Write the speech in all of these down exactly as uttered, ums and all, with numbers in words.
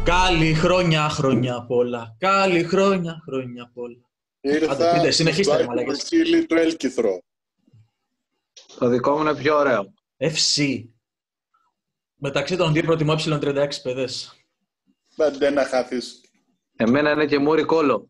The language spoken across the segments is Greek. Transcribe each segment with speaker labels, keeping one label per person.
Speaker 1: Καλή χρόνια, χρόνια πολλά. Καλή χρόνια, χρόνια πολλά.
Speaker 2: Ήρθα
Speaker 1: συνεχίστε,
Speaker 2: το χείλη του έλκυθρο.
Speaker 3: Το δικό μου είναι πιο ωραίο.
Speaker 1: εφ σι. Μεταξύ των δύο προτιμώ ε τριάντα έξι παιδές.
Speaker 2: Πάντα να χάθεις.
Speaker 3: Εμένα είναι και μούρι κόλλο.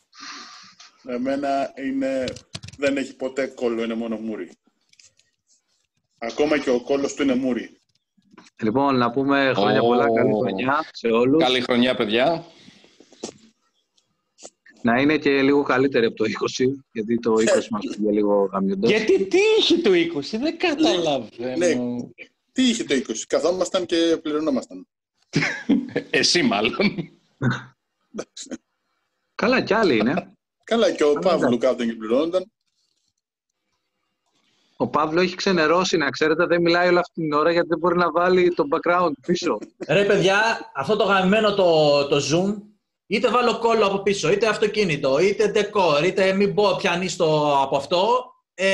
Speaker 2: Εμένα είναι... δεν έχει ποτέ κόλλο, είναι μόνο μούρι. Ακόμα και ο κόλλος του είναι μούρι.
Speaker 3: Λοιπόν, να πούμε χρόνια oh. πολλά, καλή χρονιά σε όλους.
Speaker 4: Καλή χρονιά, παιδιά.
Speaker 3: Να είναι και λίγο καλύτερη από το είκοσι, γιατί το είκοσι μας πήγε λίγο γαμιοντός.
Speaker 4: Γιατί τι είχε το είκοσι, δεν καταλαβαίνω.
Speaker 2: Ναι, τι είχε το είκοσι, καθόμασταν και πληρωνόμασταν.
Speaker 4: Εσύ μάλλον.
Speaker 3: Καλά κι άλλοι είναι.
Speaker 2: Καλά και ο Παύλου κάθονταν και πληρώνονταν.
Speaker 3: Ο Παύλο έχει ξενερώσει, να ξέρετε, δεν μιλάει όλη αυτή την ώρα γιατί δεν μπορεί να βάλει το background πίσω.
Speaker 1: Ρε παιδιά, αυτό το γαμμένο το, το zoom, είτε βάλω κόλλο από πίσω, είτε αυτοκίνητο, είτε decor, είτε μην πω πιανίστο από αυτό,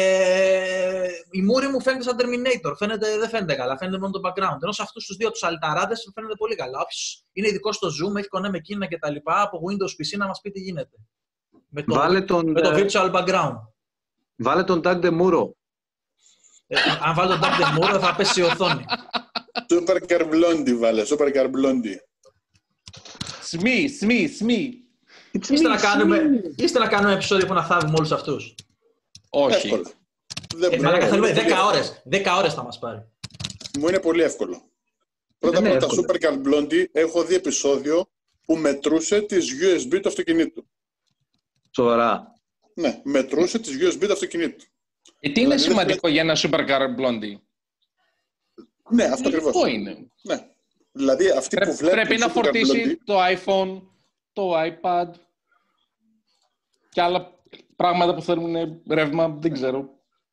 Speaker 1: ε, η μούρη μου φαίνεται σαν Terminator, φαίνεται, δεν φαίνεται καλά, φαίνεται μόνο το background. Ενώ σε αυτούς τους δύο τους αλταράδες φαίνεται πολύ καλά. Όποιος είναι ειδικό στο zoom, έχει κονέ με κίνα κτλ. Από Windows πι σι να μας πει τι γίνεται. Με το,
Speaker 3: βάλε τον,
Speaker 1: με το virtual background.
Speaker 3: Βάλε τον Doug DeMuro.
Speaker 1: Ε, αν βάλω τον Doug DeMuro θα πέσει η οθόνη.
Speaker 2: Super Car Blondie βάλε, Super Car Blondie.
Speaker 4: Σμι, σμι, σμι.
Speaker 1: Είστε να κάνουμε, είστε να κάνουμε επεισόδιο που να θάβουμε όλους αυτούς.
Speaker 4: Όχι.
Speaker 2: Εύκολο. Δεν
Speaker 1: ε, μαλάκα, θέλουμε δέκα ώρες. δέκα ώρες θα μας πάρει.
Speaker 2: Μου είναι πολύ εύκολο. Πρώτα απ' όλα, τα Super Car Blondie έχω δει επεισόδιο που μετρούσε τις γιου ες μπι του αυτοκινήτου.
Speaker 3: Σοβαρά.
Speaker 2: Ναι, μετρούσε τις γιου ες μπι του αυτοκινήτου.
Speaker 4: Ε, τι είναι δηλαδή, σημαντικό για ένα Super Car Blondie?
Speaker 2: Ναι, αυτό ακριβώς.
Speaker 4: Αυτό είναι.
Speaker 2: Ναι. Δηλαδή, αυτοί
Speaker 4: Πρέ,
Speaker 2: που βλέπουν
Speaker 4: πρέπει να φορτίσει Blondie, το iPhone, το iPad και άλλα πράγματα που θέλουν ρεύμα, δεν ξέρω.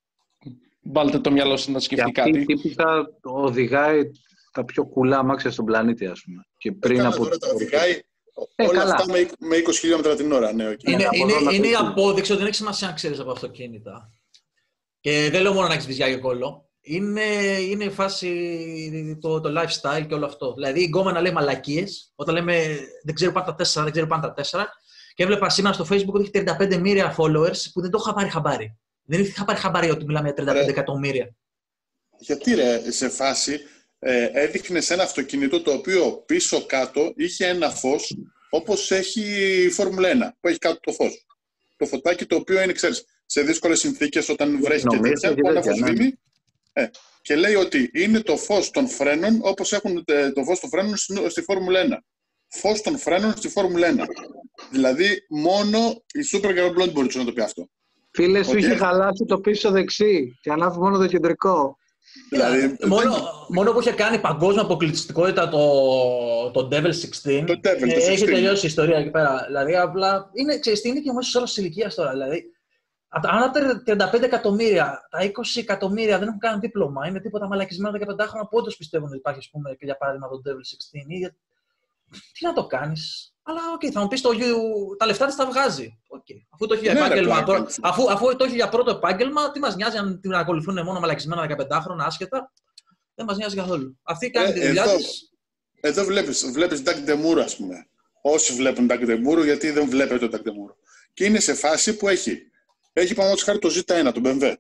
Speaker 4: Βάλτε το μυαλό σας να σκεφτεί
Speaker 3: και
Speaker 4: κάτι.
Speaker 3: Αυτή τύπηκα οδηγάει τα πιο κουλά αμάξια στον πλανήτη, ας πούμε. Και πριν
Speaker 2: ε,
Speaker 3: από...
Speaker 2: τώρα τα οδηγάει
Speaker 3: ε,
Speaker 2: όλα
Speaker 3: καλά.
Speaker 2: αυτά με, με είκοσι χιλιόμετρα την ώρα. Ναι, okay.
Speaker 1: Είναι, είναι, είναι, είναι η απόδειξη ότι δεν έχει σημασία να ξέρεις από αυτοκίνητα. Και δεν λέω μόνο να έχεις βυζιά και κόλλο. Είναι, είναι η φάση το, το lifestyle και όλο αυτό. Δηλαδή η γκόμενα λέει μαλακίες, όταν λέμε δεν ξέρω πάντα τέσσερα, δεν ξέρω πάντα τέσσερα. Και έβλεπα σήμερα στο Facebook ότι έχει τριάντα πέντε εκατομμύρια followers που δεν το είχα πάρει χαμπάρι. Δεν είχα πάρει χαμπάρι ότι μιλάμε για τριάντα πέντε εκατομμύρια.
Speaker 2: Γιατί ρε, σε φάση ε, έδειχνε ένα αυτοκίνητο το οποίο πίσω κάτω είχε ένα φως όπως έχει η Φόρμουλα ένα, που έχει κάτω το φως. Το φωτάκι το οποίο είναι, ξέρεις, σε δύσκολες συνθήκες όταν βρέχει και τέτοια, που αναφοσβήνει. Ε, και λέει ότι είναι το φως των φρένων όπως έχουν το φως των φρένων στη Φόρμουλα ένα. Φως των φρένων στη Φόρμουλα ένα. Δηλαδή, μόνο η Super Car Blondie μπορεί να το πει αυτό.
Speaker 3: Φίλε, σου okay. είχε χαλάσει το πίσω δεξί και ανάβει μόνο το κεντρικό.
Speaker 2: Δηλαδή,
Speaker 1: μόνο, δεν... μόνο που είχε κάνει παγκόσμια αποκλειστικότητα το, το Devil δεκαέξι.
Speaker 2: Το Devil,
Speaker 1: ε,
Speaker 2: το
Speaker 1: έχει τελειώσει η ιστορία εκεί πέρα. Δηλαδή, απλά είναι, ξέρεις, είναι και ο μέσος όρος της ηλικίας τώρα. Δηλαδή, αν τα τριάντα πέντε εκατομμύρια, τα είκοσι εκατομμύρια δεν έχουν κάνει δίπλωμα, είναι τίποτα μαλακισμένα δεκαπεντάχρονα που όντως πιστεύουν ότι υπάρχει, ας πούμε, και για παράδειγμα το Devil δεκαέξι. Τι να το κάνεις. Αλλά οκ, okay, θα μου πεις το, τα λεφτά της τα βγάζει. Okay. Αφού το έχει για ναι, επάγγελμα, ρε, τώρα, αφού, αφού το έχει για πρώτο επάγγελμα, τι μας νοιάζει αν την ακολουθούν μόνο μαλακισμένα δεκαπεντάχρονα άσχετα. Δεν μας νοιάζει καθόλου. Αυτή κάνει ε, τη δουλειά
Speaker 2: εδώ,
Speaker 1: της.
Speaker 2: Εδώ βλέπεις, βλέπεις Doug DeMuro, ας πούμε. Όσοι βλέπουν Doug DeMuro, γιατί δεν βλέπετε το Doug DeMuro. Και είναι σε φάση που έχει. Έχει πάνω χάρη το ζέτα ένα, τον μπι εμ ντάμπλιου.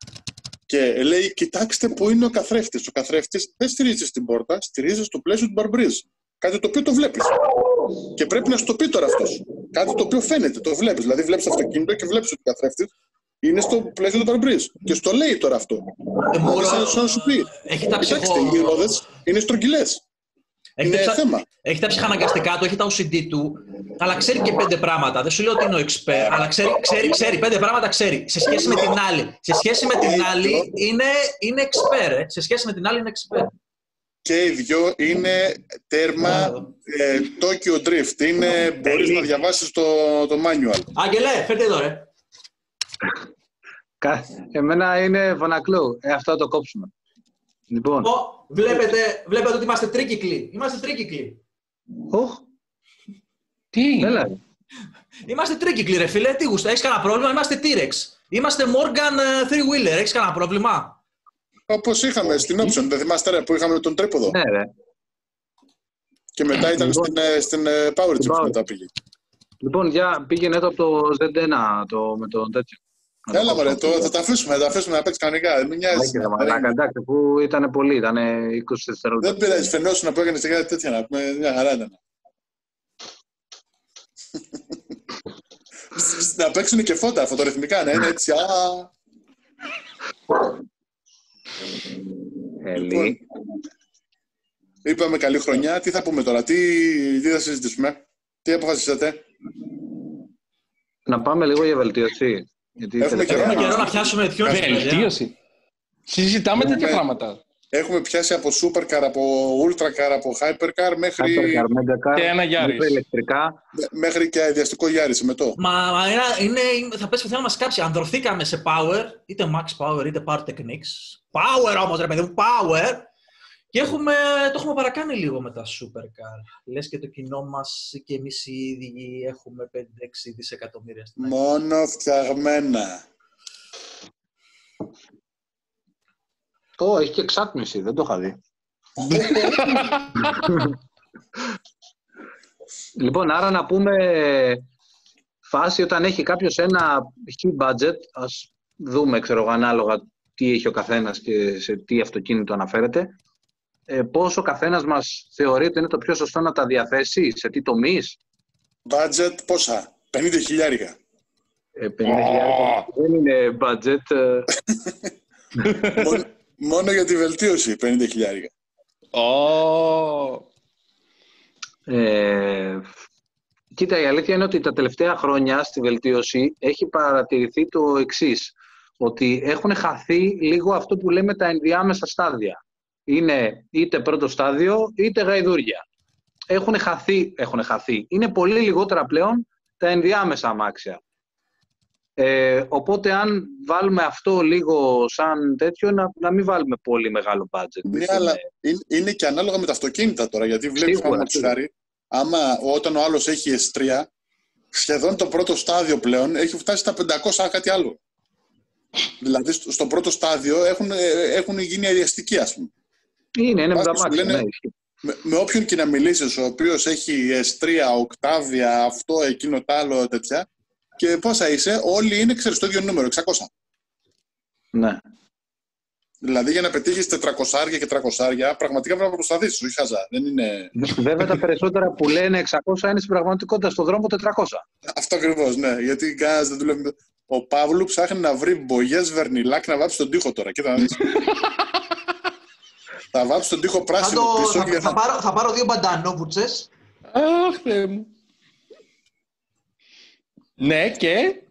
Speaker 2: Και λέει, κοιτάξτε πού είναι ο καθρέφτης. Ο καθρέφτης δεν στηρίζει στην πόρτα, στηρίζει στο πλαίσιο του μπαρμπρίζ. Κάτι το οποίο το βλέπεις. Και πρέπει να σου το πει τώρα αυτός. Κάτι το οποίο φαίνεται, το βλέπεις. Δηλαδή, βλέπεις αυτοκίνητο και βλέπεις ότι ο καθρέφτης είναι στο πλαίσιο του μπαρμπρίζ. Και στο λέει τώρα αυτό. Μπορεί να σου πει. Κοιτάξτε, οι ρόδες είναι στρογγυλές. Είναι
Speaker 1: ψα...
Speaker 2: θέμα.
Speaker 1: Έχει τα ψυχαναγκαστικά του, έχει τα ο σι ντι του, αλλά ξέρει και πέντε πράγματα. Δεν σου λέω ότι είναι ο expert, αλλά ξέρει, ξέρει, ξέρει πέντε πράγματα ξέρει. Σε σχέση με την άλλη, σε σχέση με την άλλη είναι, είναι expert. Ε. Σε σχέση με την άλλη είναι expert.
Speaker 2: Και οι δυο είναι τέρμα ε, Tokyo Drift. Είναι, μπορείς να διαβάσεις το, το manual.
Speaker 1: Άγγελε, φέρτε εδώ ρε.
Speaker 3: Εμένα είναι βανακλού. Ε, αυτό το κόψουμε. Λοιπόν.
Speaker 1: Ο, βλέπετε, βλέπετε ότι είμαστε τρίκυκλοι. Είμαστε τρίκυκλοι.
Speaker 3: Οχ.
Speaker 4: Τι.
Speaker 3: Έλα.
Speaker 1: Είμαστε τρίκυκλοι ρε φίλε. Τι γούστα, έχεις κανένα πρόβλημα? Είμαστε T-Rex. Είμαστε Morgan uh, three wheeler. Έχεις κανένα πρόβλημα?
Speaker 2: Όπως είχαμε στην Option, δεν θυμάστε ρε, που είχαμε τον τρίποδο.
Speaker 3: Ναι ρε.
Speaker 2: Και μετά ήταν
Speaker 3: Λοιπόν,
Speaker 2: στην, ε, στην ε, Power
Speaker 3: στην
Speaker 2: Chips
Speaker 3: Power.
Speaker 2: μετά πήγε.
Speaker 3: Λοιπόν, για πήγαινε το από το ζετ ένα το, με το τέτοιο. Με
Speaker 2: Έλα
Speaker 3: το
Speaker 2: μωρέ,
Speaker 3: κόστος.
Speaker 2: το, θα τα αφήσουμε, θα τα αφήσουμε να παίξει κανονικά. Δεν με νοιάζει.
Speaker 3: Όχι, ρε
Speaker 2: Δεν
Speaker 3: μαλάκα,
Speaker 2: είναι-
Speaker 3: εντάξει, που ήταν πολύ, ήταν είκοσι
Speaker 2: Δεν
Speaker 3: δευτερόλεπτα.
Speaker 2: πειράζει, φαινόσουν που έκανε σε κάτι τέτοια να πούμε. Μια χαρά ήταν. Να παίξουν και φώτα, φωτορυθμικά, να είναι έτσι. Α,
Speaker 3: Ελί.
Speaker 2: είπαμε καλή χρονιά. Τι θα πούμε τώρα, τι, τι θα συζητήσουμε, τι αποφασίσατε.
Speaker 3: Να πάμε λίγο για βελτίωση. Γιατί
Speaker 2: Έχουμε
Speaker 3: τελευταία-
Speaker 1: Έχουμε καιρό να πιάσουμε πιο
Speaker 4: Βελτίωση. Συζητάμε τέτοια
Speaker 2: Έχουμε-
Speaker 4: πράγματα.
Speaker 2: Έχουμε πιάσει από Supercar, από Ultracar, από Hypercar μέχρι,
Speaker 3: Hypercar, Megacar,
Speaker 4: Και ένα Yaris.
Speaker 3: μέχρι ηλεκτρικά.
Speaker 2: μέχρι και αειδιαστικό Yaris συμμετώ.
Speaker 1: Μα, μα είναι, είναι, θα πέσει το θέμα να μας κάψει. Ανδρωθήκαμε σε Power, είτε Max Power, είτε Power Techniques. Power όμως, ρε παιδί μου, Power! Και έχουμε, το έχουμε παρακάνει λίγο με τα Supercar. Λες και το κοινό μας και εμείς οι ίδιοι έχουμε πέντε έξι δισεκατομμύρια στην αρχή.
Speaker 2: Μόνο φτιαγμένα.
Speaker 3: Ω, έχει και εξάτμιση, δεν το είχα δει. Λοιπόν, άρα να πούμε φάση όταν έχει κάποιος ένα high budget, ας δούμε, ξέρω εγώ, ανάλογα τι έχει ο καθένας και σε τι αυτοκίνητο αναφέρεται, ε, πώς ο καθένας μας θεωρεί ότι είναι το πιο σωστό να τα διαθέσει, σε τι τομείς.
Speaker 2: Budget πόσα, πενήντα χιλιάρικα.
Speaker 3: Ε, πενήντα χιλιάδες δεν είναι budget. ε,
Speaker 2: μόνο, μόνο για τη βελτίωση, πενήντα χιλιάρικα.
Speaker 4: Ω,
Speaker 3: Ε, κοίτα, η αλήθεια είναι ότι τα τελευταία χρόνια στη βελτίωση έχει παρατηρηθεί το εξής, ότι έχουν χαθεί λίγο αυτό που λέμε τα ενδιάμεσα στάδια. Είναι είτε πρώτο στάδιο, είτε γαϊδούρια. Έχουν χαθεί, έχουν χαθεί. Είναι πολύ λιγότερα πλέον τα ενδιάμεσα αμάξια. Ε, οπότε αν βάλουμε αυτό λίγο σαν τέτοιο, να, να μην βάλουμε πολύ μεγάλο budget.
Speaker 2: Ναι,
Speaker 3: Είναι-
Speaker 2: αλλά είναι, είναι και ανάλογα με τα αυτοκίνητα τώρα. Γιατί βλέπει,
Speaker 3: Σίγουρα,
Speaker 2: άμα
Speaker 3: σίγουρα.
Speaker 2: χάρη, άμα όταν ο άλλο έχει ες τρία, σχεδόν το πρώτο στάδιο πλέον έχει φτάσει στα πεντακόσια κάτι άλλο. Δηλαδή στο, στο πρώτο στάδιο έχουν, ε, έχουν γίνει αειδιαστικοί, ας πούμε.
Speaker 3: Είναι, είναι με τα
Speaker 2: Βάζεις,
Speaker 3: αμάξια.
Speaker 2: λένε-
Speaker 3: Ναι, ισχύει.
Speaker 2: Με, με όποιον και να μιλήσεις, ο οποίος έχει ες τρία, οκτάβια, αυτό, εκείνο, τ' άλλο, τέτοια, και πόσα είσαι, όλοι είναι, ξέρεις, το ίδιο νούμερο, εξακόσια.
Speaker 3: Ναι.
Speaker 2: Δηλαδή για να πετύχεις τετρακόσια και τριακόσια, πραγματικά πρέπει να προσπαθήσεις, όχι χαζά. Δεν είναι...
Speaker 3: Βέβαια τα περισσότερα που λένε εξακόσια είναι στην πραγματικότητα στο δρόμο τετρακόσια.
Speaker 2: Αυτό ακριβώς, ναι. Γιατί κανένας δεν δουλεύει. με- Ο Παύλου ψάχνει να βρει μπογιές βερνιλάκ να βάψει τον τοίχο τώρα. Κοίτα να δεις. Θα βάψει τον τοίχο
Speaker 1: Θα,
Speaker 2: πράσινο
Speaker 1: το,
Speaker 2: πίσω
Speaker 1: θα,
Speaker 2: και
Speaker 1: θα,
Speaker 2: θα...
Speaker 1: πάρω, θα πάρω δύο μπαντανόβουτσες.
Speaker 4: αχ, Θεέ μου. Ναι, και...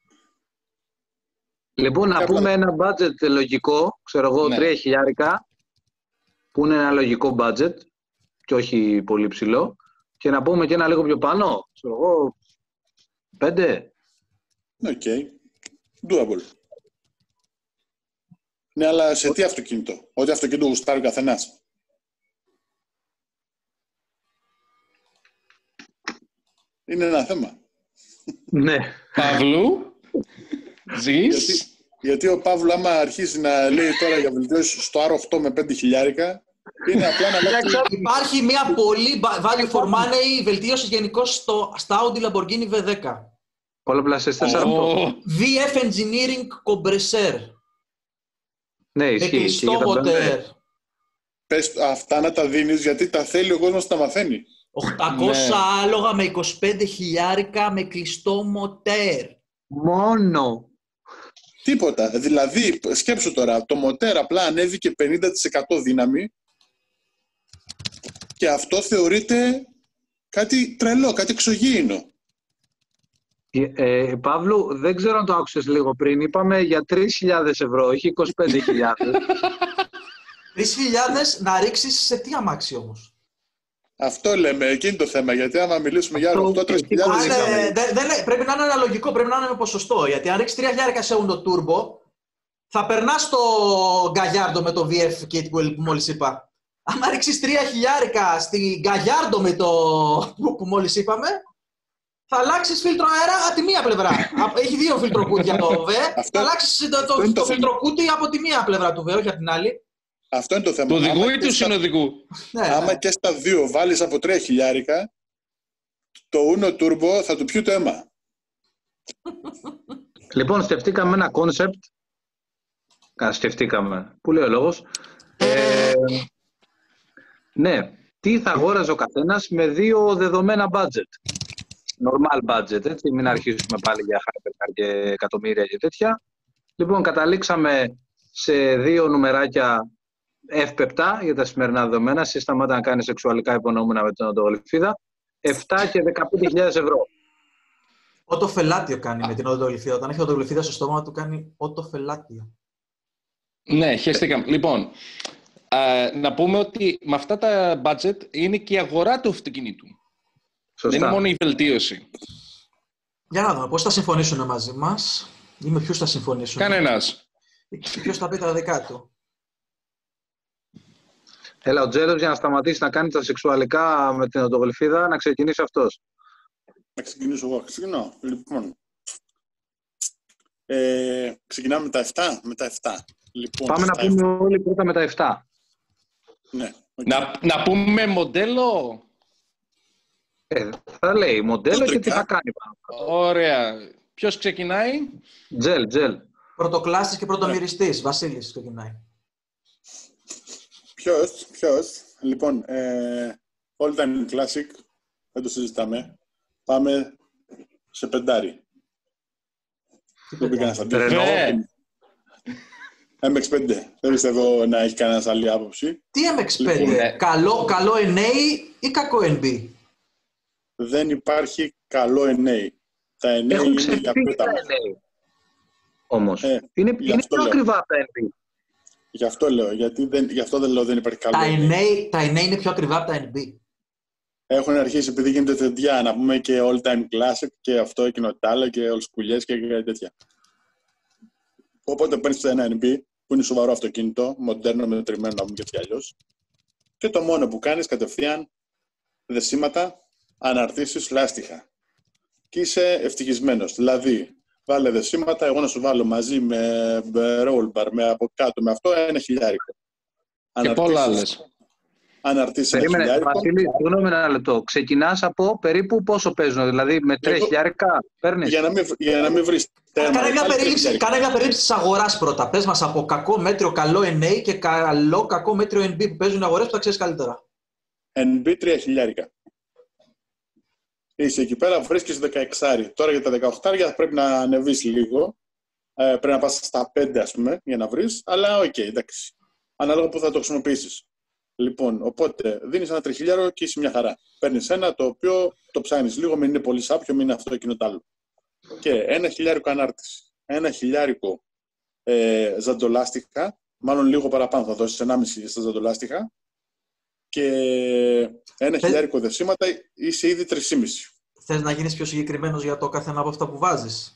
Speaker 3: Λοιπόν, να
Speaker 2: Κάπου
Speaker 3: πούμε ένα budget λογικό, ξέρω εγώ,
Speaker 4: Ναι.
Speaker 3: τρία χιλιάρικα, που είναι ένα λογικό budget και όχι πολύ ψηλό, και να πούμε και ένα λίγο πιο πάνω, ξέρω εγώ, πέντε.
Speaker 2: Οκ. Doable. Ναι, αλλά σε τι αυτοκίνητο. Ό,τι αυτοκίνητο γουστάρει ο καθένας. Είναι ένα θέμα.
Speaker 3: Ναι.
Speaker 4: Παύλου, ζεις.
Speaker 2: Γιατί, γιατί ο Παύλου άμα αρχίσει να λέει τώρα για βελτιώσεις στο αρ οκτώ με πέντε χιλιάρικα, είναι απλά να λέει...
Speaker 1: Υπάρχει μια πολύ ba- value for money βελτίωση γενικώ στα Audi Lamborghini βι δέκα.
Speaker 3: Πολλαπλασιαστές τέσσερα.
Speaker 4: Ω,
Speaker 1: βι εφ Engineering Compressor.
Speaker 3: Ναι,
Speaker 1: Με
Speaker 3: ισχύει. Και
Speaker 1: κλειστό
Speaker 3: για τα μπι εμ ντάμπλιου.
Speaker 1: μοτέρ.
Speaker 2: Πες αυτά να τα δίνεις γιατί τα θέλει ο κόσμος να τα μαθαίνει.
Speaker 1: οκτακόσια
Speaker 4: Ναι.
Speaker 1: άλογα με είκοσι πέντε χιλιάρικα με κλειστό μοτέρ.
Speaker 3: Μόνο.
Speaker 2: Τίποτα. Δηλαδή, σκέψου τώρα, το μοτέρ απλά ανέβηκε πενήντα τοις εκατό δύναμη και αυτό θεωρείται κάτι τρελό, κάτι εξωγήινο.
Speaker 3: Ε, ε, Παύλου, δεν ξέρω αν το άκουσες λίγο πριν. Είπαμε για τρεις χιλιάδες ευρώ, όχι είκοσι πέντε χιλιάδες.
Speaker 1: τρεις χιλιάδες να ρίξεις σε τι αμάξι όμως.
Speaker 2: Αυτό λέμε, εκείνη το θέμα. Γιατί άμα μιλήσουμε για
Speaker 3: Αυτό
Speaker 2: άλλο τρεις χιλιάδες
Speaker 1: Α,
Speaker 2: είχαμε.
Speaker 1: ναι, δεν- δεν- πρέπει να είναι αναλογικό, πρέπει να είναι με ποσοστό. Γιατί αν ρίξεις τρία χιλιάρικα σε το turbo, θα περνάς το Gallardo με το βι εφ Kit που μόλις είπα. Αν ρίξεις τρία χιλιάρικα στην Gallardo με το που μόλις είπαμε, θα αλλάξεις φίλτρο αέρα από τη μία πλευρά. Α, Έχει δύο φίλτροκούτια το βι.
Speaker 2: Αυτό-
Speaker 1: Θα αλλάξεις το,
Speaker 2: αυτό
Speaker 1: το,
Speaker 2: είναι
Speaker 1: το
Speaker 2: το θέμα.
Speaker 1: φίλτροκούτι από τη μία πλευρά του βι, όχι από την άλλη.
Speaker 2: Αυτό είναι το θέμα.
Speaker 4: Του οδηγού
Speaker 2: Άμα
Speaker 4: ή
Speaker 2: και
Speaker 4: του
Speaker 2: στα-
Speaker 4: συνοδικού?
Speaker 1: Ναι,
Speaker 2: Άμα
Speaker 1: ναι.
Speaker 2: και στα δύο βάλεις από τρία χιλιάρικα, το Uno Turbo θα του πιει το αίμα.
Speaker 3: Λοιπόν, σκεφτήκαμε ένα κόνσεπτ. Α, σκεφτήκαμε. Πού λέει ο λόγος. Ε, ναι, τι θα αγόραζε ο καθένας με δύο δεδομένα budget. Normal budget, έτσι, μην αρχίσουμε πάλι για hypercar και εκατομμύρια και τέτοια. Λοιπόν, καταλήξαμε σε δύο νουμεράκια εύπεπτα για τα σημερινά δεδομένα. Εσύ σταμάτα να κάνεις σεξουαλικά υπονοούμενα με την οδοντογλυφίδα. επτά και δεκαπέντε χιλιάδες ευρώ.
Speaker 1: Ότο φελάτιο κάνει με την οδοντογλυφίδα. Όταν έχει οδοντογλυφίδα στο στόμα του, κάνει ότο φελάτιο.
Speaker 4: Ναι, χαίστηκαμε. Λοιπόν, α, να πούμε ότι με αυτά τα budget είναι και η αγορά του αυτοκινήτου.
Speaker 3: Σωστά.
Speaker 4: Δεν είναι μόνο η βελτίωση.
Speaker 1: Για να δούμε πώς θα συμφωνήσουν μαζί μας ή με ποιους θα συμφωνήσουν.
Speaker 4: Κανένας.
Speaker 1: Ποιος θα πει τα δικά του.
Speaker 3: Έλα, ο Τζέλος για να σταματήσει να κάνει τα σεξουαλικά με την οδοντογλυφίδα, να ξεκινήσει αυτός.
Speaker 2: Να ξεκινήσω εγώ. Ξεκινώ. Λοιπόν. Ε, ξεκινάμε με τα επτά. Με τα επτά. Λοιπόν,
Speaker 3: Πάμε να
Speaker 2: στα
Speaker 3: πούμε όλοι πρώτα με τα επτά.
Speaker 2: Ναι. οκ.
Speaker 4: Να, να πούμε μοντέλο.
Speaker 3: Ε, θα λέει μοντέλο και τι
Speaker 2: Κεντρικά.
Speaker 3: θα κάνει πάνω.
Speaker 4: Ωραία. Ποιος ξεκινάει?
Speaker 3: Τζελ, τζελ.
Speaker 1: Πρωτοκλάστης και πρωτομυριστής. Βασίλης ξεκινάει.
Speaker 2: Ποιος, ποιος. Λοιπόν, ε, all time classic. Δεν το συζητάμε. Πάμε σε πεντάρι.
Speaker 1: Τι
Speaker 2: Δεν
Speaker 1: παιδιά.
Speaker 2: πήγα να αντίθετο.
Speaker 4: Ρενό.
Speaker 2: εμ εξ πέντε. Δεν πιστεύω να έχει κανένα άλλη άποψη.
Speaker 1: Τι εμ εξ πέντε,
Speaker 2: Λοιπόν,
Speaker 4: ναι.
Speaker 1: καλό, καλό εν έι ή κακό εν μπι.
Speaker 2: Δεν υπάρχει καλό εν έι. Τα εν έι
Speaker 3: Έχουν
Speaker 2: είναι για
Speaker 3: ξεφύγει τα
Speaker 2: πέταμα.
Speaker 3: εν έι. Όμως.
Speaker 2: Ε,
Speaker 3: είναι
Speaker 2: γι'
Speaker 3: είναι
Speaker 2: αυτό
Speaker 3: πιο
Speaker 2: λέω.
Speaker 3: ακριβά από τα εν έι.
Speaker 2: Γι' αυτό λέω. Γιατί δεν, γι' αυτό δεν λέω δεν υπάρχει καλό
Speaker 1: Τα
Speaker 2: εν έι.
Speaker 1: εν έι, τα εν έι είναι πιο ακριβά από τα εν μπι.
Speaker 2: Έχουν αρχίσει επειδή γίνεται τέτοια να πούμε και all time classic και αυτό εκείνο τ' άλλο και ολσκουλιές και τέτοια. Οπότε παίρνεις ένα εν μπι που είναι σοβαρό αυτοκίνητο, μοντέρνο, μετρημένο να πούμε και έτσι αλλιώς. Και το μόνο που κάνεις κατευθείαν δεσίματα, αναρτήσεις, λάστιχα. Και είσαι ευτυχισμένος. Δηλαδή, βάλε δεσίματα, εγώ να σου βάλω μαζί με roll bar, με από κάτω, με αυτό ένα χιλιάρικο.
Speaker 4: Και πολλά άλλες.
Speaker 2: Αναρτήσεις ένα
Speaker 3: Περίμενε,
Speaker 2: χιλιάρικο.
Speaker 3: Βασίλη, συγγνώμη ένα λεπτό. Ξεκινάς από περίπου πόσο παίζουν, δηλαδή με τρία
Speaker 2: Εγώ-
Speaker 3: χιλιάρικα παίρνεις.
Speaker 2: Για να μην, για να μην βρεις τέρμα.
Speaker 1: Κάνε μια
Speaker 2: πάλι
Speaker 1: περίληψη,
Speaker 2: χιλιάρικα.
Speaker 1: κάνε μια περίληψη της αγοράς πρώτα. Πες μας από κακό μέτριο καλό εν έι και καλό κακό μέτριο εν μπι που παίζουν οι αγορές που τα ξέρεις καλύτερα.
Speaker 2: εν μπι τρία χιλιάρικα. Είσαι εκεί πέρα, βρίσκεις δεκαεξάρι. Τώρα για τα δεκαοκτάρια πρέπει να ανεβείς λίγο. Ε, πρέπει να πας στα πέντε, ας πούμε, για να βρεις. Αλλά οκ, εντάξει. Ανάλογα που θα το χρησιμοποιήσεις. Λοιπόν, οπότε δίνεις ένα τριχίλιαρο και είσαι μια χαρά. Παίρνεις ένα το οποίο το ψάχνεις λίγο, μην είναι πολύ σάπιο, μην είναι αυτό εκείνο το άλλο. Και ένα χιλιάρικο ανάρτηση. Ένα χιλιάρικο ε, ζαντολάστιχα, μάλλον λίγο παραπάνω θα δώσεις ενάμιση στα ζαντολάστιχα. Και ένα χιλιάρικο δεσίματα είσαι ήδη τρεισήμιση.
Speaker 1: Θες να γίνεις πιο συγκεκριμένος για το καθένα από αυτά που βάζεις.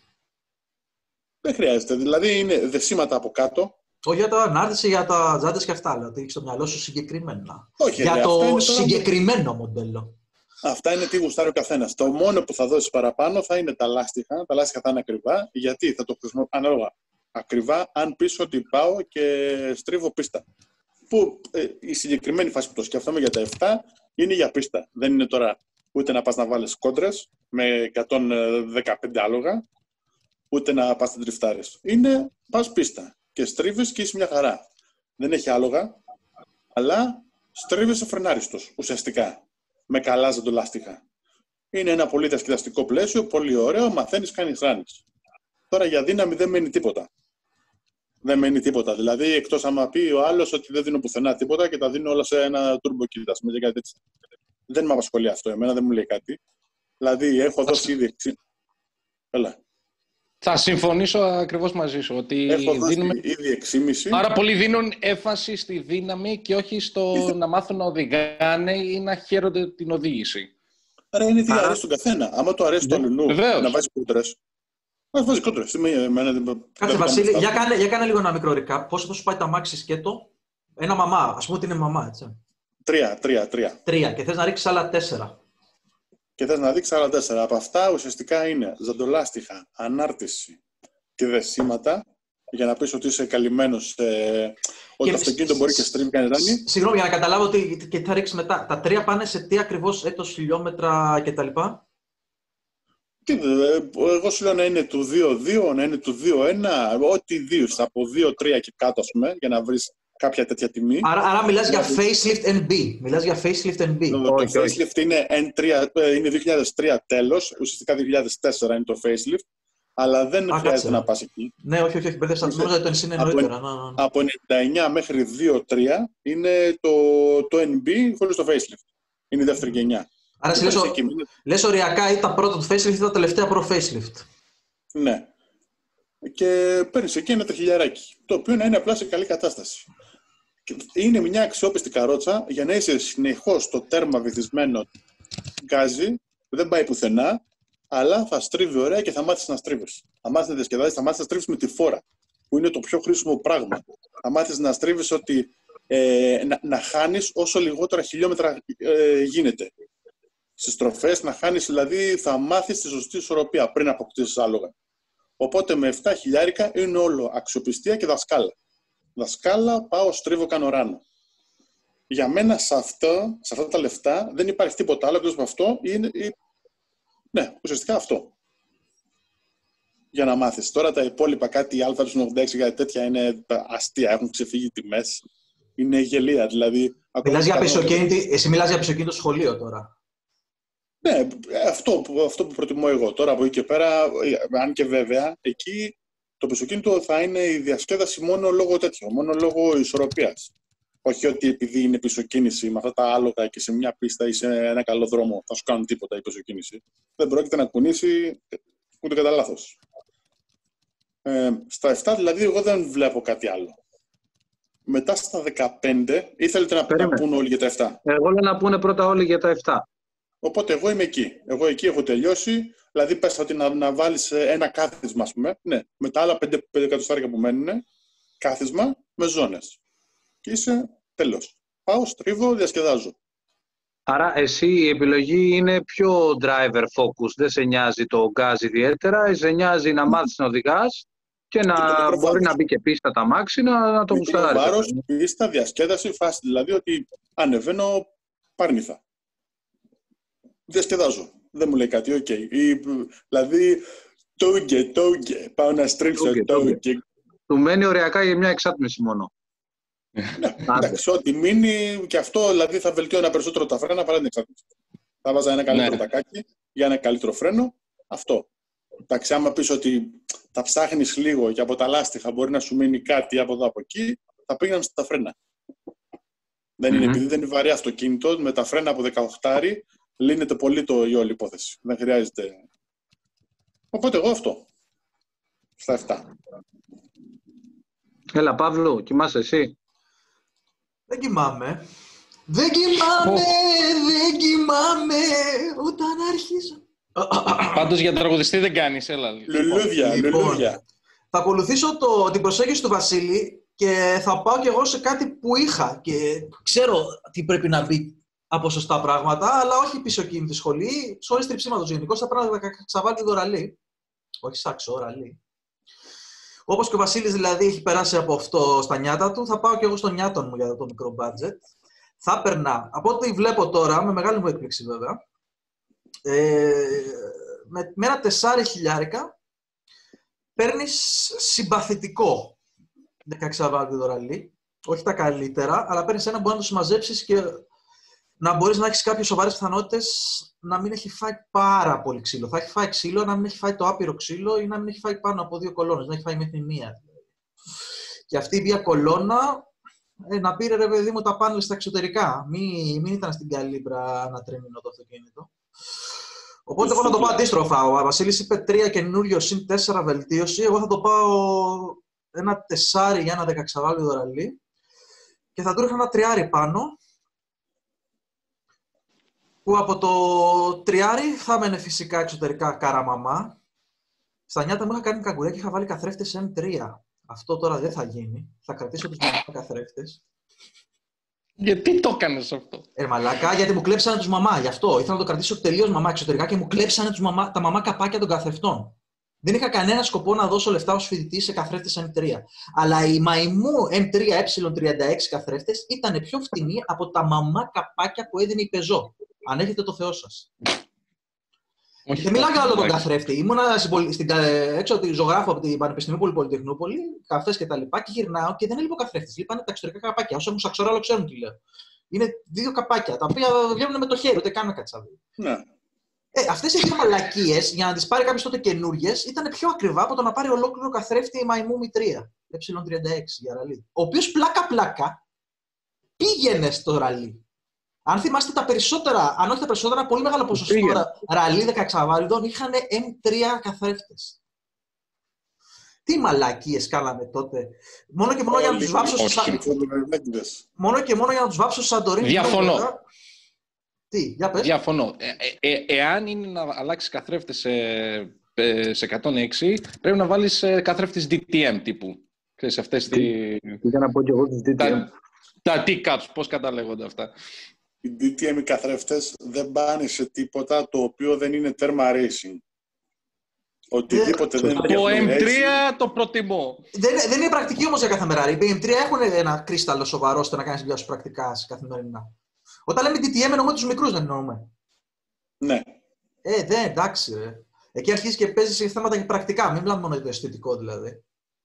Speaker 2: Δεν χρειάζεται. Δηλαδή είναι δεσίματα από κάτω.
Speaker 1: Όχι για τα ανάρτηση, για τα τζάντες και αυτά. Δηλαδή έχεις στο μυαλό σου συγκεκριμένα.
Speaker 2: Όχι,
Speaker 1: Για
Speaker 2: ρε,
Speaker 1: το
Speaker 2: αυτά είναι τώρα-
Speaker 1: συγκεκριμένο μοντέλο.
Speaker 2: Αυτά είναι τι γουστάρει ο καθένας. Το μόνο που θα δώσεις παραπάνω θα είναι τα λάστιχα. Τα λάστιχα θα είναι ακριβά. Γιατί θα το χρησιμοποιήσω ανάλογα. Ακριβά, αν πεις ότι πάω και στρίβω πίστα. Που ε, η συγκεκριμένη φάση που το σκέφτομαι για τα επτά είναι για πίστα. Δεν είναι τώρα ούτε να πας να βάλεις κόντρες με εκατόν δεκαπέντε άλογα, ούτε να πας να τριφτάρεις. Είναι πας πίστα και στρίβεις και είσαι μια χαρά. Δεν έχει άλογα, αλλά στρίβεις φρενάριστος ουσιαστικά. Με καλά ζαντολάστιχα. Είναι ένα πολύ διασκεδαστικό πλαίσιο, πολύ ωραίο, μαθαίνεις, κάνεις ράνεις. Τώρα για δύναμη δεν μένει τίποτα. Δεν μένει τίποτα. Δηλαδή, εκτός άμα πει ο άλλος ότι δεν δίνω πουθενά τίποτα και τα δίνω όλα σε ένα turbo kit, ας πούμε, και κάτι τέτοιο. Δεν με απασχολεί αυτό. Εμένα δεν μου λέει κάτι. Δηλαδή, έχω δώσει ήδη. Έλα.
Speaker 4: Θα συμφωνήσω ακριβώς μαζί σου ότι
Speaker 2: Έχω δώσει
Speaker 4: δίνουμε...
Speaker 2: ήδη εξήμιση.
Speaker 4: Πάρα πολλοί δίνουν έμφαση στη δύναμη και όχι στο να μάθουν να οδηγάνε ή να χαίρονται την οδήγηση.
Speaker 2: Άρα είναι τι
Speaker 3: Άρα-
Speaker 2: αρέσει στον καθένα. Άμα το αρέσει το αλλού
Speaker 4: Βεβαίως.
Speaker 2: να βάζει κόντρες. Να βάζει κόντρες.
Speaker 1: Κάτσε, Βασίλη, για κάνε, για κάνε λίγο ένα μικρό recap. Πόσο θα σου πάει τα μάξι σκέτο, ένα μαμά. Ας πούμε ότι είναι μαμά, έτσι.
Speaker 2: Τρία, τρία, τρία.
Speaker 1: Τρία και θες να ρίξεις άλλα τέσσερα.
Speaker 2: Και θες να δείξεις άλλα τέσσερα. Από αυτά ουσιαστικά είναι ζαντολάστιχα, ανάρτηση και δεσίματα. για να πεις ότι είσαι καλυμμένος, ε, ότι
Speaker 1: Και-
Speaker 2: το αυτοκίνητο μπορεί και στρίβει κανένα ράνι.
Speaker 1: Συγγνώμη, για να καταλάβω τι, και τι θα ρίξει μετά. Τα τρία πάνε σε τι ακριβώς έτος, χιλιόμετρα κτλ.
Speaker 2: Και, ε, εγώ σου λέω να είναι του δύο δύο, να είναι του δύο ένα, ό,τι δύο, από δύο τρία και κάτω, ας πούμε, για να βρεις κάποια τέτοια τιμή.
Speaker 1: Άρα, άρα μιλάς για
Speaker 2: Δηλαδή-
Speaker 1: facelift εν μπι. Μιλάς για facelift εν μπι.
Speaker 2: Το,
Speaker 3: Όχι,
Speaker 2: το
Speaker 3: όχι.
Speaker 2: facelift είναι, εν τρία, ε, είναι δύο χιλιάδες τρία τέλος, ουσιαστικά δύο χιλιάδες τέσσερα είναι το facelift, αλλά δεν
Speaker 1: Α,
Speaker 2: χρειάζεται
Speaker 1: κάτσε.
Speaker 2: να πας εκεί.
Speaker 1: Ναι, όχι, όχι, όχι. Μπέρδεψα.
Speaker 2: Είσαι-
Speaker 1: Νόμιζα ότι το εν σι είναι
Speaker 2: από-
Speaker 1: νωρίτερα. Να, να, να.
Speaker 2: Από ενενήντα εννιά μέχρι δύο τρία είναι το, το εν μπι χωρίς το facelift. Είναι η δεύτερη γενιά.
Speaker 1: Άρα, εσύ λες,
Speaker 2: Υπάρχει
Speaker 1: ο-
Speaker 2: εκεί, είναι-
Speaker 1: λες οριακά ή τα πρώτα του facelift ή τα τελευταία προ facelift.
Speaker 2: Ναι. Και παίρνεις εκεί ένα τριχιλιαράκι, το οποίο να είναι απλά σε καλή κατάσταση. Και είναι μια αξιόπιστη καρότσα για να είσαι συνεχώς στο τέρμα βυθισμένο γκάζι, που δεν πάει πουθενά, αλλά θα στρίβει ωραία και θα μάθεις να στρίβεις. Θα μάθεις να διασκεδάζεις, θα μάθεις να στρίβεις με τη φόρα, που είναι το πιο χρήσιμο πράγμα. Θα μάθεις να στρίβεις ότι ε, να, να χάνεις όσο λιγότερα χιλιόμετρα ε, γίνεται. Στις στροφές να χάνεις, δηλαδή θα μάθεις τη σωστή ισορροπία πριν αποκτήσεις άλογα. Οπότε με επτά χιλιάρικα είναι όλο αξιοπιστία και δασκάλα. Δασκάλα, πάω, στρίβω, κάνω ράνο. Για μένα σε, αυτό, σε αυτά τα λεφτά δεν υπάρχει τίποτα άλλο εκτός από αυτό. Είναι, ή- ναι, ουσιαστικά αυτό. Για να μάθεις. Τώρα τα υπόλοιπα, κάτι Α ογδόντα έξι, κάτι τέτοια είναι αστεία. Έχουν ξεφύγει τιμές. Είναι γελία. Δηλαδή, ακόμα
Speaker 1: Μιλάς για
Speaker 2: και
Speaker 1: πισωκίνητη, εσύ μιλάς για πισωκίνητο σχολείο τώρα.
Speaker 2: Ναι, αυτό που, αυτό που προτιμώ εγώ. Τώρα από εκεί και πέρα, αν και βέβαια, εκεί το πισωκίνητο θα είναι η διασκέδαση μόνο λόγω τέτοιο, μόνο λόγω ισορροπίας. Όχι ότι επειδή είναι πισωκίνηση με αυτά τα άλογα και σε μια πίστα ή σε ένα καλό δρόμο θα σου κάνουν τίποτα η πισωκίνηση. Δεν πρόκειται να κουνήσει ούτε κατά λάθος. Ε, στα επτά δηλαδή εγώ δεν βλέπω κάτι άλλο. Μετά στα δεκαπέντε ή θέλετε να, να
Speaker 3: Περίμενε.
Speaker 2: πούνε όλοι για τα επτά.
Speaker 3: Εγώ λέω να πούνε πρώτα όλοι για τα επτά.
Speaker 2: Οπότε εγώ είμαι εκεί. Εγώ εκεί έχω τελειώσει. Δηλαδή, πες ότι να, να βάλεις ένα κάθισμα, ας πούμε. Ναι, με τα άλλα πέντε εκατοστάρικα που μένουν, κάθισμα με ζώνες. Και είσαι τέλος. Πάω, στρίβω, διασκεδάζω.
Speaker 3: Άρα εσύ η επιλογή είναι πιο driver focus. Δεν σε νοιάζει το γκάζ ιδιαίτερα, σε νοιάζει να μάθεις να οδηγάς και να
Speaker 2: Και το μικρό
Speaker 3: μπορεί
Speaker 2: βάρος.
Speaker 3: να μπει και πίστα τα μάξι να, να το
Speaker 2: Μικρό
Speaker 3: γουστάρεις.
Speaker 2: βάρος, πίστα, διασκέδαση, φάση. Δηλαδή ότι ανεβαίνω πάρνηθα. Διασκεδάζω. Δεν μου λέει κάτι, οκ. Okay. Δηλαδή, τόγκε, τόγκε. Πάω να στρίψω
Speaker 3: Τόγκε, τόγκε.
Speaker 2: τόγκε.
Speaker 3: Του μένει ωριακά για μια εξάτμιση μόνο. Άντε.
Speaker 2: Εντάξει, ό,τι μείνει και αυτό δηλαδή θα βελτιώνει περισσότερο τα φρένα παρά την εξάρτηση. Θα βάζα ένα καλύτερο
Speaker 4: Ναι.
Speaker 2: τακάκι για ένα καλύτερο φρένο. Αυτό. Εντάξει, άμα πεις ότι θα ψάχνεις λίγο και από τα λάστιχα μπορεί να σου μείνει κάτι από εδώ από εκεί, θα πήγαιναν στα φρένα. Δεν είναι,
Speaker 3: Μμμ.
Speaker 2: επειδή δεν είναι βαρύ αυτοκίνητο, με τα φρένα από δεκαοκτώ λύνεται πολύ το, η όλη υπόθεση. Δεν χρειάζεται. Οπότε εγώ αυτό. Στα επτά.
Speaker 3: Έλα Παύλο, κοιμάσαι εσύ.
Speaker 1: Δεν κοιμάμαι. Δεν κοιμάμαι, δεν κοιμάμαι όταν αρχίζω.
Speaker 4: Πάντως για τραγουδιστή δεν κάνεις, έλα.
Speaker 2: Λουλούδια,
Speaker 1: Λοιπόν,
Speaker 2: λουλούδια.
Speaker 1: θα ακολουθήσω το, την προσέγγιση του Βασίλη και θα πάω κι εγώ σε κάτι που είχα και ξέρω τι πρέπει να μπει από σωστά πράγματα, αλλά όχι πισωκίνητη σχολή, σχολή στριψίματος γενικώς, θα πρέπει να ξαβάλει δωραλή. Όχι σάξο, ραλή. Όπως και ο Βασίλης δηλαδή έχει περάσει από αυτό στα νιάτα του, θα πάω κι εγώ στο νιάτον μου για το μικρό budget. Θα περνά, από ό,τι βλέπω τώρα, με μεγάλη μου έκπληξη βέβαια, ε, με, με ένα τεσσάρι χιλιάρικα παίρνεις συμπαθητικό δεκαέξι βάρδι δωραλή. Όχι τα καλύτερα, αλλά παίρνεις ένα που μπορεί να το συμμαζέψεις και να μπορείς να έχεις κάποιες σοβαρές πιθανότητες να μην έχει φάει πάρα πολύ ξύλο. Θα έχει φάει ξύλο, να μην έχει φάει το άπειρο ξύλο ή να μην έχει φάει πάνω από δύο κολόνες, να έχει φάει μέχρι μία. Και αυτή η μία κολόνα ε, να πήρε ρε παιδί μου τα πάνελ στα εξωτερικά. Μην, μην ήταν στην καλύμπρα να τρέμινο το αυτοκίνητο. Οπότε εγώ θα το πάω αντίστροφα. Ο Βασίλης είπε τρία καινούριο συν τέσσερα βελτίωση. Εγώ θα το πάω ένα τεσσάρι για ένα δεκαξαβάλι δωραλή. Και θα του ρίχνω ένα τριάρι πάνω. Που από το τριάρι θα έμενε φυσικά εξωτερικά καραμαμά. Στα νιάτα μου είχα κάνει καγκουριά και είχα βάλει καθρέφτες εμ τρία. Αυτό τώρα δεν θα γίνει. Θα κρατήσω τους μαμά καθρέφτες.
Speaker 4: Γιατί το έκανες αυτό?
Speaker 1: Ε, μαλάκα, γιατί μου κλέψανε τους μαμά. Γι' αυτό ήθελα να το κρατήσω τελείως μαμά εξωτερικά και μου κλέψανε τους μαμά, τα μαμά καπάκια των καθρεφτών. Δεν είχα κανένα σκοπό να δώσω λεφτά ως φοιτητής σε καθρέφτες εμ τρία. Αλλά οι μαϊμού εμ τρία ε τριάντα έξι καθρέφτες ήταν πιο φτηνοί από τα μαμά καπάκια που έδινε η Peugeot. Αν έχετε το Θεό σας.
Speaker 4: Όχι,
Speaker 1: δεν μιλάω για όλο τον καθρέφτη. Ήμουνα στην, έξω από τη ζωγράφο από την Πανεπιστημίου Πολυτεχνούπολη, καφές και τα λοιπά, και γυρνάω και δεν έλειπε ο καθρέφτης. Λείπανε τα εξωτερικά καπάκια. Όσο έχουν σαξοράλο ξέρουν τι λέω. Είναι δύο καπάκια τα οποία βγαίνουν με το χέρι, ούτε καν να κατσάβει.
Speaker 2: Ναι.
Speaker 1: Ε, αυτές οι δύο μαλακίες, για να τις πάρει κάποιος τότε καινούριες, ήταν πιο ακριβά από το να πάρει ολόκληρο καθρέφτη μαϊμού εμ τρία ε τριάντα έξι για ραλί. Ο οποίος πλάκα-πλάκα πήγαινε στο ραλί. Αν θυμάστε τα περισσότερα, αν όχι τα περισσότερα, πολύ μεγάλο ποσοστό ραλί δεκαεξαβάριδων είχαν εμ τρία καθρέφτες. Τι μαλακίες κάναμε τότε. Μόνο και μόνο για να τους βάψω στο Σαντορίνι. Μόνο και μόνο για να τους βάψω στο Σαντορίνι.
Speaker 4: Διαφωνώ.
Speaker 1: Τι, για πες.
Speaker 4: Διαφωνώ. Ε, ε, ε, εάν είναι να αλλάξεις καθρέφτες σε, σε εκατόν έξι, πρέπει να βάλεις καθρέφτες ντι τι εμ τύπου. Ξέρεις, αυτές τι...
Speaker 3: Για να πω και εγώ τις ντι τι εμ.
Speaker 4: Τα, τα T-Caps, πώς καταλέγονται αυτά.
Speaker 2: Οι ντι τι εμ οι καθρέφτες δεν πάνε σε τίποτα το οποίο δεν είναι τέρμα racing. Οτιδήποτε δεν είναι.
Speaker 4: Το εμ τρία το προτιμώ.
Speaker 1: Δεν, δεν είναι πρακτική όμως για κάθε μέρα. Οι εμ τρία έχουν ένα κρίσταλο σοβαρό ώστε να κάνεις δουλειά σου πρακτικά καθημερινά. Όταν λέμε ντι τι εμ εννοούμε τους μικρούς, δεν εννοούμε.
Speaker 2: Ναι.
Speaker 1: Ε, δεν, εντάξει, ρε. Εκεί αρχίζει και παίζει σε θέματα και πρακτικά. Μην μιλάμε μόνο για το αισθητικό δηλαδή.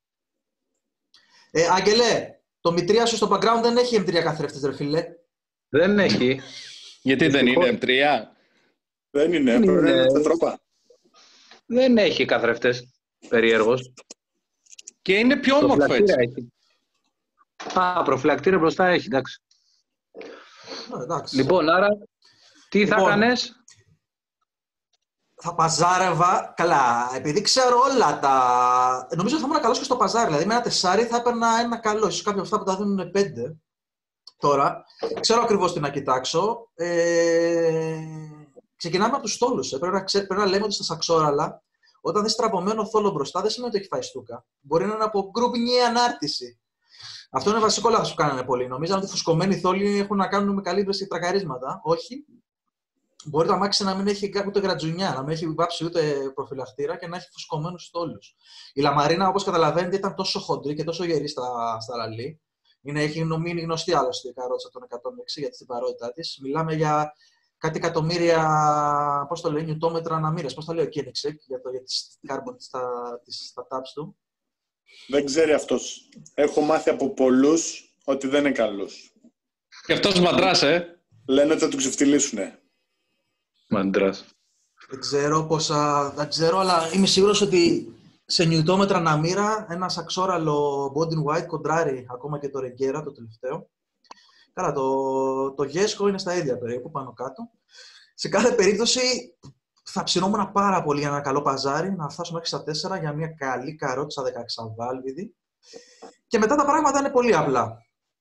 Speaker 1: Ε, Άγγελε, το εμ τρία σου στο background δεν έχει εμ τρία καθρέφτες, ρε φίλε.
Speaker 3: Δεν έχει.
Speaker 4: Γιατί δεν είναι εμ τρία?
Speaker 2: Δεν είναι, πρέπει να είναι τετρόπα.
Speaker 3: Δεν έχει καθρέφτες, περίεργος.
Speaker 4: Και είναι πιο όμορφο έτσι.
Speaker 3: Έχει. Α, προφυλακτήρα μπροστά έχει, εντάξει.
Speaker 1: Ε, εντάξει.
Speaker 3: Λοιπόν, άρα, τι λοιπόν, θα κάνεις?
Speaker 1: Θα παζάρευα, καλά, επειδή ξέρω όλα τα... Νομίζω θα ήμουν καλός και στο παζάρι, δηλαδή με ένα τεσσάρι θα έπαιρνα ένα καλό, ίσως κάποια αυτά που τα δίνουν πέντε. Τώρα, ξέρω ακριβώς τι να κοιτάξω. Ε... Ξεκινάμε από τους στόλους. Ε. Πρέπει, να ξέ... πρέπει να λέμε ότι στα σαξόραλα, όταν δεις τραβωμένο θόλο μπροστά, δεν σημαίνει ότι έχει φάει στούκα. Μπορεί να είναι από γκρουπνιή ανάρτηση. Αυτό είναι βασικό λάθος που κάνανε πολλοί. Νομίζαν ότι οι φουσκωμένοι θόλοι έχουν να κάνουν με καλύβρες και τρακαρίσματα. Όχι. Μπορεί το αμάξι να μην έχει ούτε γρατζουνιά, να μην έχει βάψει ούτε προφυλακτήρα και να έχει φουσκωμένους θόλους. Η Λαμαρίνα, όπως καταλαβαίνετε, ήταν τόσο χοντρή και τόσο γερή στα, στα ραλί. Είναι, έχει μείνει γνωστή άλλωστε η καρότσα των εκατόν έξι για τη στιβαρότητά της. Μιλάμε για κάτι εκατομμύρια, πώς το λέει, νιουτόμετρα αναμύρες. Πώς το λέει ο Koenigsegg για, το, για τις carbon στα, τις, στα tabs του.
Speaker 2: Δεν ξέρει αυτός. Έχω μάθει από πολλούς ότι δεν είναι καλός.
Speaker 4: Και αυτός μαντράς, ε.
Speaker 2: Λένε ότι θα του ξεφτυλίσουνε.
Speaker 3: Μαντράς.
Speaker 1: Δεν ξέρω πόσα... Δεν ξέρω, αλλά είμαι σίγουρος ότι σε νιουτόμετρα αναμύρα ένα σαξόραλο body white κοντράρει ακόμα και το Regera, το τελευταίο. Καλά, το, το Gesco είναι στα ίδια περίπου, πάνω κάτω. Σε κάθε περίπτωση θα ψινόμουν πάρα πολύ για ένα καλό παζάρι, να φτάσουμε μέχρι στα τέσσερα για μια καλή καρότσα δεκαεξαβάλβιδη. Και μετά τα πράγματα είναι πολύ απλά.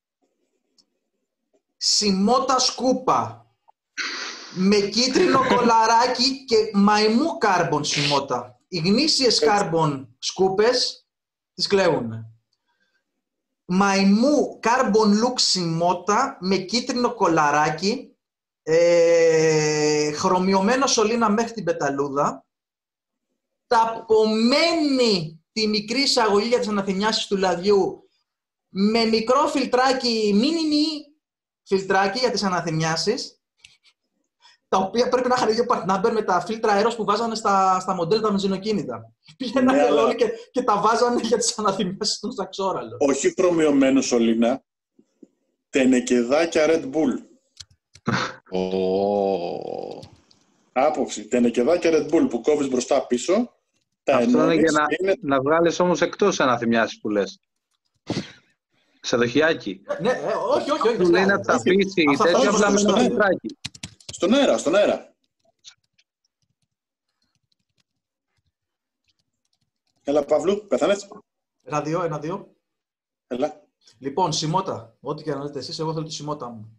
Speaker 1: Σιμώτα σκούπα με κίτρινο κολαράκι και μαϊμού κάρμπον σιμώτα. Οι γνήσιες κάρμπον σκούπες τις κλαίουν. Μαϊμού carbon look σιμώτα με κίτρινο κολαράκι, ε, χρωμιωμένο σωλήνα μέχρι την πεταλούδα, ταπομένη τη μικρή εισαγωγή για τις αναθυμιάσεις του λαδιού με μικρό φιλτράκι, μίνιμι φιλτράκι για τις αναθυμιάσεις, τα οποία πρέπει να είχαν ίδιο παρτνάμπερ με τα φίλτρα αέρος που βάζανε στα, στα μοντέλα τα βενζινοκίνητα. Πήγαιναν ναι, όλοι και, και τα βάζανε για τις αναθυμιάσεις των σαξόραλων.
Speaker 2: Όχι χρωμιωμένο σωλήνα, τενεκεδάκια Red Bull.
Speaker 4: Oh.
Speaker 2: Άποψη, τενεκεδάκια Red Bull που κόβεις μπροστά πίσω. Τα
Speaker 3: αυτό είναι για να,
Speaker 2: είναι...
Speaker 3: να βγάλεις όμως εκτός αναθυμιάσεις που λες. Σε δοχιάκι.
Speaker 1: Ναι, ε, όχι, όχι, όχι.
Speaker 3: Του λέει να τα πείσει τέτοια απλά με ένα φιλτράκι.
Speaker 2: Στον αέρα, στον αέρα. Έλα, Παύλου, πέθανες.
Speaker 1: Ένα-δύο, ένα-δύο.
Speaker 2: Έλα.
Speaker 1: Λοιπόν, σιμώτα. Ό,τι και να λέτε εσείς, εγώ θέλω τη σιμώτα μου.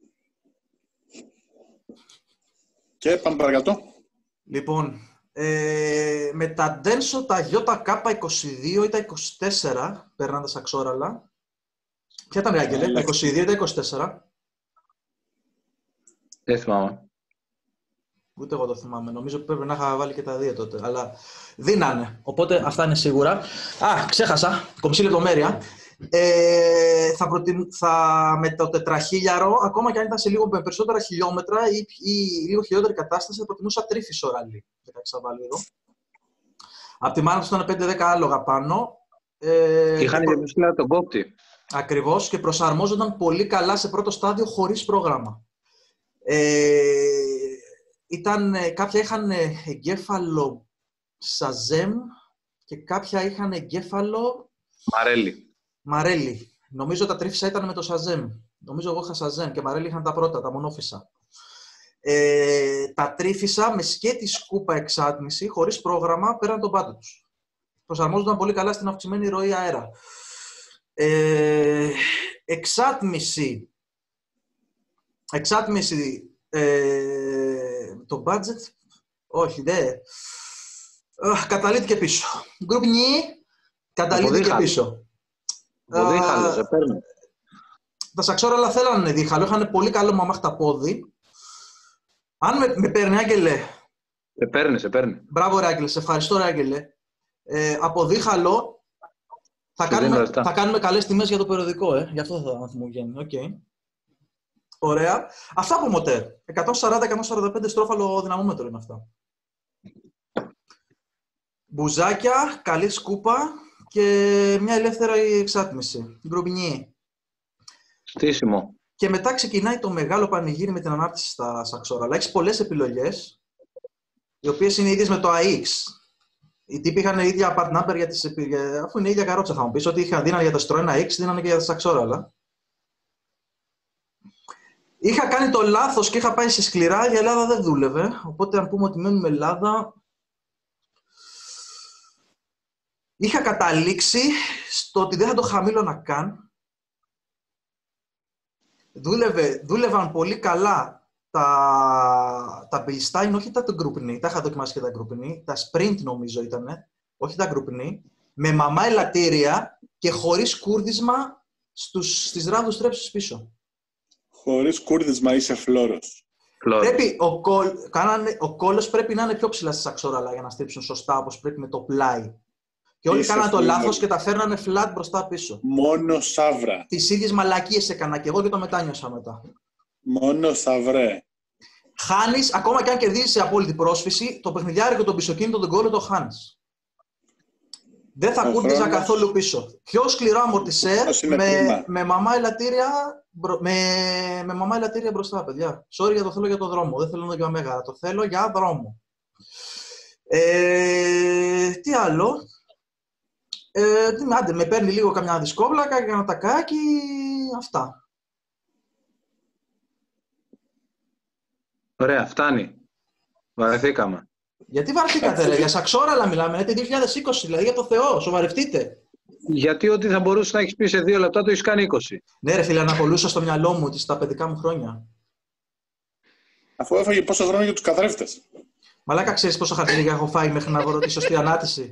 Speaker 2: Και πάμε παρακάτω.
Speaker 1: Λοιπόν, ε, με τα Denso, τα Ιώτα Κάπα είκοσι δύο ή τα είκοσι τέσσερα, περνάνε τα σαξόραλα. Ποια ήταν η Άγγελε, τα είκοσι δύο ή τα είκοσι τέσσερα.
Speaker 3: Δεν θυμάμαι.
Speaker 1: Ούτε εγώ το θυμάμαι. Νομίζω ότι πρέπει να είχα βάλει και τα δύο τότε. Αλλά δίνανε. Οπότε αυτά είναι σίγουρα. Α, ξέχασα. Κομψή λεπτομέρεια. Ε, θα, προτιμ... θα με το τετραχίλιαρο, ακόμα και αν ήταν σε λίγο με περισσότερα χιλιόμετρα ή, ή λίγο χειρότερη κατάσταση, θα προτιμούσα τρίφισο ραλί. Θα βάλει εδώ. Απ' τη μάνα του ήταν πέντε δέκα άλογα πάνω. Ε,
Speaker 3: Είχαν
Speaker 1: προ...
Speaker 3: προ... τον κόπτη.
Speaker 1: Ακριβώς, και προσαρμόζονταν πολύ καλά σε πρώτο στάδιο χωρίς πρόγραμμα. Ε, ήταν, κάποια είχαν εγκέφαλο Σαζέμ και κάποια είχαν εγκέφαλο
Speaker 3: Μαρέλι.
Speaker 1: Μαρέλι. Νομίζω τα τρίφισα ήταν με το Σαζέμ. Νομίζω εγώ είχα Σαζέμ και Μαρέλι είχαν τα πρώτα, τα μονόφισα. Ε, τα τρίφισα με σκέτη σκούπα εξάτμιση, χωρίς πρόγραμμα, πέραν τον πάτο τους. Προσαρμόζονταν πολύ καλά στην αυξημένη ροή αέρα. Ε, εξάτμιση. Εξάτμιση. Ε, το budget. Όχι, δε. Ε, καταλήθηκε πίσω. Γκρουπ νι. Καταλήθηκε πίσω.
Speaker 3: Δίχαλο, σε παίρνει.
Speaker 1: Τα σαξόραλα θέλανε δίχαλο. Είχαν πολύ καλό μαμάχτα πόδι. Αν με, με παίρνει, Άγγελε.
Speaker 3: Σε παίρνει, σε παίρνει.
Speaker 1: Μπράβο, ρε Άγγελε. Σε ευχαριστώ, ρε Άγγελε. Ε, από δίχαλο θα κάνουμε, θα κάνουμε καλές τιμές για το περιοδικό, ε. Γι' αυτό θα μου βγαίνει. Okay. Ωραία. Αυτά από μοτέρ. εκατόν σαράντα με εκατόν σαράντα πέντε στρόφαλο δυναμόμετρο είναι αυτά. Μπουζάκια, καλή σκούπα και μια ελεύθερη εξάτμιση. Γκρουπινιή.
Speaker 3: Στήσιμο.
Speaker 1: Και μετά ξεκινάει το μεγάλο πανηγύρι με την ανάρτηση στα σαξόραλα. Έχεις πολλές επιλογές, οι οποίες είναι ίδιες με το έι εξ. Οι τύποι είχαν ίδια part number για τις, αφού είναι η ίδια καρότσα, θα μου πεις ότι είχαν, δίνανε για το Citroën έι εξ, δίνανε και για τα σαξόραλα. Είχα κάνει το λάθος και είχα πάει σε σκληρά, η Ελλάδα δεν δούλευε. Οπότε, αν πούμε ότι μένουμε Ελλάδα, είχα καταλήξει στο ότι δεν θα το χαμήλωνα καν. Δούλευε, δούλευαν πολύ καλά τα, τα Bilstein, όχι τα γκρουπνή, τα είχα δοκιμάσει και τα γκρουπνή, τα Sprint νομίζω ήτανε, όχι τα γκρουπνή, με μαμά ελαττήρια και χωρίς κούρδισμα στους, στις ράδους στρέψεις πίσω.
Speaker 2: Χωρίς κούρδισμα είσαι φλόρος.
Speaker 1: Πρέπει, ο, κόλ, κάνανε, ο κόλλος πρέπει να είναι πιο ψηλά στις αξόραλα για να στρίψουν σωστά, όπως πρέπει με το πλάι. Και όλοι κάνανε το λάθος και τα φέρνανε flat μπροστά πίσω.
Speaker 2: Μόνο σαύρα.
Speaker 1: Τις ίδιες μαλακίες έκανα και εγώ και το μετάνιωσα μετά.
Speaker 2: Μόνο σαυρέ.
Speaker 1: Χάνεις, ακόμα και αν κερδίζεις σε απόλυτη πρόσφυση, το παιχνιδιάρικο, τον πισωκίνητο, τον κόλλο το χάνεις. Δεν θα κούρτιζα καθόλου πίσω. Πιο σκληρό αμορτισέρ με, με μαμά ελαττήρια με, με μαμά ελαττήρια μπροστά, παιδιά. Sorry για το θέλω για το δρόμο. Δεν θέλω να το για μέγαρα. Το θέλω για δρόμο. Ε, τι άλλο. Ε, τι, άντε, με παίρνει λίγο καμιά δισκόβλακα και ένα τακάκι. Αυτά.
Speaker 3: Ωραία, φτάνει. Βαρεθήκαμε.
Speaker 1: Γιατί βαρεθήκατε, ρε, για σαξόραλα μιλάμε, είναι το δύο χιλιάδες είκοσι, δηλαδή για το Θεό, σοβαρευτείτε.
Speaker 3: Γιατί ό,τι θα μπορούσε να έχει πει σε δύο λεπτά το έχει κάνει είκοσι.
Speaker 1: Ναι, ρε φίλε, αναπολούσα στο μυαλό μου στα παιδικά μου χρόνια.
Speaker 2: Αφού έφαγε πόσα χρόνια για τους καθρέφτες.
Speaker 1: Μαλάκα, ξέρεις πόσα χαρτιά έχω φάει μέχρι να βρω τη σωστή ανάτηση.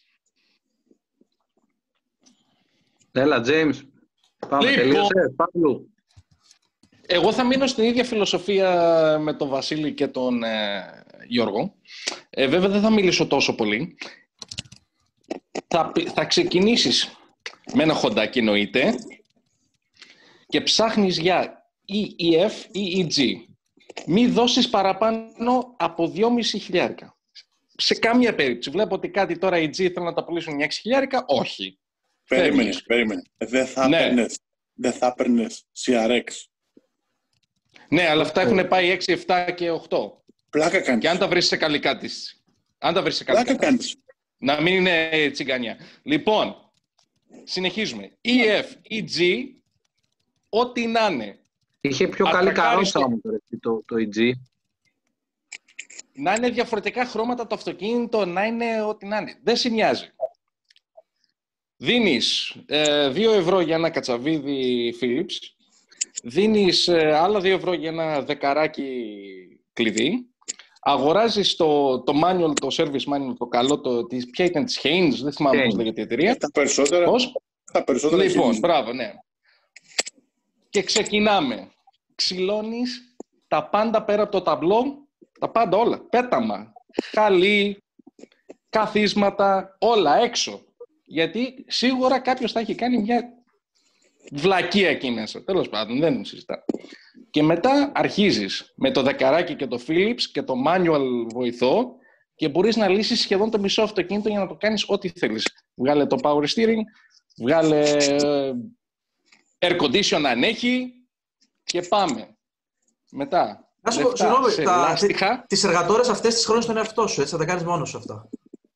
Speaker 3: Έλα, James. Πάμε,
Speaker 4: λοιπόν,
Speaker 3: τελείωσε. Παύλου.
Speaker 4: Εγώ θα μείνω στην ίδια φιλοσοφία με τον Βασίλη και τον ε, Γιώργο. Ε, βέβαια δεν θα μιλήσω τόσο πολύ. Θα, θα ξεκινήσεις με ένα χοντάκι εννοείται και ψάχνεις για ι ι εφ ή ι τζι. Μη δώσεις παραπάνω από δυόμισι χιλιάρικα. Σε κάμια περίπτωση. Βλέπω ότι κάτι τώρα οι τζι θέλουν να τα πουλήσουν για έξι χιλιάρικα. Όχι.
Speaker 2: Περίμενε, περίμενε. Δεν θα
Speaker 4: ναι.
Speaker 2: έπαιρνες, δεν θα έπαιρνες σι αρ εξ.
Speaker 4: Ναι, αλλά αυτά έχουν πάει έξι, επτά και οκτώ.
Speaker 2: Πλάκα κάνεις.
Speaker 4: Και αν τα βρεις σε καλή κάτηση. Αν τα βρεις σε καλή
Speaker 2: Πλάκα κάνεις.
Speaker 4: Να μην είναι τσιγκανιά. Λοιπόν, συνεχίζουμε. ι εφ, ι τζι, ό,τι να είναι.
Speaker 3: Είχε πιο καλή καρότσα όμως το, το ι τζι.
Speaker 4: Να είναι διαφορετικά χρώματα το αυτοκίνητο, να είναι ό,τι να είναι. Δεν σε νοιάζει. Δίνεις ε, δύο ευρώ για ένα κατσαβίδι Philips. Δίνεις ε, άλλα δύο ευρώ για ένα δεκαράκι κλειδί. Αγοράζεις το, το manual, το service manual, το καλό, το, της, ποια ήταν της Haynes, δεν θυμάμαι πώς λέγεται η εταιρεία.
Speaker 2: Τα περισσότερα.
Speaker 4: Πώς?
Speaker 2: Τα περισσότερα.
Speaker 4: Λοιπόν, μπράβο, ναι. Και ξεκινάμε. Ξυλώνεις τα πάντα πέρα από το ταμπλό, τα πάντα όλα. Πέταμα, χαλί, καθίσματα, όλα έξω. Γιατί σίγουρα κάποιος θα έχει κάνει μια βλακεία εκεί μέσα. Τέλος πάντων, δεν συζητά. Και μετά αρχίζεις με το δεκαράκι και το Philips και το manual βοηθό και μπορείς να λύσεις σχεδόν το μισό αυτοκίνητο για να το κάνεις ό,τι θέλεις. Βγάλε το power steering, βγάλε air condition αν έχει και πάμε. Μετά,
Speaker 1: Να σου πω,
Speaker 4: λεφτά
Speaker 1: συγγνώμη,
Speaker 4: σε
Speaker 1: τα-
Speaker 4: λάστιχα.
Speaker 1: τις εργατόρες αυτές τις χρόνεις στον εαυτό σου, έτσι, θα τα κάνεις μόνος σου αυτά.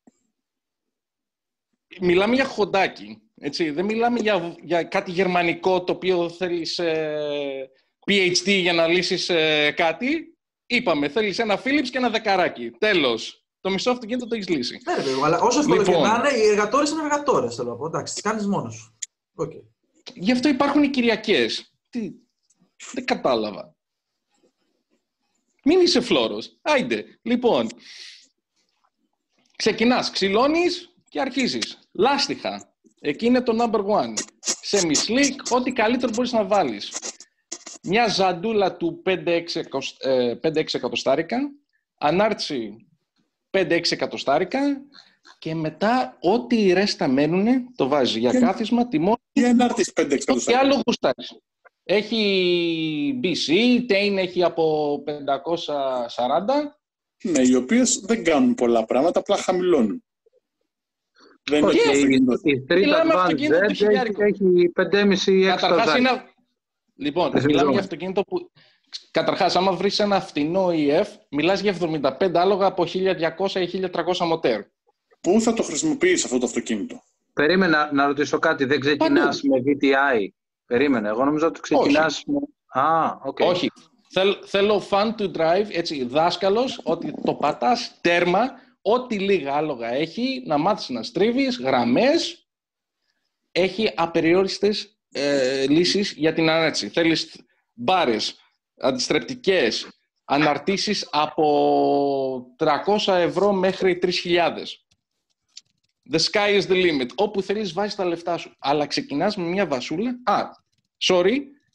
Speaker 4: Μιλάμε για χοντάκι, έτσι. Δεν μιλάμε για, για κάτι γερμανικό το οποίο θέλεις ε, πι έιτς ντι για να λύσεις ε, κάτι. Είπαμε, θέλεις ένα Philips και ένα δεκαράκι. Τέλος. Το μισό αυτοκίνητο το έχεις λύσει.
Speaker 1: Ναι, ρε παιδί μου, αλλά όσο εύκολο
Speaker 4: Λοιπόν.
Speaker 1: και να είναι, οι εργατόρες είναι εργατόρες, θέλω να πω. Εντάξει, τις κάνεις μόνος σου. Okay.
Speaker 4: Γι' αυτό υπάρχουν οι Κυριακές. Τι, δεν κατάλαβα. Μην είσαι φλόρος. Άιντε. Λοιπόν, ξεκινάς, ξυλώνεις και αρχίζεις. Λάστιχα. Εκεί είναι το number one. Semi-slick, ό,τι καλύτερο μπορείς να βάλεις. Μια ζαντούλα του πέντε έξι εκατοστάρικα, ανάρτηση πέντε έξι εκατοστάρικα και μετά ό,τι ρέστα μένουνε το βάζεις για
Speaker 2: Και-
Speaker 4: κάθισμα, τιμό
Speaker 2: Τι ενάρτης πέντε έξι
Speaker 4: και
Speaker 2: εκατοστάρικα.
Speaker 4: άλλο γουστάρεις. Έχει μπι σι, Tain έχει από πεντακόσια σαράντα.
Speaker 2: Ναι, οι οποίες δεν κάνουν πολλά πράγματα, απλά χαμηλώνουν. Δεν είναι
Speaker 3: Όχι,
Speaker 2: ότι το
Speaker 3: η,
Speaker 2: αυτοκίνητο-
Speaker 3: η Street
Speaker 4: Μιλάμε
Speaker 3: Advance
Speaker 4: αυτοκίνητο του
Speaker 3: Z έχει,
Speaker 4: χιλιάρικου.
Speaker 3: έχει πέντε κόμμα πέντε έξτρα
Speaker 4: Καταρχάς
Speaker 3: ζάρι.
Speaker 4: είναι... Λοιπόν,
Speaker 3: Δεν
Speaker 4: μιλάμε
Speaker 3: ξέρω.
Speaker 4: για αυτοκίνητο που... Καταρχάς, άμα βρεις ένα φτηνό ι εφ, μιλάς για εβδομήντα πέντε άλογα από χίλια διακόσια ή χίλια τριακόσια μοτέρ.
Speaker 2: Πού θα το χρησιμοποιείς αυτό το αυτοκίνητο?
Speaker 3: Περίμενα να, να ρωτήσω κάτι. Δεν ξεκινάς με βι τι άι. Περίμενε. Εγώ νομίζω ότι ξεκινάς με... Α, οκ.
Speaker 4: Όχι. Θέλ, θέλω fun to drive, έτσι, δάσκαλος, ότι το πατάς τέρμα, ό,τι λίγα άλογα έχει, να μάθεις να στρίβεις, γραμμές, έχει απεριόριστες ε, λύσεις για την ανάρτηση. Θέλεις μπάρες, αντιστρεπτικές, αναρτήσεις από τριακόσια ευρώ μέχρι τρεις χιλιάδες. The sky is the limit. Όπου θέλεις βάζεις τα λεφτά σου. Αλλά ξεκινάς με μια βασούλα. Α, sorry,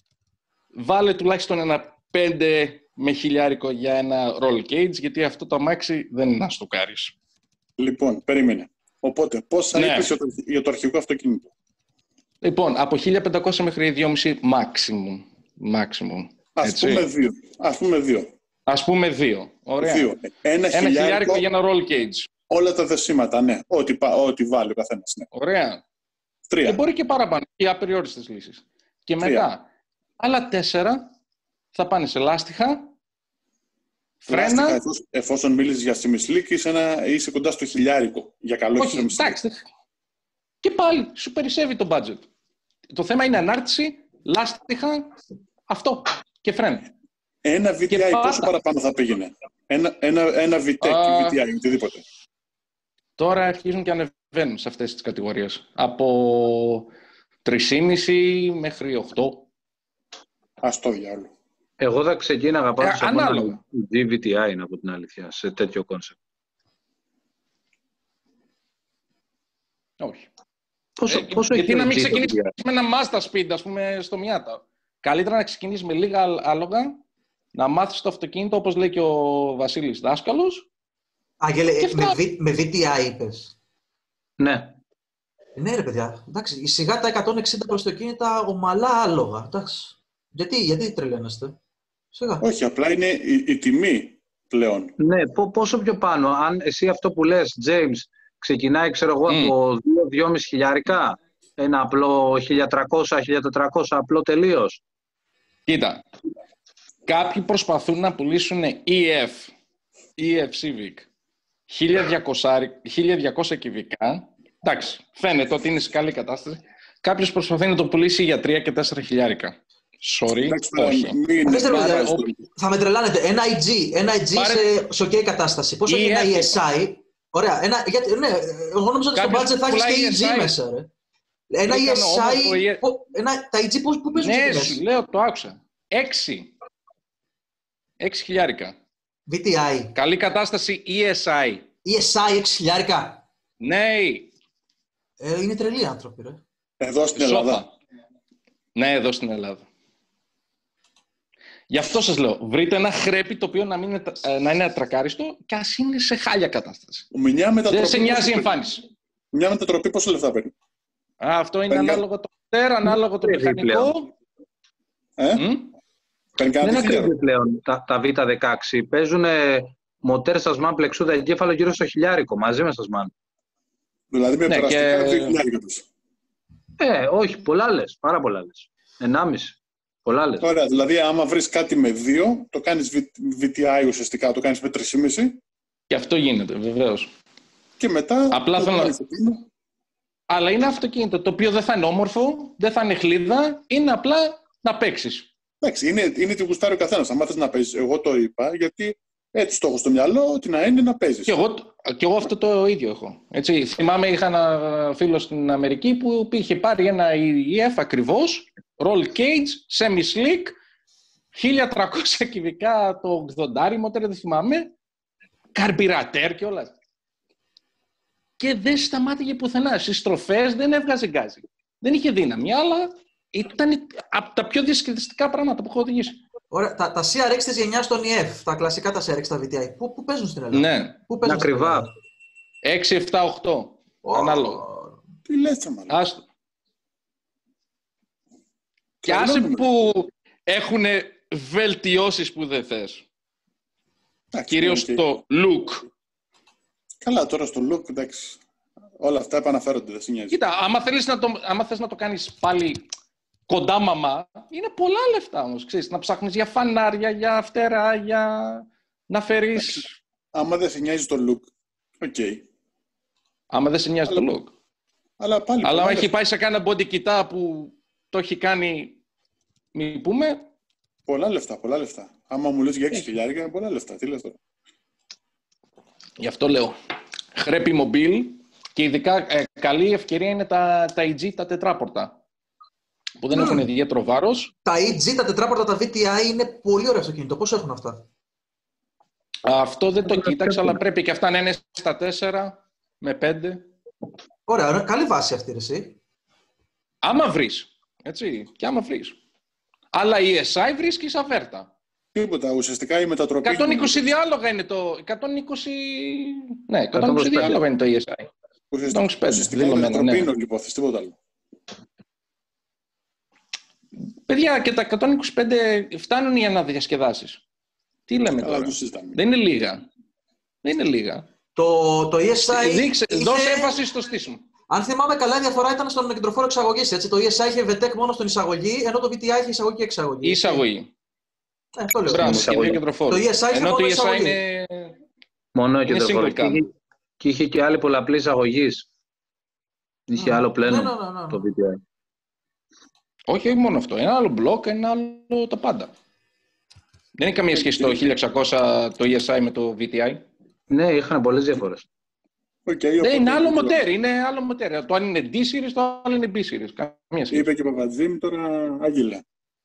Speaker 4: βάλε τουλάχιστον ένα πέντε με χιλιάρικο για ένα roll cage, γιατί αυτό το αμάξι δεν είναι να στο κάρεις.
Speaker 2: Λοιπόν, περίμενε. Οπότε, πώς θα
Speaker 4: Ναι.
Speaker 2: είπες για το, για το αρχικό αυτοκίνητο?
Speaker 4: Λοιπόν, από χίλια πεντακόσια μέχρι δυόμισι maximum. maximum.
Speaker 2: Ας
Speaker 4: Έτσι.
Speaker 2: πούμε δύο. Ας πούμε δύο.
Speaker 4: Ας πούμε δύο. Ωραία.
Speaker 2: δύο. Ένα,
Speaker 4: Ένα
Speaker 2: χιλιάρικο,
Speaker 4: χιλιάρικο για ένα roll cage.
Speaker 2: όλα τα δεσίματα, ναι. Ό,τι, πα- ό,τι βάλει ο καθένας, ναι.
Speaker 4: Ωραία.
Speaker 2: Τρία.
Speaker 4: Και μπορεί και παραπάνω. Και απεριόριστες λύσεις. Και
Speaker 2: Τρία.
Speaker 4: μετά, άλλα τέσσερα θα πάνε σε λάστιχα,
Speaker 2: Λάστιχα,
Speaker 4: φρένα.
Speaker 2: εφόσον, εφόσον μίλεις για semi-slick, είσαι, ένα- είσαι κοντά στο χιλιάρικο. Για καλό
Speaker 4: Όχι,
Speaker 2: semi-slick.
Speaker 4: εντάξει. Και πάλι σου περισσεύει το budget. Το θέμα είναι ανάρτηση, λάστιχα, αυτό και φρένα.
Speaker 2: Ένα βι τι άι
Speaker 4: πάτα.
Speaker 2: πόσο παραπάνω θα πήγαινε? Ένα, ένα, ένα βι τεκ
Speaker 4: Α.
Speaker 2: ή βι τι άι, οτιδήποτε.
Speaker 4: Τώρα αρχίζουν και ανεβαίνουν σε αυτές τις κατηγορίες. Από τρία κόμμα πέντε μέχρι οκτώ.
Speaker 2: Ας το διάλογο.
Speaker 3: Εγώ θα ξεκίναγα πάντως
Speaker 4: Ε,
Speaker 3: από ένα
Speaker 4: ανάλογα.
Speaker 3: τζι βι τι άι, να πω την αλήθεια, σε τέτοιο κόνσεπτ.
Speaker 4: Όχι.
Speaker 3: Πόσο,
Speaker 4: Ε,
Speaker 3: πόσο
Speaker 4: γιατί
Speaker 3: έχει
Speaker 4: να
Speaker 3: το
Speaker 4: μην
Speaker 3: τζι βι τι άι?
Speaker 4: ξεκινήσεις με ένα Mazda Speed, ας πούμε, στο Miata. Καλύτερα να ξεκινήσεις με λίγα άλογα, να μάθεις το αυτοκίνητο, όπως λέει και ο Βασίλης δάσκαλος.
Speaker 1: Άγγελε,
Speaker 4: Και
Speaker 1: ε, με,
Speaker 4: αυτά.
Speaker 1: βι- με βι τι άι είπες.
Speaker 3: Ναι.
Speaker 1: Ναι, ρε παιδιά. Εντάξει, σιγά τα εκατόν εξήντα προστοκίνητα ομαλά άλογα. Εντάξει. Γιατί, γιατί τρελαίνεστε. Σιγά.
Speaker 2: Όχι, απλά είναι η, η τιμή πλέον.
Speaker 3: Ναι, πο- πόσο πιο πάνω. Αν εσύ αυτό που λες, James, ξεκινάει, ξέρω εγώ,
Speaker 4: Mm.
Speaker 3: από δύο με δυόμισι χιλιάρικα, ένα απλό χίλια τριακόσια με χίλια τετρακόσια, απλό τελείως.
Speaker 4: Κοίτα, κάποιοι προσπαθούν να πουλήσουν ι εφ, ι εφ Civic, χίλια διακόσια, χίλια διακόσια κυβικά. Εντάξει, φαίνεται ότι είναι σε καλή κατάσταση. Κάποιος προσπαθεί να το πουλήσει για τρία και τέσσερα χιλιάρικα. Sorry,
Speaker 2: Εντάξει, τώρα
Speaker 4: όχι.
Speaker 2: μην-
Speaker 1: Αφήστε ρε,
Speaker 2: πάρα
Speaker 1: παιδιά,
Speaker 2: στο-
Speaker 1: θα με τρελάνετε. Ένα άι τζι, ένα άι τζι
Speaker 4: Πάρε-
Speaker 1: σε, σε ok κατάσταση. Πόσο έχει
Speaker 4: ι
Speaker 1: ένα
Speaker 4: εφ.
Speaker 1: ι ες άι. Ωραία. Ένα, γιατί, ναι, εγώ νόμιζα ότι στο
Speaker 4: Κάποιος
Speaker 1: budget θα έχεις
Speaker 4: πουλάει
Speaker 1: και ι τζι
Speaker 4: ι ες άι.
Speaker 1: μέσα, ρε. Ένα
Speaker 4: Ήταν
Speaker 1: ι ες άι,
Speaker 4: όμορφο ι-
Speaker 1: πο- ένα, τα άι τζι πώς, πού παίζουν
Speaker 4: Ναι,
Speaker 1: τις
Speaker 4: σου
Speaker 1: τιμές.
Speaker 4: λέω, το άκουσα. Έξι. Έξι χιλιάρικα.
Speaker 1: βι τι άι.
Speaker 4: Καλή κατάσταση ι ες άι.
Speaker 1: ι ες άι έξι χιλιάρικα.
Speaker 4: Ναι,
Speaker 1: Ε, είναι τρελοί άνθρωποι, ρε.
Speaker 2: Εδώ στην Ελλάδα.
Speaker 4: σώπα. Ναι, εδώ στην Ελλάδα. Γι' αυτό σας λέω, βρείτε ένα χρέπι το οποίο να, μην είναι, να είναι ατρακάριστο και ας είναι σε χάλια κατάσταση.
Speaker 2: Μια μετατροπή,
Speaker 4: δεν σε νοιάζει η εμφάνιση.
Speaker 2: Μια μετατροπή πόσα λεφτά παίρνει?
Speaker 4: Α, αυτό είναι Πένκα... ανάλογο το μοτέρ, ανάλογο το μηχανικό.
Speaker 2: Ε? Mm?
Speaker 3: Δεν είναι ακριβή πλέον τα, τα βι δεκαέξι. Παίζουν μοτέρ Σασμάν πλεξούδα εγκέφαλο γύρω στο χιλιάρικο, μαζί με Σασμάν.
Speaker 2: Δηλαδή με ναι, περαστικά και... δύο χιλιάρικα τους.
Speaker 3: Ε, όχι, πολλά λες, πάρα πολλά λες. Ενάμιση. Πολλά λες.
Speaker 2: Ωραία, δηλαδή άμα βρεις κάτι με δύο, το κάνεις βι τι άι ουσιαστικά, το κάνεις με τρία κόμμα πέντε.
Speaker 4: Και αυτό γίνεται, βεβαίως.
Speaker 2: Και μετά...
Speaker 4: Απλά θέλω να... Αλλά είναι αυτοκίνητο, το οποίο δεν θα είναι όμορφο, δεν θα είναι χλίδα, είναι απλά να παίξεις.
Speaker 2: Εντάξει, είναι, είναι τι γουστάρει ο καθένας. Αν μάθεις να παίζεις, εγώ το είπα, γιατί έτσι το έχω στο μυαλό, ότι να είναι να παίζεις.
Speaker 4: Και εγώ, και εγώ αυτό το ίδιο έχω. Έτσι, θυμάμαι, είχα ένα φίλο στην Αμερική που είχε πάρει ένα ι εφ ακριβώς, roll cage, semi-slick, χίλια τριακόσια κυβικά το ογδόντα, μοτέρ, δεν θυμάμαι, καρμπυρατέρ και όλα. Και δεν σταμάτηκε πουθενά. Στις στροφές δεν έβγαζε γκάζι. Δεν είχε δύναμη, αλλά ήταν από τα πιο διασκεδαστικά πράγματα που έχω οδηγήσει.
Speaker 1: Ωραία. Τα, τα σι αρ εξ της γενιάς των ι εφ, τα κλασικά τα σι αρ εξ, τα βι τι άι, πού, πού παίζουν στην Ελλάδα?
Speaker 4: Ναι.
Speaker 1: Πού παίζουν
Speaker 3: ακριβά.
Speaker 4: έξι, επτά, οκτώ. Oh. Ανάλογα.
Speaker 2: Τι λες, αμάν.
Speaker 4: Άστο. Και άσε που έχουν βελτιώσεις που δεν θες. Κυρίως okay. το look.
Speaker 2: Καλά, τώρα στο look, εντάξει. Όλα αυτά επαναφέρονται, δεν συνειάζει.
Speaker 4: Κοίτα, άμα, θέλεις να το, άμα θες να το κάνεις πάλι κοντά μαμά, είναι πολλά λεφτά όμως, ξέρεις, να ψάχνεις για φανάρια, για φτερά, για να φέρεις...
Speaker 2: Άμα δεν σε νοιάζει το look, οκ. Okay.
Speaker 4: Άμα δεν σε νοιάζει αλλά... το look.
Speaker 2: Αλλά πάλι...
Speaker 4: Αλλά αν έχει πάει σε κάνα body kit που το έχει κάνει, μη πούμε...
Speaker 2: Πολλά λεφτά, πολλά λεφτά. Άμα μου λες για έξι χιλιάδες, είναι πολλά λεφτά. Τι λες τώρα?
Speaker 4: Γι' αυτό λέω, χρέπει μομπίλ και ειδικά ε, καλή ευκαιρία είναι τα, τα ι τζι, τα τετράπορτα. Που δεν mm. έχουν ιδιαίτερο βάρος.
Speaker 1: Τα ι τζι, τα τετράπορτα, τα βι τι άι είναι πολύ ωραία αυτοκίνητο. Πώς έχουν αυτά?
Speaker 4: Αυτό δεν το κοίταξα, αλλά πρέπει και αυτά να είναι στα τέσσερα με πέντε.
Speaker 1: Ωραία, καλή βάση αυτή, εσύ.
Speaker 4: Άμα βρεις, έτσι, και άμα βρεις. Αλλά η ες άι βρίσκεις αβέρτα.
Speaker 2: Τίποτα, ουσιαστικά η μετατροπή...
Speaker 4: εκατόν είκοσι διάλογα είναι το... εκατόν είκοσι... Ναι, εκατόν είκοσι διάλογα είναι το ι ες άι.
Speaker 2: Ουσιαστικά, ουσιαστικά η μετατροπή ναι. είναι όλη υπόθεση, τίποτα άλλο.
Speaker 4: Παιδιά, και τα εκατόν είκοσι πέντε φτάνουν για να διασκεδάσεις. Τι λέμε
Speaker 2: Καλά,
Speaker 4: τώρα? Δεν είναι λίγα. Δεν είναι λίγα.
Speaker 1: Το, το ι ες άι...
Speaker 4: Δείξε,
Speaker 1: είχε...
Speaker 4: Δώσε έμφαση στο στήσιμο.
Speaker 1: Αν θυμάμαι καλά, η διαφορά ήταν στον κεντροφόρο εξαγωγής. Έτσι. Το ι ες άι είχε βετέκ μόνο στην εισαγωγή, ενώ το βι τι άι είχε εισαγωγή και εξαγωγή.
Speaker 4: Η εισαγωγή.
Speaker 1: Ε, αυτό λέω.
Speaker 4: Μπράβο, και δύο κεντροφόρο.
Speaker 1: Το ι ες άι είχε
Speaker 4: ενώ
Speaker 1: μόνο
Speaker 4: το ι ες άι
Speaker 1: εισαγωγή.
Speaker 4: είναι...
Speaker 3: Μόνο κεντροφόρο. Και, και είχε και άλλη πολλαπλή εισαγωγή. Είχε mm. άλλο πλένο
Speaker 1: ναι, ναι, ναι, ναι.
Speaker 3: το βι τι άι.
Speaker 4: Όχι, όχι μόνο αυτό. Ένα άλλο μπλοκ, ένα άλλο τα πάντα. Δεν έχει καμία σχέση το χίλια εξακόσια το ι ες άι με το βι τι άι.
Speaker 3: Ναι, είχαν πολλές διαφορές.
Speaker 2: Okay,
Speaker 4: δεν είναι άλλο μοτέρ, είναι άλλο μοτέρ. Το αν είναι D-Series, το άλλο είναι B-Series. Καμία σχέση.
Speaker 2: Είπε και ο Παπατζήμ, τώρα άγγελα.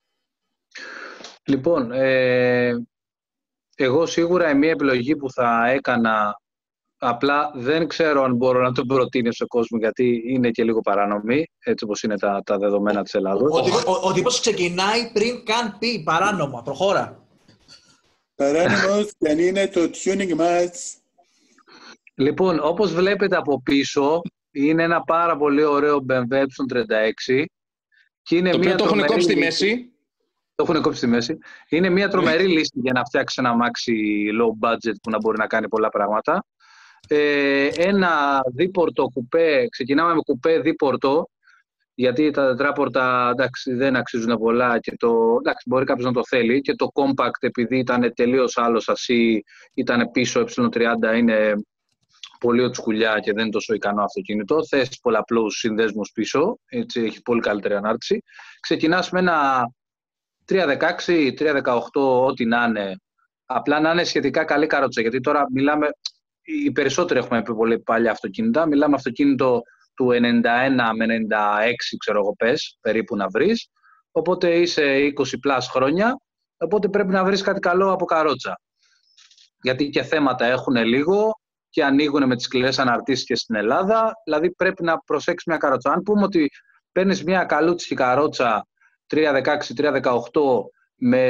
Speaker 3: Λοιπόν, ε, εγώ σίγουρα μία επιλογή που θα έκανα, απλά δεν ξέρω αν μπορώ να τον προτείνω στον κόσμο, γιατί είναι και λίγο παράνομη, έτσι όπως είναι τα, τα δεδομένα της Ελλάδος.
Speaker 1: Ο, ο, ο τύπος ξεκινάει πριν καν πει παράνομα. Προχώρα.
Speaker 2: Παράνομος και αν είναι το tuning match.
Speaker 3: Λοιπόν, όπως βλέπετε από πίσω, είναι ένα πάρα πολύ ωραίο μπι εμ ντάμπλιου ι τριάντα έξι. Και είναι
Speaker 4: το
Speaker 3: μια
Speaker 4: οποίο το έχουν κόψει στη μέση.
Speaker 3: Το έχουν κόψει στη μέση. Είναι μια τρομερή λύση για να φτιάξει ένα αμάξι low budget που να μπορεί να κάνει πολλά πράγματα. Ε, ένα δίπορτο κουπέ, ξεκινάμε με κουπέ δίπορτο, γιατί τα τετράπορτα εντάξει, δεν αξίζουν πολλά και το, εντάξει, μπορεί κάποιος να το θέλει. Και το compact, επειδή ήταν τελείως άλλο σασί, ήταν πίσω ε τριάντα, είναι πολύ οτσκουλιά και δεν είναι τόσο ικανό αυτοκίνητο. Θες πολλαπλούς συνδέσμους πίσω, έτσι έχει πολύ καλύτερη ανάρτηση. Ξεκινάς με ένα τριακόσια δεκαέξι, τριακόσια δεκαοκτώ, ό,τι να είναι. Απλά να είναι σχετικά καλή καρότσα, γιατί τώρα μιλάμε, οι περισσότεροι έχουμε πει πολύ παλιά αυτοκίνητα, μιλάμε αυτοκίνητο του ενενήντα ένα με ενενήντα έξι, ξέρω εγώ πες, περίπου να βρεις. Οπότε είσαι είκοσι πλας χρόνια, οπότε πρέπει να βρεις κάτι καλό από καρότσα. Γιατί και θέματα έχουν λίγο και ανοίγουν με τις σκληρές αναρτήσεις και στην Ελλάδα, δηλαδή πρέπει να προσέξεις μια καρότσα. Αν πούμε ότι παίρνεις μια καλούτσικη καρότσα τριακόσια δεκαέξι, τριακόσια δεκαοκτώ με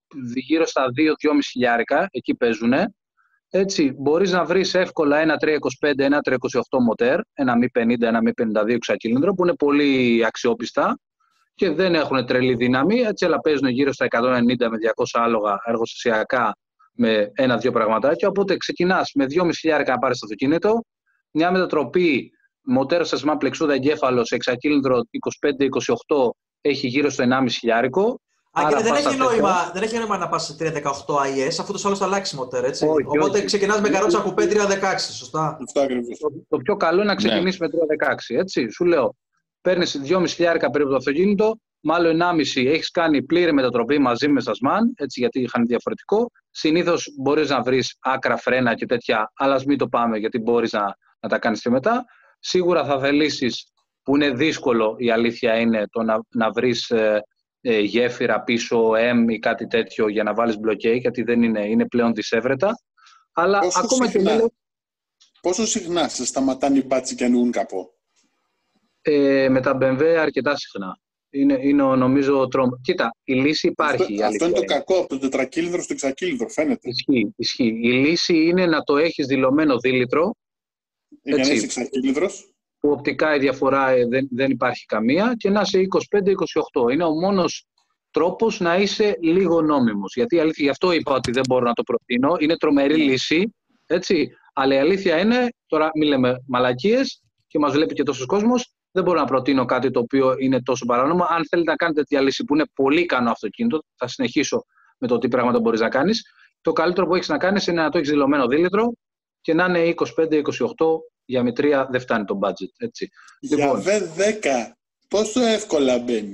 Speaker 3: γύρω στα δύο με δυόμισι χιλιάρικα, εκεί παίζουνε. Έτσι, μπορείς να βρεις εύκολα ένα τριακόσια είκοσι πέντε, ένα τριακόσια είκοσι οκτώ μοτέρ, ένα εμ πενήντα, ένα εμ πενήντα δύο εξακύλινδρο, που είναι πολύ αξιόπιστα και δεν έχουν τρελή δύναμη, έτσι, αλλά παίζουν γύρω στα εκατόν ενενήντα με διακόσια άλογα εργοστασιακά με ένα-δύο πραγματάκια. Οπότε ξεκινάς με δυόμισι χιλιάρικα να πάρεις το αυτοκίνητο, μια μετατροπή μοτέρ σε σμά πλεξούδα εγκέφαλο σε εξακύλινδρο είκοσι πέντε είκοσι οκτώ έχει γύρω στο ενάμιση χιλιάρικο.
Speaker 5: Άρα δεν έχει, νόημα, δεν έχει νόημα να πας σε τριακόσια δεκαοκτώ άι ες, αφού το άλλο θα αλλάξει μοτέρ, έτσι.
Speaker 3: Όχι,
Speaker 5: Οπότε
Speaker 3: όχι.
Speaker 5: ξεκινάς με καρότσα κουπέ τριακόσια δεκαέξι, σωστά.
Speaker 2: Αυτό ακριβώς.
Speaker 3: Το, το πιο καλό είναι να ξεκινήσει ναι. με τριακόσια δεκαέξι. Έτσι. Σου λέω, παίρνεις δυόμισι χιλιάρικα περίπου το αυτοκίνητο, μάλλον ενάμιση έχεις κάνει πλήρη μετατροπή μαζί με σασμάν, έτσι, γιατί είχαν διαφορετικό. Συνήθως μπορείς να βρεις άκρα φρένα και τέτοια, αλλά ας μην το πάμε γιατί μπορείς να, να τα κάνεις και μετά. Σίγουρα θα θελήσεις, που είναι δύσκολο, η αλήθεια είναι, το να, να βρεις ε, ε, γέφυρα πίσω, M ή κάτι τέτοιο για να βάλεις μπλοκέ, γιατί δεν είναι, είναι πλέον δυσέβρετα. Αλλά
Speaker 2: πόσο
Speaker 3: ακόμα
Speaker 2: συχνά,
Speaker 3: και λέω,
Speaker 2: πόσο συχνά σε σταματάνε οι μπάτσοι και ανοίγουν καπό?
Speaker 3: Ε, με τα μπι εμ ντάμπλιου αρκετά συχνά. Είναι, είναι νομίζω τρόμο. Κοίτα, η λύση υπάρχει.
Speaker 2: Αυτό, αυτό είναι το κακό, από το τετρακύλινδρο στο εξακύλινδρο, φαίνεται.
Speaker 3: Ισχύει, ισχύει. Η λύση είναι να το έχεις δηλωμένο δίλητρο.
Speaker 2: Για να είσαι εξακύλινδρος.
Speaker 3: Που οπτικά η διαφορά ε, δεν, δεν υπάρχει καμία, και να είσαι είκοσι πέντε είκοσι οκτώ. Είναι ο μόνος τρόπος να είσαι λίγο νόμιμος. Γιατί αλήθεια, γι' αυτό είπα ότι δεν μπορώ να το προτείνω. Είναι τρομερή λύση. Έτσι. Αλλά η αλήθεια είναι, τώρα μην λέμε μαλακίες και μας βλέπει και τόσος κόσμος, δεν μπορώ να προτείνω κάτι το οποίο είναι τόσο παράνομο. Αν θέλετε να κάνετε τέτοια λύση που είναι πολύ ικανό αυτοκίνητο, θα συνεχίσω με το τι πράγματα μπορείς να κάνεις. Το καλύτερο που έχεις να κάνεις είναι να το έχεις δηλωμένο δίλητρο και να είναι είκοσι πέντε είκοσι οκτώ, για μητρία δεν φτάνει το budget. Έτσι.
Speaker 2: Για
Speaker 3: Λοιπόν,
Speaker 2: βι δέκα, πόσο εύκολα μπαίνει.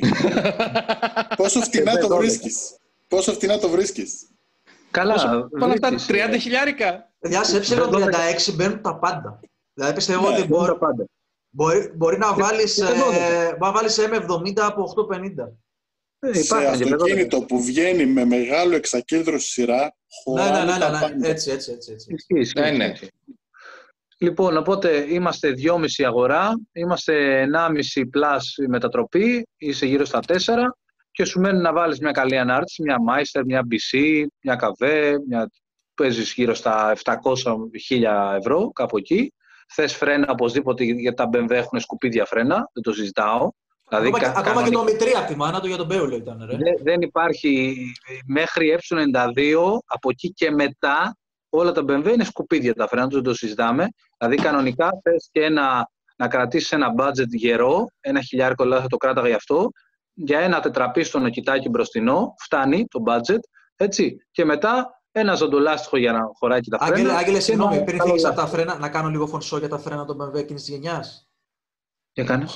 Speaker 2: Πόσο φτηνά το βρίσκεις. Πόσο φτηνά το βρίσκεις.
Speaker 3: Καλά,
Speaker 4: όλα αυτά τριάντα χιλιάρικα.
Speaker 5: Παιδιά, σε ε τριάντα έξι μπαίνουν τα πάντα. Δηλαδή πιστεύω
Speaker 2: Ναι,
Speaker 5: ότι μπορεί,
Speaker 3: τα πάντα.
Speaker 5: μπορεί, μπορεί να βάλεις,
Speaker 3: Και- και
Speaker 5: ε, μπορεί να βάλεις εμ εβδομήντα από οκτώ πενήντα.
Speaker 3: Ε,
Speaker 2: Σε
Speaker 3: υπάρχουν και
Speaker 2: αυτοκίνητο που βγαίνει με μεγάλο εξακύλινδρο στη σειρά,
Speaker 5: Ναι, ναι,
Speaker 2: χωράνε
Speaker 5: ναι,
Speaker 2: τα
Speaker 5: ναι,
Speaker 2: πάντα.
Speaker 5: ναι. Έτσι, έτσι, έτσι. έτσι.
Speaker 3: Ισχύει, ισχύει,
Speaker 4: Ναι, ναι.
Speaker 3: ισχύει. Λοιπόν, οπότε είμαστε δυόμισι αγορά, είμαστε ενάμισι πλάς μετατροπή, είσαι γύρω στα τέσσερα και σου μένει να βάλεις μια καλή ανάρτηση, μια Meister, μια μπι σι, μια καβέ, μια... παίζεις γύρω στα επτακόσια χίλια ευρώ, κάπου εκεί. Θες φρένα οπωσδήποτε, γιατί τα μπι εμ ντάμπλιου έχουν σκουπίδια φρένα, δεν το συζητάω. Δηλαδή,
Speaker 5: Ακόμα,
Speaker 3: κα-
Speaker 5: και, ακόμα και
Speaker 3: κανονικά-
Speaker 5: το μη τρία από τη μάνα του για τον Μπέουλο ήταν, ρε.
Speaker 3: Δεν, δεν υπάρχει μέχρι ε ενενήντα δύο, από εκεί και μετά όλα τα μπι εμ ντάμπλιου είναι σκουπίδια τα φρένα, δεν το συζητάμε. Δηλαδή κανονικά θες και ένα, να κρατήσεις ένα budget γερό, ένα χιλιάρικο δηλαδή θα το κράταγα γι' αυτό, για ένα τετραπίστονο κοιτάκι μπροστινό, φτάνει το budget, έτσι, και μετά ένα ζαντολάστιχο για να χωράει και τα φρένα.
Speaker 5: Άγγελε, Άγγελε, συγγνώμη,
Speaker 3: ένα
Speaker 5: πριν
Speaker 3: καλό
Speaker 5: φύγεις από τα
Speaker 3: λάστιχο.
Speaker 5: φρένα, να κάνω λίγο φωνσό για τα φρένα των μπι εμ ντάμπλιου εκείνης της γενιάς.
Speaker 3: Τι κάνεις?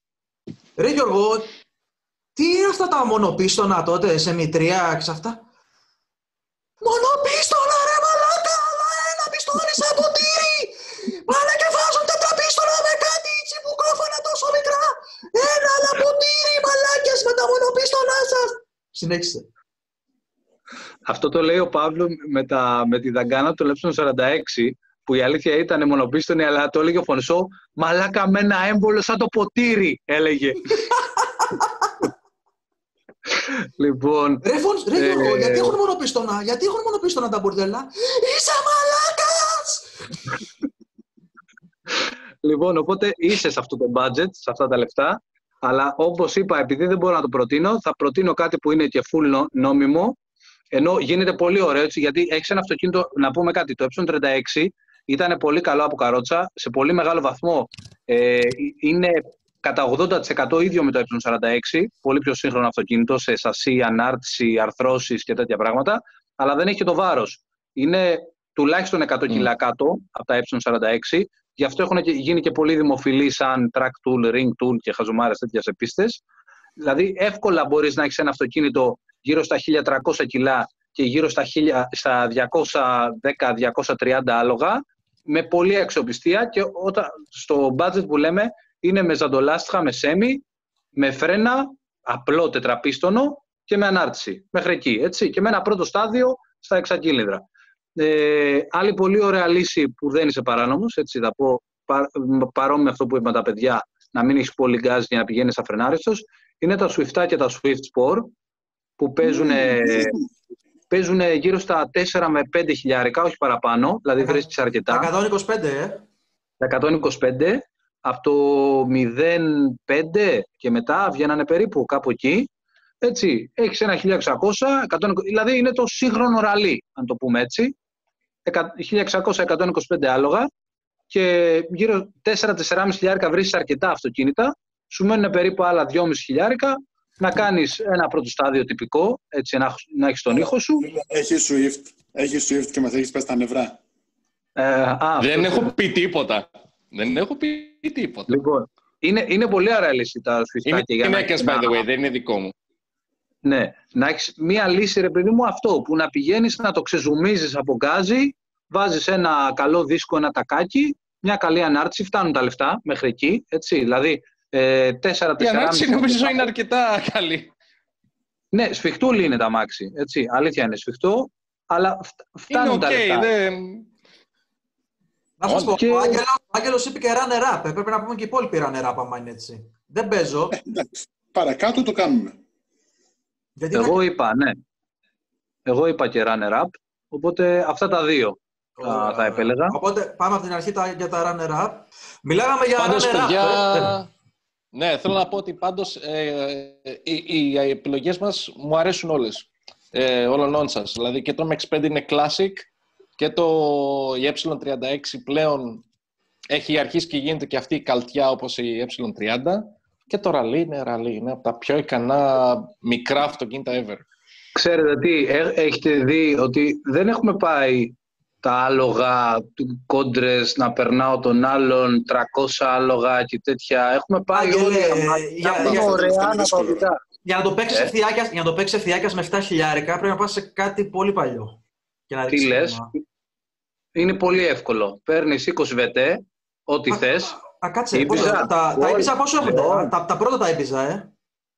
Speaker 5: Ρε Γιώργο, τι είναι αυτά τα μονοπίστωνα τότε σε μη τρία και σε αυτά? Μονοπίστωνα ρε μαλάκα, αλλά ένα πιστόλι σαν ποτήρι! Πάνε και βάζουν τετραπίστωνα με κάτι τσιμπουκόφωνα τόσο μικρά! Ένα αλλά ποτήρι μαλάκες με τα μονοπίστωνα σας! Συνέχισε.
Speaker 3: Αυτό το λέει ο Παύλο με, τα, με τη δαγκάνα του Έψον σαράντα έξι, που η αλήθεια ήταν μονοπίστωνη, αλλά το έλεγε ο Φωνσό, μαλάκα με ένα έμβολο σαν το ποτήρι, έλεγε. Λοιπόν,
Speaker 5: Ρε, Φων, ρε Γιώργο,
Speaker 3: Ε,
Speaker 5: γιατί έχουν μονοπίστωνα, γιατί έχουν μονοπίστωνα τα μπουρδέλα? Είσαι μαλάκας!
Speaker 3: λοιπόν, οπότε είσαι σε αυτό το budget, σε αυτά τα λεφτά, αλλά όπως είπα, επειδή δεν μπορώ να το προτείνω, θα προτείνω κάτι που είναι και full νο- νόμιμο, ενώ γίνεται πολύ ωραίο, έτσι, γιατί έχεις ένα αυτοκίνητο, να πούμε κάτι, το Έψον τριάντα έξι ήταν πολύ καλό από καρότσα, σε πολύ μεγάλο βαθμό ε, είναι κατά ογδόντα τοις εκατό ίδιο με το Έψον σαράντα έξι, πολύ πιο σύγχρονο αυτοκίνητο, σε σασί, ανάρτηση, αρθρώσεις και τέτοια πράγματα, αλλά δεν έχει και το βάρος. Είναι τουλάχιστον εκατό κιλά κάτω από τα Έψον σαράντα έξι, γι' αυτό έχουν και, γίνει και πολύ δημοφιλή σαν track tool, ring tool και χαζομάρες τέτοια σε πίστες. Δηλαδή, εύκολα μπορείς να έχεις ένα αυτοκίνητο γύρω στα χίλια τριακόσια κιλά και γύρω στα, στα διακόσια δέκα με διακόσια τριάντα άλογα, με πολλή αξιοπιστία, και όταν, στο budget που λέμε είναι με ζαντολάστιχα, με σέμι, με φρένα, απλό τετραπίστονο και με ανάρτηση. Μέχρι εκεί, έτσι. Και με ένα πρώτο στάδιο στα εξακύλινδρα. Ε, άλλη πολύ ωραία λύση που δεν είσαι παράνομος, έτσι θα πω, πα, παρόμοιο με αυτό που είπαν τα παιδιά, να μην έχεις πολύ γκάζ για να πηγαίνεις αφρενάριστος, είναι τα Swift και τα Swift Sport. που παίζουν, παίζουν γύρω στα τέσσερα με πέντε χιλιάρικα, όχι παραπάνω, δηλαδή βρίσκεις αρκετά.
Speaker 6: Τα εκατόν είκοσι πέντε, ε.
Speaker 3: Τα εκατόν είκοσι πέντε, από το μηδέν κόμμα πέντε και μετά βγαίνανε περίπου κάπου εκεί. Έτσι, έχεις ένα χίλια εξακόσια, εκατόν είκοσι, δηλαδή είναι το σύγχρονο ραλί, αν το πούμε έτσι. χίλια εξακόσια με εκατόν είκοσι πέντε άλογα και γύρω τέσσερα με τέσσερα κόμμα πέντε χιλιάρικα βρίσκεις αρκετά αυτοκίνητα. Σου μένουν περίπου άλλα δυόμισι χιλιάρικα να κάνεις ένα πρώτο στάδιο τυπικό, έτσι, να, να έχεις τον ήχο σου.
Speaker 2: Έχει Swift, έχει Swift και μας έχεις πέσει τα νευρά.
Speaker 3: Ε, α,
Speaker 4: Δεν
Speaker 3: αυτό...
Speaker 4: έχω πει τίποτα. Δεν έχω πει τίποτα.
Speaker 3: Λοιπόν, είναι, είναι πολύ ωραία λύση τα σφιστάκια.
Speaker 4: Είναι γυναίκες, by the way, δεν είναι δικό μου.
Speaker 3: Ναι, να έχεις μία λύση, ρε παιδί μου, αυτό, που να πηγαίνεις να το ξεζουμίζεις από γκάζι, βάζεις ένα καλό δίσκο, ένα τακάκι, μια καλή ανάρτηση, φτάνουν τα λεφτά μέχρι εκεί, έτσι, δηλαδή ε, τέσσερα τέσσερα.
Speaker 4: Η ανάρτηση νομίζω είναι αρκετά καλή.
Speaker 3: Ναι, σφιχτούλη είναι τα μάξι, έτσι, αλήθεια είναι σφιχτό, αλλά φτάνουν
Speaker 4: είναι
Speaker 3: τα
Speaker 4: okay,
Speaker 3: λεφτά.
Speaker 4: Δεν...
Speaker 6: Να σας πω,
Speaker 3: και...
Speaker 6: ο Άγγελος, ο Άγγελος είπε και runner up, ε, πρέπει να πούμε και οι υπόλοιποι runner up άμα είναι έτσι. Δεν παίζω.
Speaker 2: Ε, εντάξει, παρακάτω το κάνουμε.
Speaker 6: Γιατί
Speaker 3: Εγώ
Speaker 6: να...
Speaker 3: είπα, ναι. Εγώ είπα και runner up, οπότε αυτά τα δύο θα, θα επέλεγα.
Speaker 6: Οπότε πάμε από την αρχή τα, για τα runner up. Μιλάγαμε για
Speaker 4: Πάντως,
Speaker 6: runner
Speaker 4: παιδιά...
Speaker 6: up.
Speaker 4: Ναι, θέλω να πω ότι πάντως ε, οι, οι, οι επιλογές μας μου αρέσουν όλες. Ε, όλων σας. Δηλαδή και το εμ εξ πέντε είναι classic και το η ε τριάντα έξι πλέον έχει αρχίσει και γίνεται και αυτή η καλτιά όπως η ε τριάντα και το ραλί είναι ραλί. Είναι από τα πιο ικανά μικρά αυτοκίνητα ever.
Speaker 3: Ξέρετε τι, ε, έχετε δει ότι δεν έχουμε πάει τα άλογα του κόντρες να περνάω τον άλλον, τριακόσια άλογα και τέτοια. Έχουμε πάει
Speaker 6: Άγγελε,
Speaker 3: όλοι
Speaker 6: για-
Speaker 3: να
Speaker 6: για-
Speaker 3: ωραία αναπαυτικά.
Speaker 6: Για να το παίξεις
Speaker 3: Ε.
Speaker 6: ευθιάκιας, για να το παίξεις ευθιάκιας με επτά χιλιάρικα πρέπει να πας σε κάτι πολύ παλιό. Και να
Speaker 3: Τι
Speaker 6: ρίξεις
Speaker 3: λες,
Speaker 6: ένα.
Speaker 3: είναι πολύ εύκολο. Παίρνεις είκοσι βετέ, ό,τι
Speaker 6: Α,
Speaker 3: θες.
Speaker 6: Α, κάτσε,
Speaker 3: Ibiza.
Speaker 6: πόσο- τα, τα
Speaker 3: Όλοι.
Speaker 6: Ibiza πόσο έχουν,
Speaker 3: Λοιπόν.
Speaker 6: τα, τα πρώτα τα Ibiza, ε.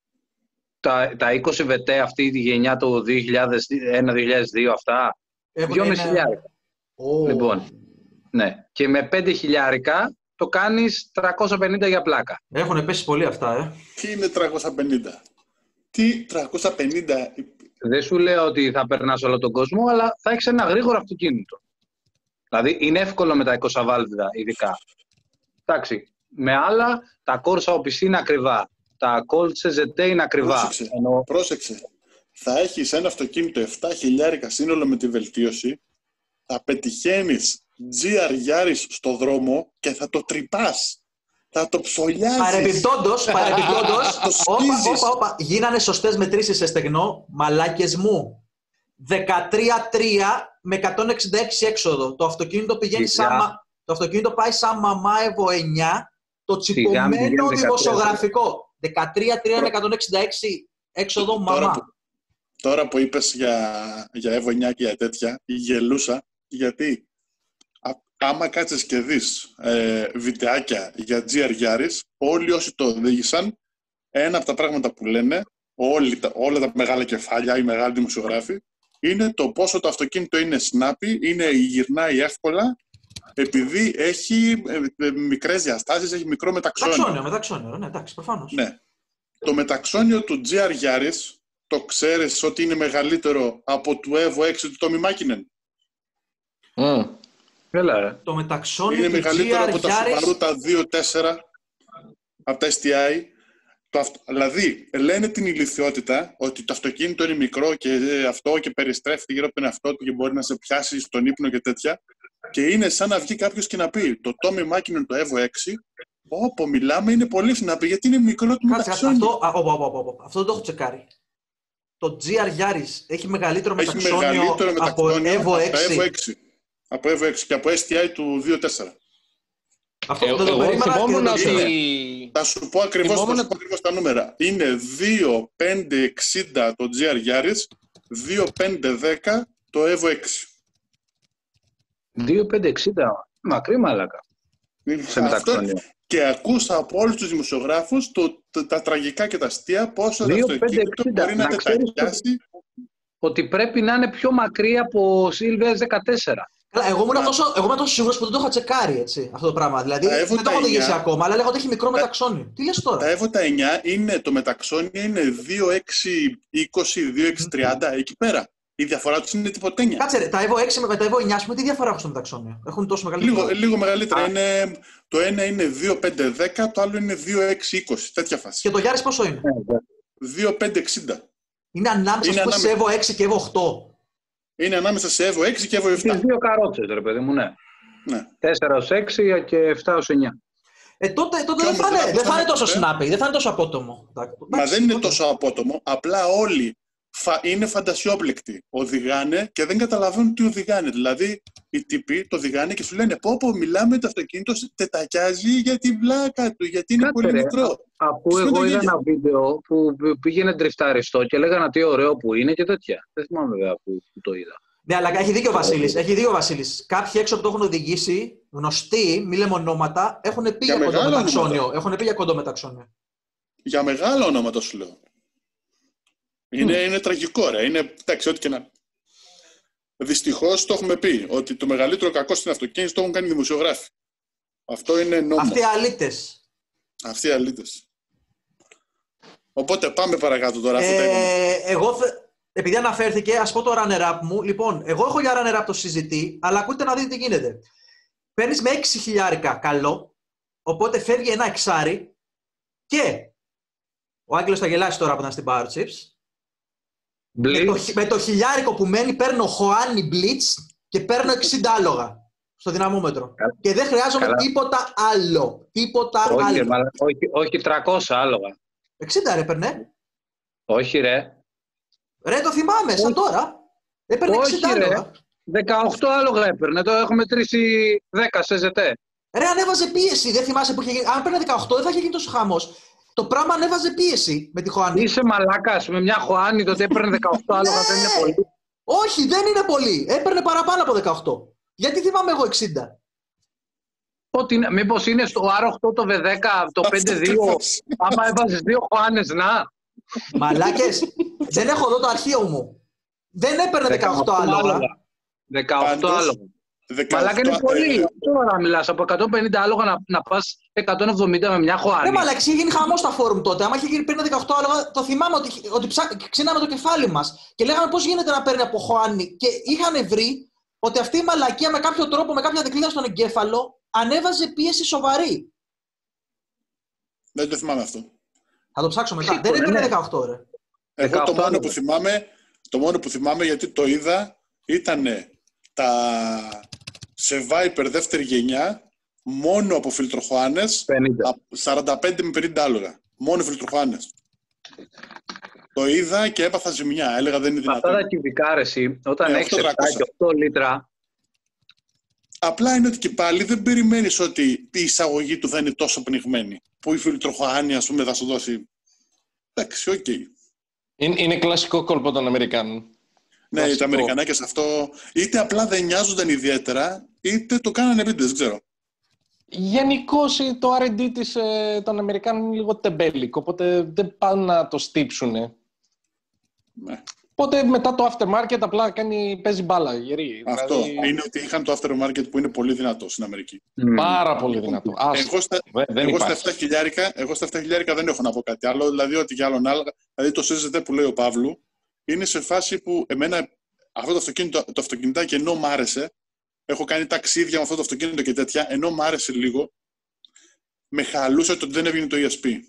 Speaker 3: Τα, τα είκοσι βετέ αυτή τη γενιά το δύο χιλιάδες ένα δύο χιλιάδες δύο αυτά,
Speaker 6: Έχουν
Speaker 3: δυόμισι
Speaker 6: είναι-
Speaker 3: χιλιάρικα.
Speaker 6: Ω.
Speaker 3: Λοιπόν, ναι. Και με πέντε χιλιάρικα το κάνεις τριακόσια πενήντα για πλάκα.
Speaker 6: Έχουν πέσει πολύ αυτά, ε.
Speaker 2: Τι είναι τριακόσια πενήντα. Τι τριακόσια πενήντα.
Speaker 3: Δεν σου λέω ότι θα περνάς όλο τον κόσμο, αλλά θα έχεις ένα γρήγορο αυτοκίνητο. Δηλαδή είναι εύκολο με τα είκοσι βάλβιδα, ειδικά. Εντάξει. Με άλλα, τα Corsa ο πι σι είναι ακριβά. Τα Colt σι ζετ είναι ακριβά.
Speaker 2: Πρόσεξε.
Speaker 3: Ενώ,
Speaker 2: Πρόσεξε. Θα έχεις ένα αυτοκίνητο επτά χιλιάρικα σύνολο με τη βελτίωση, θα πετυχαίνεις τζι αρ Yaris στο δρόμο και θα το τρυπάς. Θα το ψωλιάζεις.
Speaker 6: Παρεμπιπτόντως, παρεμπιπτόντως,
Speaker 2: Το
Speaker 6: όπα,
Speaker 2: σκίζεις.
Speaker 6: όπα, όπα, γίνανε σωστές μετρήσεις σε στεγνό, μαλάκες μου. δεκατρία τρία με εκατόν εξήντα έξι έξοδο. Το αυτοκίνητο πηγαίνει
Speaker 3: Σιγά.
Speaker 6: σαν, μα- το αυτοκίνητο πάει σαν μαμά Evo εννιά, το
Speaker 3: Σιγά, μην
Speaker 6: τσιπωμένο
Speaker 3: πηγαίνει δεκατρία.
Speaker 6: δημοσιογραφικό. δεκατρία τρία με εκατόν εξήντα έξι έξοδο
Speaker 2: Τώρα
Speaker 6: μαμά.
Speaker 2: που, τώρα που είπες για, για Evo εννιά και για τέτοια, γελούσα, γιατί α, άμα κάτσεις και δεις ε, βιντεάκια για τζι αρ Yaris, όλοι όσοι το οδήγησαν, ένα από τα πράγματα που λένε, όλοι, τα- όλα τα μεγάλα κεφάλια, οι μεγάλοι δημοσιογράφοι, είναι το πόσο το αυτοκίνητο είναι snappy, είναι, γυρνάει εύκολα, επειδή έχει ε, ε, μικρές διαστάσεις, έχει μικρό μεταξώνιο.
Speaker 6: Μεταξώνιο, μεταξώνιο, ναι, εντάξει, προφανώς.
Speaker 2: Ναι. Το μεταξώνιο του τζι αρ Yaris, το ξέρεις ότι είναι μεγαλύτερο από του Evo έξι του Tommy Mäkinen.
Speaker 4: Mm.
Speaker 3: έλα, ρε.
Speaker 6: Το μεταξώνιο
Speaker 2: Είναι
Speaker 6: του
Speaker 2: μεγαλύτερο
Speaker 6: τζι αρ
Speaker 2: από τα
Speaker 6: Yaris.
Speaker 2: Subaru τα δύο τέσσερα, από τα ες τι άι. Το αυτο... Δηλαδή, λένε την ηλιθιότητα ότι το αυτοκίνητο είναι μικρό και ε, αυτό και περιστρέφεται γύρω από τον εαυτό του και μπορεί να σε πιάσει στον ύπνο και τέτοια. Και είναι σαν να βγει κάποιος και να πει το Tommy Mäkinen το Evo έξι, όπου μιλάμε είναι πολύ συναπή γιατί είναι μικρό του
Speaker 6: Κάτσε, κάτσε,
Speaker 2: μεταξώνιο.
Speaker 6: αυτό, α, όπα, όπα, όπα, όπα. Αυτό δεν το έχω τσεκάρει. Το τζι αρ Yaris έχει μεγαλύτερο
Speaker 2: Έχει
Speaker 6: μεταξώνιο,
Speaker 2: μεγαλύτερο
Speaker 6: από
Speaker 2: μεταξώνιο
Speaker 6: Evo
Speaker 2: από τα
Speaker 6: έξι.
Speaker 2: Evo έξι. Από Evo έξι και από ες τι άι του δύο τέσσερα.
Speaker 6: Αυτό
Speaker 4: Ε,
Speaker 6: δεν το
Speaker 4: εγώ
Speaker 6: περίμενα και
Speaker 4: θυμόμουν
Speaker 6: δεν το ήξερα.
Speaker 4: ότι...
Speaker 2: Θα σου πω ακριβώς,
Speaker 4: Θυμόμουν-
Speaker 2: θα σου πω ακριβώς τα νούμερα. Είναι δύο χιλιάδες πεντακόσια εξήντα το τζι αρ Yaris, δύο χιλιάδες πεντακόσια δέκα το Evo έξι.
Speaker 3: δύο χιλιάδες πεντακόσια εξήντα, μακρύ μάλακα. Σε
Speaker 2: Αυτό-
Speaker 3: μεταξώνιο.
Speaker 2: Και ακούσα από όλους τους δημοσιογράφους το, το- τα τραγικά και τα αστεία πόσο το
Speaker 3: δύο χιλιάδες πεντακόσια
Speaker 2: αυτοκίνητο
Speaker 3: εξήντα.
Speaker 2: μπορεί να
Speaker 3: Να ξέρεις
Speaker 2: τετρακιάσει.
Speaker 3: Ότι πρέπει να είναι πιο μακρύ από Silvia δεκατέσσερα.
Speaker 6: Καλά, εγώ ήμουν τόσο, εγώ ήμουν τόσο σίγουρος που δεν το είχα τσεκάρει έτσι, αυτό το πράγμα. Δηλαδή
Speaker 2: Τα
Speaker 6: δεν το έχω
Speaker 2: εννιά
Speaker 6: οδηγήσει ακόμα, αλλά λέγω ότι έχει μικρό μεταξόνιο. Τι λες τώρα?
Speaker 2: Τα Evo τα εννιά είναι, το μεταξόνιο είναι δύο χιλιάδες εξακόσια είκοσι, δύο χιλιάδες εξακόσια τριάντα, εκεί πέρα. Η διαφορά τους είναι τίποτενια.
Speaker 6: Κάτσε ρε, τα Evo έξι με τα Evo εννιά, ας πούμε, τι διαφορά έχουν στο μεταξόνιο? Έχουν τόσο μεγάλη
Speaker 2: Λίγο,
Speaker 6: διαφορά?
Speaker 2: λίγο μεγαλύτερα. Είναι, το ένα είναι δύο χιλιάδες πεντακόσια δέκα, το άλλο είναι δύο χιλιάδες εξακόσια είκοσι. Τέτοια φάση.
Speaker 6: Και το Yaris πόσο είναι?
Speaker 2: δύο χιλιάδες πεντακόσια εξήντα.
Speaker 6: Είναι ανάμεσα
Speaker 2: Είναι
Speaker 6: σε Evo έξι και Evo οκτώ.
Speaker 2: Είναι ανάμεσα σε Evo έξι και Evo επτά.
Speaker 3: Τις δύο καρότσες, ρε παιδί μου, ναι.
Speaker 2: Ναι.
Speaker 3: τέσσερα ως έξι και επτά ως εννιά.
Speaker 6: Ε, τότε, τότε
Speaker 2: Και
Speaker 6: δεν
Speaker 2: όμως
Speaker 6: θα, είναι,
Speaker 2: δεν
Speaker 6: δεν θα
Speaker 2: θα
Speaker 6: είναι τόσο
Speaker 2: είναι,
Speaker 6: snappy, δεν θα είναι τόσο απότομο.
Speaker 2: Μα δεν είναι τόσο απότομο. Απλά όλοι φα... είναι φαντασιόπληκτοι. Οδηγάνε και δεν καταλαβαίνουν τι οδηγάνε. Δηλαδή, οι τύποι το οδηγάνε και σου λένε: Πω, πω, μιλάμε, το αυτοκίνητο τετακιάζει για την πλάκα του, γιατί είναι
Speaker 3: Κάτσε,
Speaker 2: πολύ
Speaker 3: ρε,
Speaker 2: μικρό.
Speaker 3: Αφού
Speaker 2: Αυτό
Speaker 3: εγώ
Speaker 2: το
Speaker 3: είδα
Speaker 2: γέλιο.
Speaker 3: ένα βίντεο που πήγαινε τριφταριστό και λέγανε τι ωραίο που είναι και τέτοια. Δεν θυμάμαι βέβαια που, που το είδα.
Speaker 6: Ναι, αλλά έχει δίκιο ο Βασίλης. Έχει δίκιο ο Βασίλης. Κάποιοι έξω που το έχουν οδηγήσει, γνωστοί, μη λέμε ονόματα, έχουν πει
Speaker 2: Για
Speaker 6: για κοντό
Speaker 2: μεγάλα
Speaker 6: μεταξόνιο.
Speaker 2: ονόματα.
Speaker 6: Έχουν πει για κοντό μεταξόνιο.
Speaker 2: Για μεγάλα ονόματα σου λέω. Είναι, είναι τραγικό, ρε. Είναι, εντάξει, ό,τι και να. Δυστυχώς το έχουμε πει ότι το μεγαλύτερο κακό στην αυτοκίνηση το έχουν κάνει οι δημοσιογράφοι. Αυτό είναι νόμο.
Speaker 6: Αυτοί οι αλήτες.
Speaker 2: Αυτοί οι αλήτες. Οπότε πάμε παρακάτω τώρα. Αυτό τα είπαμε.
Speaker 6: Ε, εγώ, θε- επειδή αναφέρθηκε, ας πω το runner-up μου. Λοιπόν, εγώ έχω για runner-up το σι τζι τι, αλλά ακούτε να δείτε τι γίνεται. Παίρνεις με έξι χιλιάρικα καλό, οπότε φεύγει ένα εξάρι και ο Άγγελος θα γελάσει τώρα που ήταν στην Power Chips. Με το,
Speaker 3: Blitz.
Speaker 6: με το χιλιάρικο που μένει παίρνω Χοάνι Blitz και παίρνω εξήντα άλογα στο δυναμόμετρο.
Speaker 3: Καλά.
Speaker 6: Και δεν χρειάζομαι
Speaker 3: Καλά.
Speaker 6: τίποτα άλλο. Τίποτα
Speaker 3: Όχι,
Speaker 6: άλλο.
Speaker 3: ρε, μαλα- όχι, όχι τριακόσια άλογα.
Speaker 6: εξήντα ρε παίρνε.
Speaker 3: Όχι ρε.
Speaker 6: Ρε το θυμάμαι, σαν τώρα. Έπαιρνε
Speaker 3: Όχι,
Speaker 6: εξήντα
Speaker 3: ρε.
Speaker 6: άλογα.
Speaker 3: δεκαοκτώ άλογα έπαιρνε. Το έχω μετρήσει δέκα σε ζετέ.
Speaker 6: Ρε ανέβαζε πίεση. Δεν θυμάσαι που είχε γίνει. Αν παίρνε δεκαοκτώ δεν θα είχε γίνει τόσο χαμός. Το πράγμα ανέβαζε πίεση με τη Χοάνι.
Speaker 3: Είσαι μαλάκας με μια Χοάνι τότε έπαιρνε δεκαοκτώ άλογα. Δεν είναι πολύ.
Speaker 6: Όχι, δεν είναι πολύ. Έπαιρνε παραπάνω από δεκαοκτώ. Γιατί θυμάμαι εγώ εξήντα.
Speaker 3: Ότι είναι- μήπως είναι στο αρ οκτώ το βι δέκα, το πέντε δύο,
Speaker 2: ακριβώς.
Speaker 3: άμα έβαζες δύο Χοάνες, να.
Speaker 6: Μαλάκες, δεν έχω εδώ το αρχείο μου. Δεν έπαιρνε δεκαοκτώ άλογα.
Speaker 3: δεκαοκτώ
Speaker 2: Πάντως,
Speaker 3: άλογα.
Speaker 2: δεκαοκτώ,
Speaker 3: Μαλάκα είναι πολύ.
Speaker 2: ε,
Speaker 3: Τώρα μιλάς από εκατόν πενήντα άλογα να, να πας εκατόν εβδομήντα με μια Χοάνι.
Speaker 6: Ναι, μαλάκα, είχε γίνει χαμό στα φόρουμ τότε. Άμα είχε γίνει πριν δεκαοκτώ άλογα, το θυμάμαι ότι, ότι ψά... ξύναμε το κεφάλι μας και λέγαμε πώς γίνεται να παίρνει από Χοάνι. Και είχαν βρει ότι αυτή η μαλακία με κάποιο τρόπο, με κάποια δικλείδα στον εγκέφαλο, ανέβαζε πίεση σοβαρή.
Speaker 2: Δεν το θυμάμαι αυτό.
Speaker 6: Θα το ψάξω μετά.
Speaker 3: Σίγουρα,
Speaker 6: Δεν έπαιρνε
Speaker 3: ναι.
Speaker 6: δεκαοκτώ, ρε.
Speaker 2: Εγώ
Speaker 3: δεκαοκτώ
Speaker 2: το μόνο,
Speaker 3: άλογα.
Speaker 2: που θυμάμαι, το μόνο που θυμάμαι, γιατί το είδα, ήταν τα σε Viper δεύτερη γενιά, μόνο από φιλτροχοάνες,
Speaker 3: πενήντα.
Speaker 2: σαράντα πέντε με πενήντα άλογα. Μόνο φιλτροχοάνες. Το είδα και έπαθα ζημιά. Έλεγα δεν είναι
Speaker 3: Αυτά
Speaker 2: δυνατόν.
Speaker 3: τα κυβικά, ρε, εσύ, όταν
Speaker 2: Ναι,
Speaker 3: έχεις
Speaker 2: οκτώ
Speaker 3: επτά και οκτώ λίτρα,
Speaker 2: Απλά είναι ότι και πάλι δεν περιμένεις ότι η εισαγωγή του θα είναι τόσο πνιγμένη. Που η φιλτροχοάνη, ας πούμε, θα σου δώσει. Εντάξει, οκ. Okay.
Speaker 4: Είναι, είναι κλασικό κόλπο των Αμερικάνων.
Speaker 2: Ναι,
Speaker 4: Βασικό.
Speaker 2: τα Αμερικανάκια σε αυτό είτε απλά δεν νοιάζονταν ιδιαίτερα, είτε το κάνανε επίτηδες, δεν ξέρω.
Speaker 4: Γενικώς το αρ εντ ντι της, ε, των Αμερικάνων είναι λίγο τεμπέλικο, οπότε δεν πάνε να το στύψουνε.
Speaker 2: Ναι.
Speaker 4: Οπότε μετά το aftermarket απλά κάνει, παίζει μπάλα, γερή.
Speaker 2: Αυτό
Speaker 4: Δηλαδή,
Speaker 2: είναι ότι είχαν το aftermarket που είναι πολύ δυνατό στην Αμερική.
Speaker 4: πάρα πολύ δυνατό. Άστο.
Speaker 2: Εγώ στα,
Speaker 4: Δε- δεν
Speaker 2: εγώ, στα
Speaker 4: υπάρχει.
Speaker 2: επτά χιλιάρικα, εγώ στα επτά χιλιάρικα δεν έχω να πω κάτι άλλο. Δηλαδή, ότι για άλλον άλλο. Δηλαδή, το σι ζετ που λέει ο Παύλου είναι σε φάση που εμένα αυτό το αυτοκίνητο, το αυτοκινητάκι ενώ μ' άρεσε, έχω κάνει ταξίδια με αυτό το αυτοκίνητο και τέτοια, ενώ μ' άρεσε λίγο, με χαλούσε το ότι δεν έβγαινε το ι ες πι.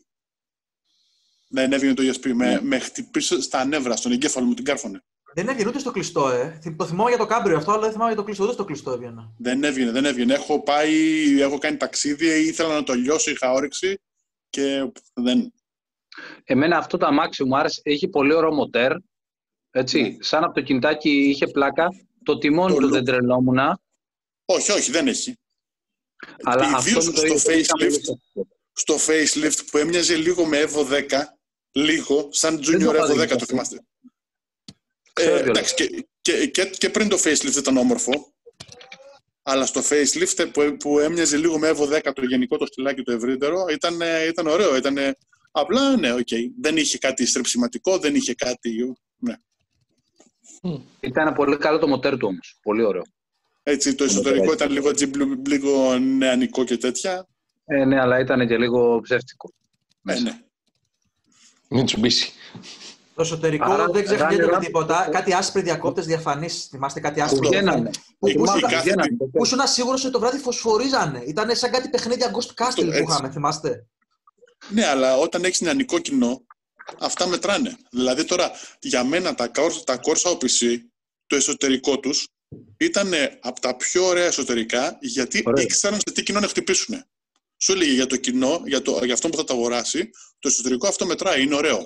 Speaker 2: Δεν έβγαινε το ι ες πι. Με, με χτυπήσε στα νεύρα, στον εγκέφαλο μου, την κάρφωνε.
Speaker 6: Δεν έβγαινε ούτε στο κλειστό, ε. Το θυμάμαι για το κάμπριο αυτό, αλλά δεν θυμάμαι για το κλειστό. Ούτε στο κλειστό έβγαινε.
Speaker 2: Δεν έβγαινε, δεν έβγαινε. Έχω πάει, έχω κάνει ταξίδια, ήθελα να το λιώσω, είχα όρεξη και δεν.
Speaker 3: Εμένα αυτό το αμάξι μου άρεσε, έχει πολύ ωραίο μοτέρ. Έτσι,
Speaker 2: Ναι.
Speaker 3: σαν αυτοκινητάκι είχε πλάκα. Το τιμόνι
Speaker 2: Το
Speaker 3: του
Speaker 2: look.
Speaker 3: δεν τρελόμουνα.
Speaker 2: Όχι, όχι, δεν έχει.
Speaker 3: Αλλά αυτό
Speaker 2: Ιδίως
Speaker 3: μου το
Speaker 2: στο
Speaker 3: είδε
Speaker 2: facelift, στο facelift που έμοιαζε λίγο με Evo δέκα, λίγο, σαν
Speaker 3: το
Speaker 2: Junior
Speaker 3: είχα
Speaker 2: Evo
Speaker 3: δει
Speaker 2: δέκα, το
Speaker 3: αυτό.
Speaker 2: θυμάστε.
Speaker 3: Ξέρω
Speaker 2: Ε,
Speaker 3: κιόλας.
Speaker 2: εντάξει, και, και, και, και πριν το facelift ήταν όμορφο, αλλά στο facelift που, που έμοιαζε λίγο με Evo δέκα, το γενικό το στυλάκι το ευρύτερο, ήταν, ήταν ωραίο, ήταν απλά, ναι, οκ. Okay. Δεν είχε κάτι στρεψιματικό, δεν είχε κάτι, ναι.
Speaker 3: Ήταν πολύ καλό το μοτέρ του όμως. Πολύ ωραίο.
Speaker 2: Έτσι, το εσωτερικό ήταν λίγο, λίγο νεανικό και τέτοια.
Speaker 3: Ε, ναι, αλλά ήταν και λίγο ψεύτικο.
Speaker 2: Ναι, ναι.
Speaker 4: Mitsubishi.
Speaker 6: Το εσωτερικό
Speaker 3: Άρα,
Speaker 6: δεν ξεχνιέται με
Speaker 3: Runner-up.
Speaker 6: τίποτα. Κάτι άσπροι διακόπτες διαφανείς. Θυμάστε κάτι
Speaker 3: Που
Speaker 6: άσπροι
Speaker 3: βγαίνανε.
Speaker 6: διαφανείς.
Speaker 3: Που
Speaker 2: Που
Speaker 3: θυμάμαι,
Speaker 2: κάθε-
Speaker 3: βγαίνανε.
Speaker 6: Που ήσουν σίγουρος ότι το βράδυ φωσφορίζανε. Ήταν σαν κάτι παιχνίδια Ghost Castle που
Speaker 2: έτσι.
Speaker 6: είχαμε, θυμάστε.
Speaker 2: Ναι, αλλά όταν έχεις νεανικό κοινό, αυτά μετράνε. Δηλαδή τώρα, για μένα τα, Corsa- τα Corsa ο πι σι, το εσωτερικό τους, ήταν από τα πιο ωραία εσωτερικά, γιατί
Speaker 3: Ωραία.
Speaker 2: ήξεραν σε τι κοινό να χτυπήσουν. Σου έλεγε για το κοινό, για, το, για αυτό που θα το αγοράσει, το εσωτερικό αυτό μετράει, είναι ωραίο.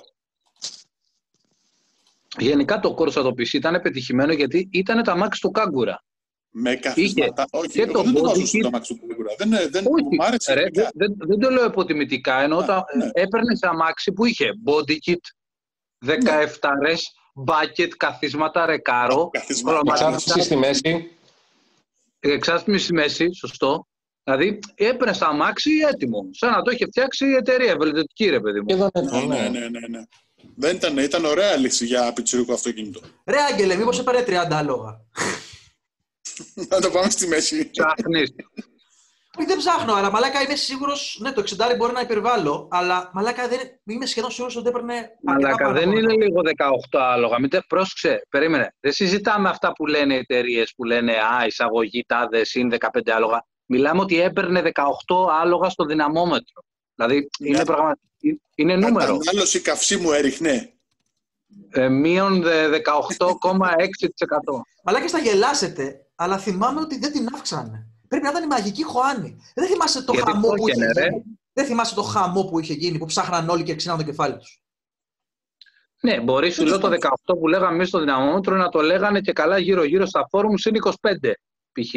Speaker 3: Γενικά το Corsa το πι σι ήταν πετυχημένο γιατί ήταν τα Max του Κάγκουρα.
Speaker 2: Με καθίσματα. Όχι,
Speaker 3: και
Speaker 2: εγώ
Speaker 3: το
Speaker 2: δεν το
Speaker 3: body
Speaker 2: βάζω
Speaker 3: kit.
Speaker 2: στο αμάξι του Πελίγουρα. Δεν, δεν
Speaker 3: Όχι,
Speaker 2: μου άρεσε.
Speaker 3: ρε,
Speaker 2: γενικά.
Speaker 3: δεν, δεν το λέω υποτιμητικά, ενώ
Speaker 2: Α,
Speaker 3: όταν
Speaker 2: ναι.
Speaker 3: έπαιρνε αμάξι που είχε body kit, δεκαεπτά ρες, bucket, καθίσματα, ρεκάρο,
Speaker 2: Καθίσματα.
Speaker 3: χρωματιστά,
Speaker 4: Εξάρτηση στη μέση.
Speaker 3: εξάρτηση στη μέση, σωστό. Δηλαδή έπαιρνε το αμάξι έτοιμο, σαν να το είχε φτιάξει η εταιρεία, ευελικτική ρε παιδί
Speaker 4: Και
Speaker 3: μου.
Speaker 4: εδώ
Speaker 2: Ναι, ναι, ναι, ναι, ναι. Δεν ήταν, ήταν ωραία λύση για πιτσιρικό αυτοκίνητο.
Speaker 6: Ρε Άγγελε, μήπως έπαιρνε τριάντα άλογα.
Speaker 2: Να το πάμε στη μέση.
Speaker 3: Ψάχνεις.
Speaker 6: Όχι, δεν ψάχνω, αλλά μαλάκα είμαι σίγουρος. Ναι, το εξήντα μπορεί να υπερβάλλω, αλλά μαλάκα δεν είμαι σχεδόν σίγουρος ότι έπαιρνε. αρκετά
Speaker 3: Μαλάκα,
Speaker 6: πάνω
Speaker 3: δεν
Speaker 6: από
Speaker 3: είναι
Speaker 6: αυτό.
Speaker 3: λίγο δεκαοκτώ άλογα. Μην τε, πρόσεξε, περίμενε. Δεν συζητάμε αυτά που λένε οι εταιρείε που λένε Α, εισαγωγή τάδε είναι δεκαπέντε άλογα. Μιλάμε ότι έπαιρνε δεκαοκτώ άλογα στο δυναμόμετρο. Δηλαδή είναι,
Speaker 2: Μια-
Speaker 3: πραγμα... είναι νούμερο.
Speaker 2: Κατανάλωση καυσίμου έριχνε.
Speaker 3: Ε, μείον δεκαοκτώ κόμμα έξι τοις εκατό.
Speaker 6: Μαλάκα, θα γελάσετε, αλλά θυμάμαι ότι δεν την αύξανε. Πρέπει να ήταν η μαγική Χωάνη. Δεν θυμάσαι το
Speaker 3: Γιατί
Speaker 6: χαμό
Speaker 3: το
Speaker 6: που είχε
Speaker 3: έκανε, ρε.
Speaker 6: γίνει. Δεν θυμάσαι το χαμό που είχε γίνει, που ψάχναν όλοι και ξύναν το κεφάλι τους.
Speaker 3: Ναι, μπορεί σου λέω το δεκαοκτώ που λέγαμε εμείς στο δυναμόμετρο να το λέγανε και καλά γύρω-γύρω στα φόρουμ συν είκοσι πέντε π.χ.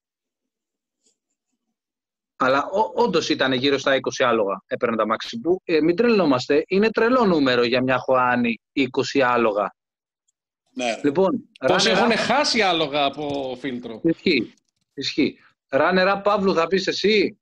Speaker 3: Αλλά όντως ήταν γύρω στα είκοσι άλογα έπαιρνε τα μάξι που. Ε, μην τρελόμαστε, είναι τρελό νούμερο για μια Χωάνη είκοσι άλογα.
Speaker 2: Ναι.
Speaker 3: Λοιπόν,
Speaker 4: Πόσοι
Speaker 3: runner-up-
Speaker 4: έχουν χάσει άλογα από φίλτρο.
Speaker 3: Ισχύει, ισχύει. Runner-up, Παύλου, θα πεις εσύ.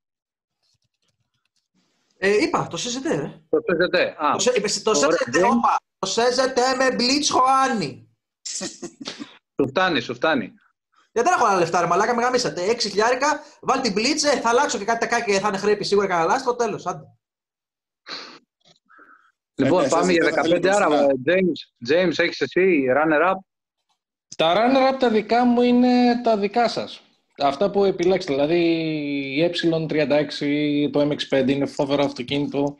Speaker 6: Ε, είπα, το συζητέ, ρε.
Speaker 3: Το παίζετε. Α,
Speaker 6: Το, σε- είπες, το
Speaker 3: Ωραία.
Speaker 6: σέζετε, όπα, το σέζετε με Blitz Χωάνη.
Speaker 3: σου φτάνει, σου φτάνει.
Speaker 6: Γιατί δεν έχω άλλα λεφτά, ρε μαλάκα, με γαμίσατε. έξι χιλιάρικα, βάλ την Blitz, ε, θα αλλάξω και κάτι τακάκι και θα είναι χρέπη σίγουρα κανένα λάστιχο, τέλος, άντε.
Speaker 3: Λοιπόν,
Speaker 2: ναι,
Speaker 3: πάμε
Speaker 2: σας
Speaker 3: για
Speaker 2: δεν θα
Speaker 3: δεκαπέντε,
Speaker 2: θέλει
Speaker 3: άρα,
Speaker 2: μπροστά.
Speaker 3: James, James, έχεις εσύ, runner-up.
Speaker 4: Τα runner-up τα δικά μου είναι τα δικά σας. Αυτά που επιλέξετε. Δηλαδή η ε τριάντα έξι, το εμ εξ πέντε είναι φοβερό αυτοκίνητο.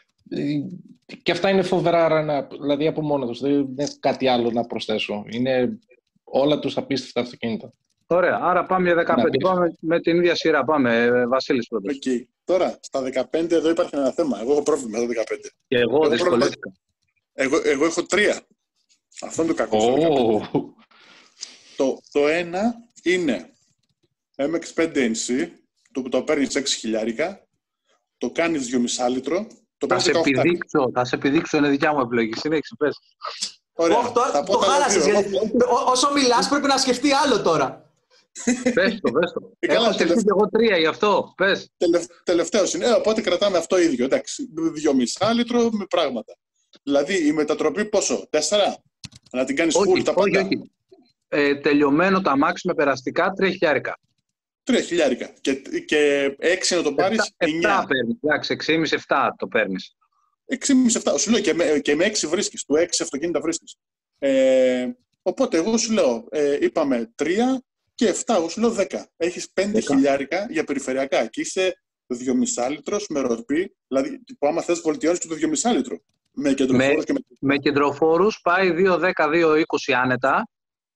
Speaker 4: Και αυτά είναι φοβερά runner-up. Δηλαδή από μόνο τους. Δεν είναι κάτι άλλο να προσθέσω. Είναι όλα τους απίστευτα αυτοκίνητα.
Speaker 3: Ωραία, άρα πάμε για δεκαπέντε.
Speaker 4: Να πεις.
Speaker 3: Πάμε με την ίδια σειρά. Πάμε, ε, Βασίλης πρώτος.
Speaker 2: Οκ. Τώρα, στα δεκαπέντε εδώ υπάρχει ένα θέμα. Εγώ έχω πρόβλημα στα δεκαπέντε.
Speaker 3: Και εγώ
Speaker 2: Εγώ
Speaker 3: δυσκολεύτηκα.
Speaker 2: Εγώ, εγώ έχω τρία. Αυτό είναι το κακό. στο δεκαπέντε.
Speaker 4: Oh.
Speaker 2: Το, το ένα είναι εμ εξ πέντε εν σι, το που το παίρνεις έξι χιλιάρικα, το κάνεις δυόμισι λίτρο, το
Speaker 3: Θα
Speaker 2: παίρνεις
Speaker 3: σε
Speaker 2: δεκαοκτώ.
Speaker 3: επιδείξω, θα σε επιδείξω, είναι δικιά μου επιλογή. Συνέχισε, πες.
Speaker 2: Ωραία,
Speaker 6: Όχι, τώρα
Speaker 2: θα
Speaker 6: το
Speaker 2: πω τα
Speaker 6: χάλασες,
Speaker 2: δύο.
Speaker 6: γιατί ό- όσο μιλάς πρέπει να σκεφτεί άλλο τώρα.
Speaker 3: Πες το, πες το.
Speaker 2: Ε, καλά,
Speaker 3: Έχω σκεφτεί
Speaker 2: τελευταία.
Speaker 3: και εγώ τρία γι' αυτό. Πες.
Speaker 2: Τελευ, τελευταίος είναι, ε, οπότε κρατάμε αυτό ίδιο, εντάξει, δυόμισι λίτρο με πράγματα. Δηλαδή η μετατροπή πόσο, τέσσερα, να την κάνεις full
Speaker 3: Όχι,
Speaker 2: τα
Speaker 3: όχι,
Speaker 2: πάντα,
Speaker 3: όχι. Ε, τελειωμένο το αμάξι με περαστικά, τρία χιλιάρικα.
Speaker 2: τρία χιλιάρικα και, και έξι να το πάρεις,
Speaker 3: επτά
Speaker 2: εννιά.
Speaker 3: παίρνεις, εντάξει, έξι κόμμα πέντε επτά το παίρνεις.
Speaker 2: έξι κόμμα πέντε επτά, σου λέω και με, και με έξι βρίσκεις, του έξι αυτοκίνητα βρίσκεις. Ε, οπότε εγώ σου λέω, ε, είπαμε τρία και επτά, εγώ σου λέω δέκα. Έχεις πέντε
Speaker 3: δέκα.
Speaker 2: χιλιάρικα για περιφερειακά και είσαι δυόμισι λίτρος με ροπή, δηλαδή που άμα θες βολτιώνεις και το δυόμισι λίτρο. Με κεντροφόρους και με...
Speaker 3: Με κεντροφόρους πάει δύο δέκα δύο είκοσι άνετα.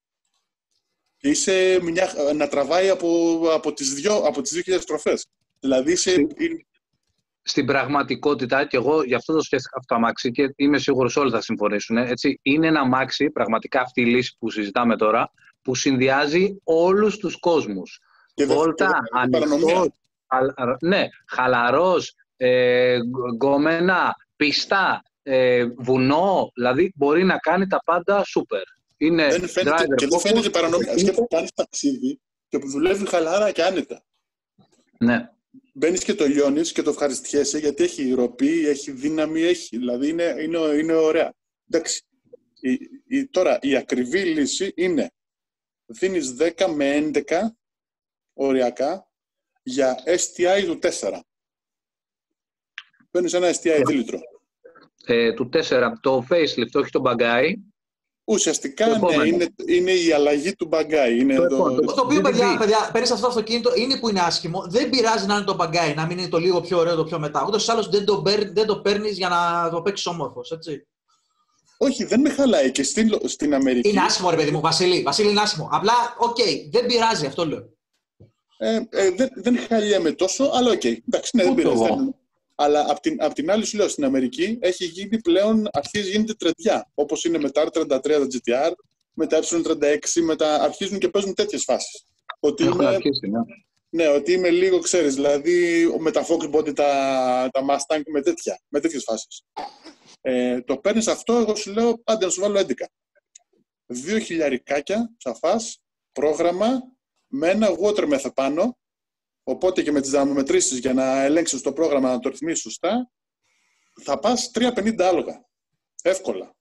Speaker 2: Είσαι μια, να τραβάει από, από τις δύο, από τις δύο χιλιάδες στροφές. Δηλαδή είσαι...
Speaker 3: Στη- Στην πραγματικότητα, και εγώ γι' αυτό το σκέφτηκα αυτό το αμάξι και είμαι σίγουρος όλοι θα συμφωνήσουν, έτσι, είναι ένα αμάξι, πραγματικά αυτή η λύση που συζητάμε τώρα, που συνδυάζει όλους τους κόσμους.
Speaker 2: και δε-
Speaker 3: Βόλτα,
Speaker 2: και δε- παρανομία.
Speaker 3: ανοιχτός, χαλα- ναι, χαλαρός, ε, γκ- γκόμενα, πιστά, ε, βουνό, δηλαδή μπορεί να κάνει τα πάντα σούπερ. Είναι
Speaker 2: Δεν φαίνεται,
Speaker 3: driver
Speaker 2: και δεν
Speaker 3: focus,
Speaker 2: φαίνεται παρανομία.
Speaker 3: είναι-
Speaker 2: Σκέφτομαι κάνεις ταξίδι και που δουλεύει χαλάρα και άνετα.
Speaker 3: Ναι.
Speaker 2: Μπαίνεις και το λιώνεις και το ευχαριστιέσαι γιατί έχει ροπή, έχει δύναμη, έχει. Δηλαδή είναι, είναι, είναι ωραία. Εντάξει. Η, η, τώρα η ακριβή λύση είναι δίνεις δέκα με έντεκα οριακά για ες τι άι του τέσσερα. Παίρνεις ένα ες τι άι δίλητρο.
Speaker 3: Ε, του τέσσερα, το facelift, όχι το μπαγκάι.
Speaker 2: Ουσιαστικά ναι, είναι, είναι η αλλαγή του μπαγκάι. Είναι
Speaker 6: το,
Speaker 2: το,
Speaker 6: το, το οποίο, παιδιά, παιδιά παίρνεις αυτό το αυτοκίνητο, είναι που είναι άσχημο. Δεν πειράζει να είναι το μπαγκάι, να μην είναι το λίγο πιο ωραίο, το πιο μετά. Ούτως ή άλλως δεν το, δεν το παίρνεις για να το παίξεις όμορφος, έτσι.
Speaker 2: Όχι, δεν με χαλάει και στην, στην Αμερική.
Speaker 6: Είναι άσχημο, ρε παιδί μου, Βασίλη. Βασίλη, είναι άσχημο. Απλά, οκ, okay, δεν πειράζει, αυτό λέω.
Speaker 2: Ε, ε, δεν, δεν χαλιέμαι τόσο, αλλά οκ. Okay. Εντάξει, ναι, δεν πειράζει. Δεν... Αλλά απ' την, απ' την άλλη σου λέω, στην Αμερική έχει γίνει πλέον, αρχίζει γίνεται τρεντιά. Όπως είναι με τα αρ τριάντα τρία τα τζι τι αρ, με τα ε τριάντα έξι, με τα... αρχίζουν και παίζουν τέτοιες φάσεις. Ότι
Speaker 3: Έχουν
Speaker 2: είμαι...
Speaker 3: αρχίσει, ναι.
Speaker 2: Ναι, ότι είμαι λίγο, ξέρεις, δηλαδή με τα Fox Body, τα, τα Mustang, με, τέτοια, με τέτοιες φάσεις. Ε, το παίρνεις αυτό, εγώ σου λέω, άντε να σου βάλω έντεκα. Δύο χιλιαρικάκια, θα φας, πρόγραμμα, με ένα watermeth πάνω, οπότε και με τις δαμομετρήσεις για να ελέγξεις το πρόγραμμα, να το ρυθμίσεις σωστά, θα πας τρία πενήντα άλογα. Εύκολα.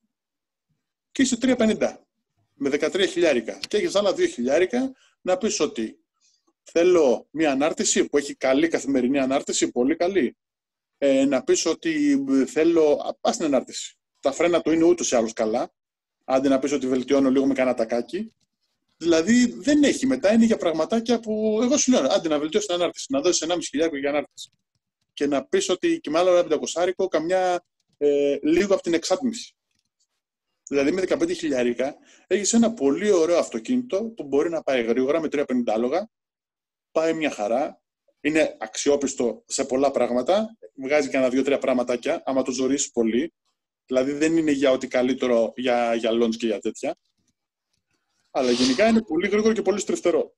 Speaker 2: Και είσαι τρία πενήντα. Με δεκατρία χιλιάρικα. Και έχεις άλλα δύο χιλιάρικα να πεις ότι θέλω μια ανάρτηση που έχει καλή καθημερινή ανάρτηση, πολύ καλή. Ε, να πεις ότι θέλω, πας στην ανάρτηση. Τα φρένα του είναι ούτως ή άλλως καλά. Άντε να πεις ότι βελτιώνω λίγο με κανένα τακάκι. Δηλαδή δεν έχει. Μετά είναι για πραγματάκια που εγώ σου λέω, άντε να βελτιώσεις την ανάρτηση, να δώσεις ενάμιση χιλιάρικο για ανάρτηση. Και να πεις ότι και με άλλο ένα πεντακόσάρικο καμιά ε, λίγο από την εξάτμιση. Δηλαδή με δεκαπέντε χιλιάρικα έχεις ένα πολύ ωραίο αυτοκίνητο που μπορεί να πάει γρήγορα με τρία πενήντα άλογα. Πάει μια χαρά. Είναι αξιόπιστο σε πολλά πράγματα. Βγάζει κανένα δύο-τρία πραγματάκια, άμα το ζορίσεις πολύ. Δηλαδή δεν είναι για ό,τι καλύτερο για, για launch και για τέτοια. Αλλά γενικά είναι πολύ γρήγορο και πολύ στριφτερό.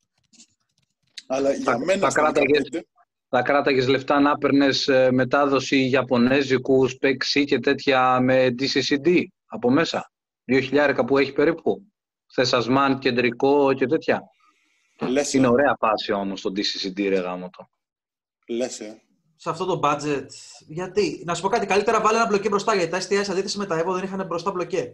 Speaker 2: Αλλά για
Speaker 3: θα,
Speaker 2: μένα...
Speaker 3: Θα κράταγες, πέντε... θα κράταγες λεφτά να παίρνες μετάδοση Ιαπωνέζικου, Spec-C και τέτοια με ντι σι σι ντι από μέσα. Δύο χιλιάρικα που έχει περίπου. Θεσασμάν, κεντρικό και τέτοια.
Speaker 2: Λες,
Speaker 3: είναι ωραία πάση όμως το ντι σι σι ντι, ρε γάμο το.
Speaker 2: Λες, ε.
Speaker 6: Σε αυτό το budget. Γιατί, να σου πω κάτι, καλύτερα βάλε ένα μπλοκέ μπροστά, γιατί τα ες τι άι σε αντίθεση με τα Evo δεν είχαν μπροστά μπλοκέ.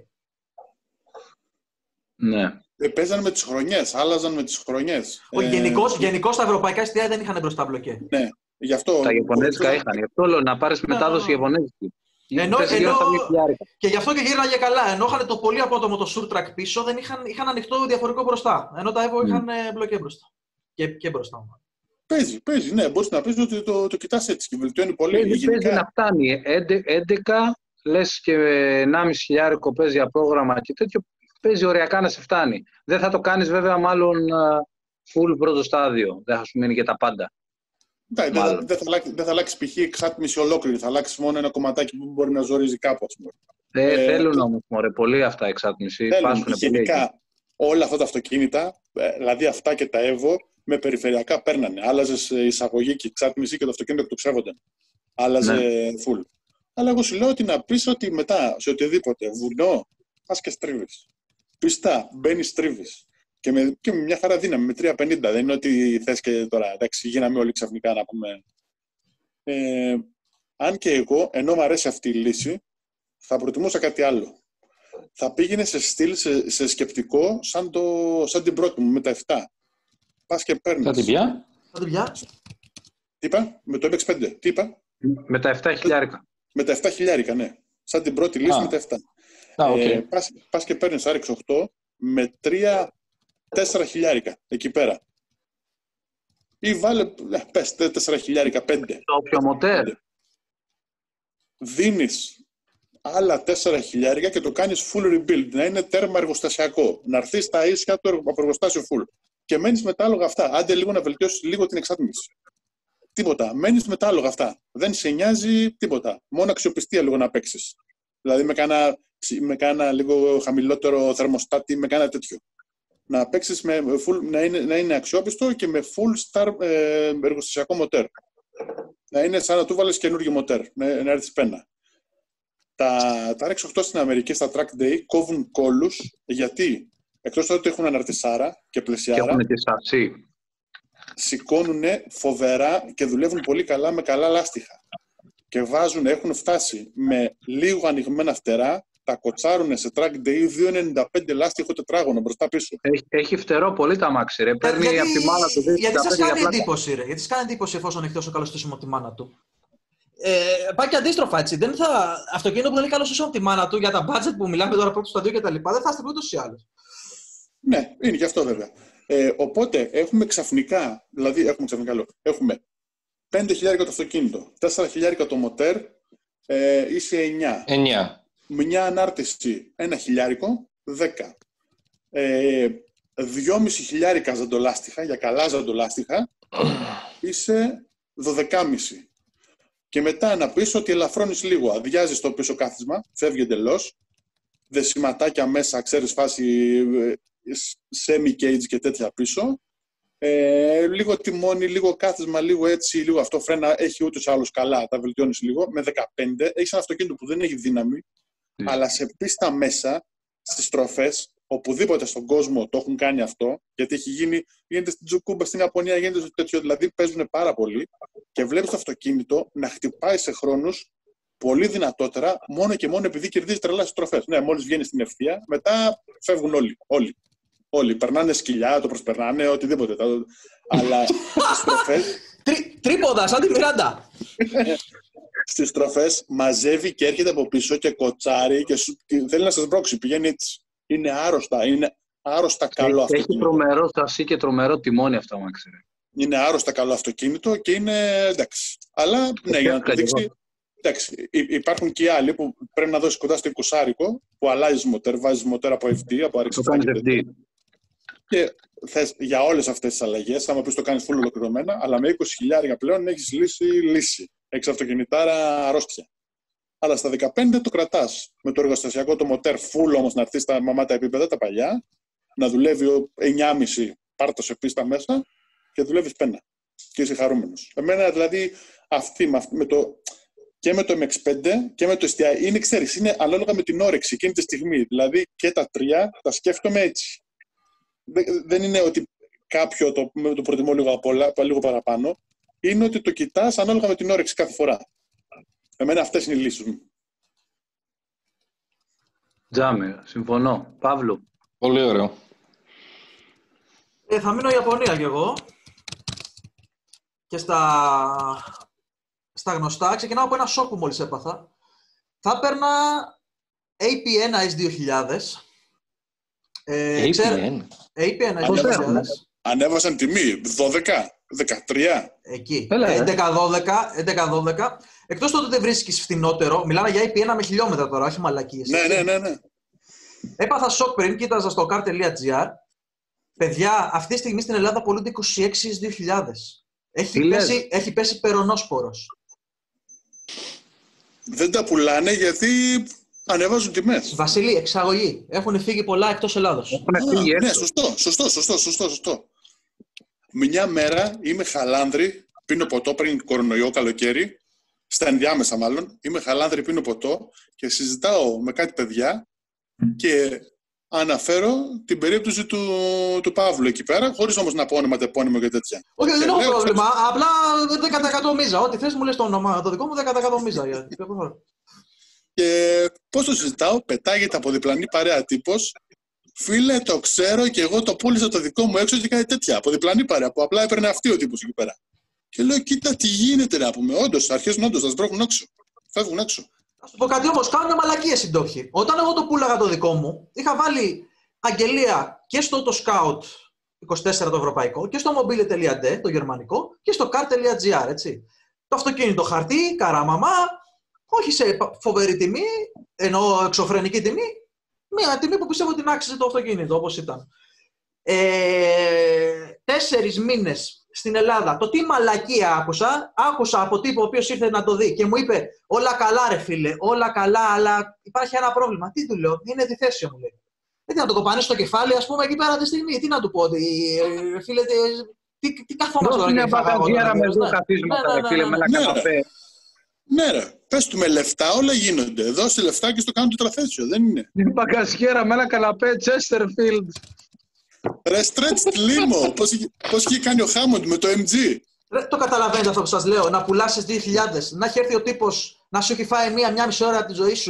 Speaker 3: Ναι.
Speaker 2: Ε, παίζανε με τις χρονιές, άλλαζαν με τις χρονιές.
Speaker 6: Όχι,
Speaker 2: ε,
Speaker 6: γενικώς, γενικώς τα ευρωπαϊκά ες τι άι δεν είχαν μπροστά μπλοκέ.
Speaker 2: Ναι, γι' αυτό...
Speaker 3: Τα Ιαπωνέζικα είχαν, γι' αυτό λέω να πάρεις μετάδοση Ιαπωνέζικη.
Speaker 6: Ενώ, ενώ, και γι' αυτό και γύρναγε καλά. Ενώ είχαν το πολύ απότομο το Surtrack πίσω, δεν είχαν, είχαν ανοιχτό διαφορικό μπροστά. Ενώ τα Evo mm. είχαν μπλοκέ μπροστά. Και, και μπροστά.
Speaker 2: Παίζει, παίζει, ναι. Μπορείς να πεις ότι το, το κοιτάς έτσι και βελτιώνει πολύ.
Speaker 3: Παίζει, γενικά... παίζει να φτάνει. έντεκα, λες και ενάμιση χιλιάρικο παίζει για πρόγραμμα και τέτοιο. Παίζει ωριακά να σε φτάνει. Δεν θα το κάνεις βέβαια μάλλον full πρώτο στάδιο. Δεν θα σου μείνει και τα πάντα.
Speaker 2: Ναι, δεν θα, δε θα, αλλάξει, δε θα αλλάξει π.χ. εξάτμιση ολόκληρη. Θα αλλάξει μόνο ένα κομματάκι που μπορεί να ζορίζει κάπου, ας πούμε.
Speaker 3: Ε, ε, θέλουν όμως, μωρέ, πολύ αυτά εξάτμιση.
Speaker 2: Θέλουν. Γενικά, όλα αυτά τα αυτοκίνητα, δηλαδή αυτά και τα Evo, με περιφερειακά παίρνανε. Άλλαζες εισαγωγή και εξάτμιση και το αυτοκίνητο εκτοξεύονταν. Άλλαζε ναι. full. Αλλά εγώ σου λέω ότι να πεις ότι μετά, σε οτιδήποτε, βουνό, πας και στρίβεις. Πιστά, μπαίνεις, στρίβεις. Και με, και με μια χαρά δύναμη, με τρία πενήντα. Δεν είναι ότι θες και τώρα, εντάξει, γίναμε όλοι ξαφνικά να πούμε. Ε, αν και εγώ, ενώ μου αρέσει αυτή η λύση, θα προτιμούσα κάτι άλλο. Θα πήγαινε σε στυλ, σε, σε σκεπτικό, σαν, το, σαν την πρώτη μου, με τα επτά. Πας και παίρνεις.
Speaker 4: Θα την πια.
Speaker 6: Θα την πια.
Speaker 2: Τι είπα, με το εμ εξ πέντε. Τι είπα.
Speaker 3: Με τα επτά χιλιάρικα.
Speaker 2: Με τα επτά χιλιάρικα, ναι. Σαν την πρώτη λύση ah. με τα επτά.
Speaker 4: Ah, okay.
Speaker 2: ε, πας, πας και παίρνεις αρ εξ οκτώ με τρία τέσσερα χιλιάρικα εκεί πέρα. Ή βάλε, πες, τέσσερα χιλιάρικα, πέντε.
Speaker 3: Το όποιο μοτέρ.
Speaker 2: Δίνεις άλλα τέσσερα χιλιάρικα και το κάνεις full rebuild, να είναι τέρμα εργοστασιακό. Να έρθει στα ίσια του από εργοστάσιο full. Και μένεις με τα άλογα αυτά. Άντε λίγο να βελτιώσεις λίγο την εξάτμιση. Τίποτα. Μένεις με τα άλογα αυτά. Δεν σε νοιάζει τίποτα. Μόνο αξιοπιστία λίγο να παίξεις. Δηλαδή με κάνα, με κάνα λίγο χαμηλότερο θερμοστάτη, με κάνα τέτοιο. Να παίξεις με full, να, είναι, να είναι αξιόπιστο και με full star ε, εργοστασιακό μοτέρ. Να είναι σαν να του βάλεις καινούργιο μοτέρ, να, να έρθεις πένα. Τα, τα αρ εξ οκτώ στην Αμερική, στα track day, κόβουν κόλλους, γιατί εκτός ότι έχουν αναρτησάρα και πλαισιάρα,
Speaker 3: και έχουν και σασί.
Speaker 2: Σηκώνουν φοβερά και δουλεύουν πολύ καλά με καλά λάστιχα. Και βάζουν, έχουν φτάσει με λίγο ανοιγμένα φτερά τα κοτσάρουν σε track day δύο ενενήντα πέντε λάστιχο τετράγωνο μπροστά πίσω.
Speaker 3: Έχει, έχει φτερό πολύ τα μάξι, ρε. Παίρνει
Speaker 6: γιατί,
Speaker 3: από τη μάνα του.
Speaker 6: Γιατί σας κάνει εντύπωση, ρε. Γιατί σας κάνει εντύπωση εφόσον έχει τόσο καλό στήσιμο από τη μάνα του. Ε, πάει και αντίστροφα, έτσι. Δεν θα... Αυτοκίνητο που δεν έχει καλό στήσιμο από τη μάνα του για τα budget που μιλάμε τώρα πρώτο στα δύο κτλ. Δεν θα στείλει ούτως ή άλλως.
Speaker 2: Ναι, είναι και αυτό βέβαια. Ε, οπότε έχουμε ξαφνικά, δηλαδή έχουμε ξαφνικά λέω, έχουμε πέντε χιλιάδες το αυτοκίνητο, τέσσερα χιλιάδες το μοτέρ, ε, είσαι εννιά.
Speaker 4: εννιά.
Speaker 2: Μια ανάρτηση ένα χιλιάρικο, δέκα. Ε, δυόμισι χιλιάρικα ζαντολάστιχα, για καλά ζαντολάστιχα, είσαι δωδεκάμισι. Και μετά να πεις ότι ελαφρώνεις λίγο, αδειάζεις το πίσω κάθισμα, φεύγει εντελώς, δεσιματάκια μέσα, ξέρεις φάση semi-cage και τέτοια πίσω, ε, λίγο τιμόνι, λίγο κάθισμα, λίγο έτσι, λίγο αυτό, φρένα έχει ούτως ή άλλως καλά, τα βελτιώνεις λίγο, με δεκαπέντε, έχεις ένα αυτοκίνητο που δεν έχει δύναμη, mm. αλλά σε πίστα μέσα, στις στροφές, οπουδήποτε στον κόσμο το έχουν κάνει αυτό, γιατί έχει γίνει, γίνεται στην Τζουκούμπα, στην Ιαπωνία, γίνεται στο τέτοιο, δηλαδή παίζουν πάρα πολύ και βλέπεις το αυτοκίνητο να χτυπάει σε χρόνους πολύ δυνατότερα, μόνο και μόνο επειδή κερδίζει τρελά στις στροφές. Ναι, μόλις βγαίνει στην ευθεία, μετά φεύγουν όλοι. Όλοι. Όλοι. Περνάνε σκυλιά, το προσπερνάνε, οτιδήποτε. Αλλά στις στροφές.
Speaker 6: Τρί, τρίποδα, σαν τη Μιράντα.
Speaker 2: Στις στροφές μαζεύει και έρχεται από πίσω και κοτσάρει και, σου, και θέλει να σας μπρώξει. Πηγαίνει έτσι. Είναι άρρωστα. Είναι άρρωστα καλό αυτοκίνητο.
Speaker 3: Έχει τρομερό στασί και τρομερό τιμόνι αυτό, μα ξέρει.
Speaker 2: Είναι άρρωστα καλό αυτοκίνητο και είναι εντάξει. Αλλά ναι, για να το δείξει. Εντάξει, υπάρχουν και οι άλλοι που πρέπει να δώσεις κοντά στο εικοσάρικο, που αλλάζεις μοτέρ, βάζεις μοτέρ από εφ ντι, από αρεξιστάκι. Και θες για όλες αυτές τις αλλαγές, άμα πεις το κάνεις full ολοκληρωμένα, αλλά με είκοσι χιλιάδες πλέον έχεις λύσει λύση. Έχεις αυτοκινητάρα αρρώστια. Αλλά στα δεκαπέντε το κρατάς. Με το εργοστασιακό το μοτέρ full όμως να έρθει στα μαμάτα επίπεδα τα παλιά, να δουλεύει εννιά κόμμα πέντε πάρτο σε πίστα μέσα και δουλεύεις πένα. Και είσαι χαρούμενος. Εμένα δηλαδή αυτή με το. Και με το εμ εξ πέντε και με το ες τι άι είναι, ξέρεις, είναι ανάλογα με την όρεξη εκείνη τη στιγμή. Δηλαδή και τα τρία τα σκέφτομαι έτσι. Δεν είναι ότι κάποιο το, το προτιμώ λίγο από όλα, λίγο παραπάνω. Είναι ότι το κοιτάς ανάλογα με την όρεξη κάθε φορά. Εμένα αυτές είναι οι λύσεις μου.
Speaker 3: Τζάμε, συμφωνώ. Παύλου.
Speaker 4: Πολύ ωραίο.
Speaker 6: Ε, θα μείνω Ιαπωνία κι εγώ. Και στα... Στα γνωστά, ξεκινάω από ένα σοκ που μόλις έπαθα. Θα έπαιρνα έι πι ένα ες δύο χιλιάδες. Ε,
Speaker 4: έι πι
Speaker 6: ξέρω,
Speaker 4: ένα.
Speaker 6: έι πι ένα ες δύο χιλιάδες.
Speaker 2: Ανέβασαν τιμή, δώδεκα, δεκατρία.
Speaker 6: Εκεί,
Speaker 3: Έλα,
Speaker 6: έντεκα δώδεκα. Εκτός τότε δεν βρίσκεις φθηνότερο. Μιλάμε για έι πι ένα με χιλιόμετρα τώρα, όχι μαλακίες.
Speaker 2: Ναι, ναι, ναι, ναι.
Speaker 6: Έπαθα σοκ πριν, κοίταζα στο car τελεία τζι άρ. Παιδιά, αυτή τη στιγμή στην Ελλάδα πωλούνται είκοσι έξι ες δύο χιλιάδες. Έχει πέσει, έχει πέσει περονόσπορος.
Speaker 2: Δεν τα πουλάνε γιατί ανεβάζουν τιμές.
Speaker 6: Βασίλη, εξαγωγή. Έχουν φύγει πολλά εκτός Ελλάδος.
Speaker 2: Α, ναι, σωστό, σωστό, σωστό, σωστό, σωστό. Μια μέρα είμαι χαλάνδρη, πίνω ποτό πριν κορονοϊό καλοκαίρι, στα ενδιάμεσα μάλλον, είμαι χαλάνδρη, πίνω ποτό και συζητάω με κάτι παιδιά και αναφέρω την περίπτωση του, του Παύλου εκεί πέρα, χωρίς όμως να πω όνομα, τεπώνυμο και τέτοια.
Speaker 6: Όχι,
Speaker 2: και
Speaker 6: δεν έχω
Speaker 2: λέω,
Speaker 6: πρόβλημα. Ξέρεις... Απλά δέκα τοις εκατό μίζα. Ό,τι θες μου λες το όνομα. Το δικό μου δέκα τοις εκατό μίζα.
Speaker 2: Και πώς το συζητάω, πετάγεται από διπλανή παρέα τύπος. Φίλε, το ξέρω και εγώ το πούλησα το δικό μου έξω και κάτι τέτοια. Από διπλανή παρέα που απλά έπαιρνε αυτή ο τύπος εκεί πέρα. Και λέω, κοίτα τι γίνεται να πούμε. Όντως, αρχίζουν όντως να σμπρώχνουν έξω. Φεύγουν έξω.
Speaker 6: Να σου πω κάτι όμως, κάνουν μαλακίες συντόχοι. Όταν εγώ το πούλαγα το δικό μου, είχα βάλει αγγελία και στο AutoScout είκοσι τέσσερα το ευρωπαϊκό και στο mobile.de το γερμανικό και στο car τελεία τζι άρ, έτσι. Το αυτοκίνητο χαρτί, καράμαμα, όχι σε φοβερή τιμή, ενώ εξωφρενική τιμή, μια τιμή που πιστεύω ότι άξιζε το αυτοκίνητο όπως ήταν. Ε, τέσσερις μήνες στην Ελλάδα, το τι μαλακία άκουσα, άκουσα από τύπο ο οποίος ήρθε να το δει και μου είπε όλα καλά ρε φίλε, όλα καλά, αλλά υπάρχει ένα πρόβλημα. Τι του λέω, είναι διθέσιο μου λέει. Δεν να το κοπανίσω στο κεφάλι, ας πούμε, εκεί πέρα τη στιγμή. Τι να του πω, ότι, φίλε, τι, τι καθόμαστε τώρα.
Speaker 3: Είναι μπαγκαζιέρα με δύο καθίσματα, ρε φίλε, με ένα καναπέ.
Speaker 2: Ναι ρε, πες του με λεφτά, όλα γίνονται. Δώσε λεφτά και στο κάνουν το τραπέζιο, δεν είναι.
Speaker 3: Είναι μπαγκαζιέρα με ένα καναπέ, Chesterfield.
Speaker 2: Ρε stretched limo, πώς, πώς είχε κάνει ο Χάμοντ με το εμ τζι.
Speaker 6: Ρε, το καταλαβαίνετε αυτό που σας λέω, να πουλάσεις δύο χιλιάδες, να έχει έρθει ο τύπος να σου έχει φάει μία, μία μισή ώρα από τη ζωή σου,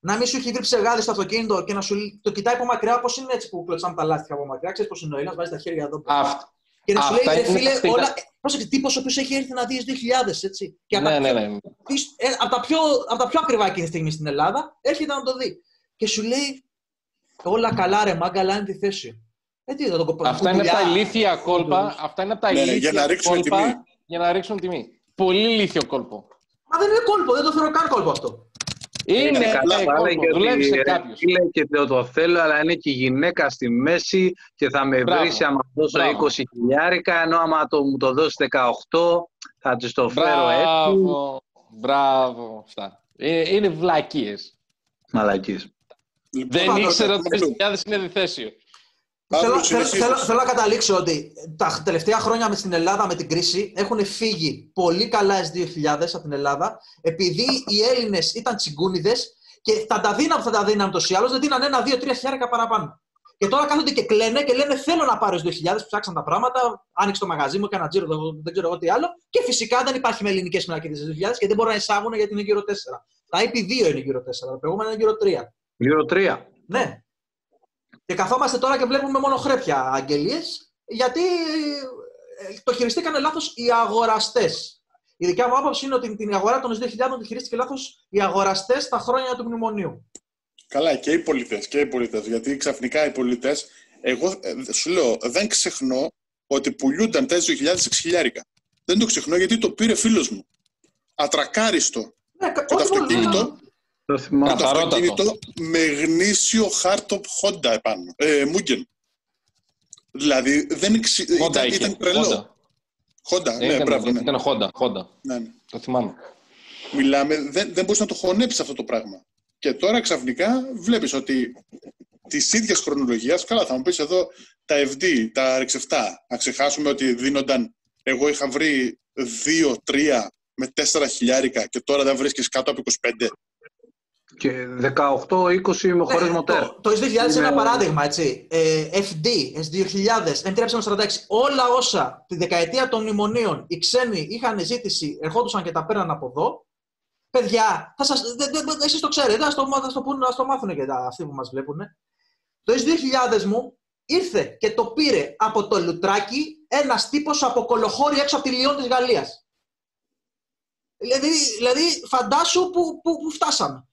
Speaker 6: να μην σου έχει βρει ψεγάδι στο αυτοκίνητο και να σου το κοιτάει από μακριά, πώς είναι έτσι που κλωτσάμε τα λάστιχα από μακριά. Ξέρεις πώς είναι ο Έλληνας, βάζει τα χέρια εδώ.
Speaker 4: Αυτά.
Speaker 6: Και να σου λέει, ρε φίλε,
Speaker 4: τακτικά.
Speaker 6: όλα. Πρόσεξε, τύπος ο οποίος έχει έρθει να δει δύο χιλιάδες, έτσι. Και
Speaker 4: Ναι,
Speaker 6: από,
Speaker 4: ναι,
Speaker 6: τα
Speaker 4: ναι.
Speaker 6: πιο, ε, από, τα πιο, από τα πιο ακριβά εκείνη τη στιγμή στην Ελλάδα, έρχεται να το δει. Και σου λέει, όλα καλά, ρε μάγκα, αλλά είναι τη θέση. Ε, τι, το κοπ...
Speaker 4: Αυτά είναι από τα ηλίθια κόλπα. Αυτά είναι από τα
Speaker 2: Ναι,
Speaker 4: ηλίθια
Speaker 2: για να ρίξουν
Speaker 4: κόλπα
Speaker 2: τιμή.
Speaker 4: για να ρίξουν τιμή. Πολύ ηλίθιο κόλπο.
Speaker 6: Μα δεν είναι κόλπο, δεν το θεωρώ καν κόλπο αυτό.
Speaker 4: Είναι
Speaker 3: καλά,
Speaker 4: ναι,
Speaker 3: πάλι
Speaker 4: κόλπο.
Speaker 3: γιατί,
Speaker 4: Δουλεύει σε
Speaker 3: ρε,
Speaker 4: κάποιους.
Speaker 3: φίλε, και το, το θέλω, αλλά είναι και η γυναίκα στη μέση και θα με
Speaker 4: Μπράβο.
Speaker 3: βρει άμα δώσω
Speaker 4: Μπράβο.
Speaker 3: είκοσι χιλιάρικα, ενώ άμα το, μου το δώσει δεκαοκτώ θα της το φέρω έτσι.
Speaker 4: Μπράβο. Μπράβο. Αυτά. Είναι, είναι βλακίες.
Speaker 3: Μαλακής.
Speaker 4: Δεν
Speaker 2: Παύλο,
Speaker 4: ήξερα ότι το
Speaker 2: Παύλο,
Speaker 4: δύο χιλιάδες είναι διθέσιο.
Speaker 2: Παύλο,
Speaker 6: Θέλω, θέλω,
Speaker 2: συνεχίζεις.
Speaker 6: θέλω, θέλω να καταλήξω ότι τα τελευταία χρόνια με στην Ελλάδα με την κρίση έχουν φύγει πολύ καλά ες δύο χιλιάδες από την Ελλάδα, επειδή οι Έλληνες ήταν τσιγκούνιδες και θα τα δίναν, θα τα δίναν ούτως ή άλλως, δεν δίναν ένα, δύο, τρία χιλιάρικα παραπάνω. Και τώρα κάθονται και κλαίνε και λένε θέλω να πάρω ες δύο χιλιάδες, ψάξαν τα πράγματα, άνοιξε το μαγαζί μου, έκανα τζίρο, δεν ξέρω εγώ τι άλλο. Και φυσικά δεν υπάρχει με ελληνικές μηνακίδες ες δύο χιλιάδες και δεν μπορούν να εισάγουν γιατί είναι γύρω τέσσερα. Τα άι πι δύο είναι γύρω τέσσερα, τα προηγούμενα είναι γύρω τρία.
Speaker 3: Γύρω τρία.
Speaker 6: Ναι. Και καθόμαστε τώρα και βλέπουμε μόνο χρέπια αγγελίες, γιατί ε, το χειριστήκανε λάθος οι αγοραστές. Η δικιά μου άποψη είναι ότι την αγορά των δύο χιλιάδες τη χειρίστηκε λάθος οι αγοραστές τα χρόνια του μνημονίου.
Speaker 2: Καλά, και οι πολιτές, και οι πολιτές. Γιατί ξαφνικά οι πολιτές, εγώ ε, σου λέω, δεν ξεχνώ ότι πουλούνταν τα δύο χιλιάδες έξι χιλιάρικα. Δεν το ξεχνώ γιατί το πήρε φίλος μου. Ατρακάριστο.
Speaker 6: Ναι,
Speaker 2: Και το
Speaker 6: όχι μόνο-
Speaker 2: αυτοκίνητο,
Speaker 3: Το θυμάμαι.
Speaker 2: το
Speaker 4: Καθαρότατο.
Speaker 2: αυτοκίνητο με γνήσιο χάρτοπ Honda επάνω. Ε, Mugen. Δηλαδή δεν εξ...
Speaker 4: Honda
Speaker 2: ήταν,
Speaker 4: είχε.
Speaker 2: ήταν τρελό. Honda, ναι,
Speaker 4: Ήταν,
Speaker 2: μπράβο, ναι.
Speaker 4: ήταν Honda, Honda.
Speaker 2: ναι, ναι.
Speaker 4: Το θυμάμαι.
Speaker 2: Μιλάμε, δεν, δεν μπορείς να το χωνέψεις αυτό το πράγμα. Και τώρα ξαφνικά βλέπεις ότι της ίδιας χρονολογίας, καλά θα μου πεις εδώ τα εφ ντι, τα αρ εξ επτά, να ξεχάσουμε ότι δίνονταν, εγώ είχα βρει δύο τρία με τέσσερα χιλιάρικα και τώρα δεν βρίσκεις κάτω από είκοσι πέντε.
Speaker 3: Και δεκαοκτώ είκοσι με χωρίς
Speaker 6: Ναι,
Speaker 3: μοτέρ.
Speaker 6: Το, το ες δύο χιλιάδες είναι
Speaker 3: Είναι-
Speaker 6: ένα παράδειγμα, έτσι. Ε, εφ ντι, ες δύο χιλιάδες, εμ τρία σαράντα έξι, όλα όσα τη δεκαετία των μνημονίων οι ξένοι είχαν ζήτηση, ερχόντουσαν και τα πέραν από εδώ. Παιδιά, θα σας, δε, δε, δε, εσείς το ξέρετε, ας το, ας το, πούνε, ας το μάθουν και τα, αυτοί που μας βλέπουν. Το ες δύο χιλιάδες μου ήρθε και το πήρε από το λουτράκι ένας τύπος από κολοχώρι έξω από τη Λιόν της Γαλλίας. Δηλαδή, δηλαδή φαντάσου που, που, που φτάσαμε.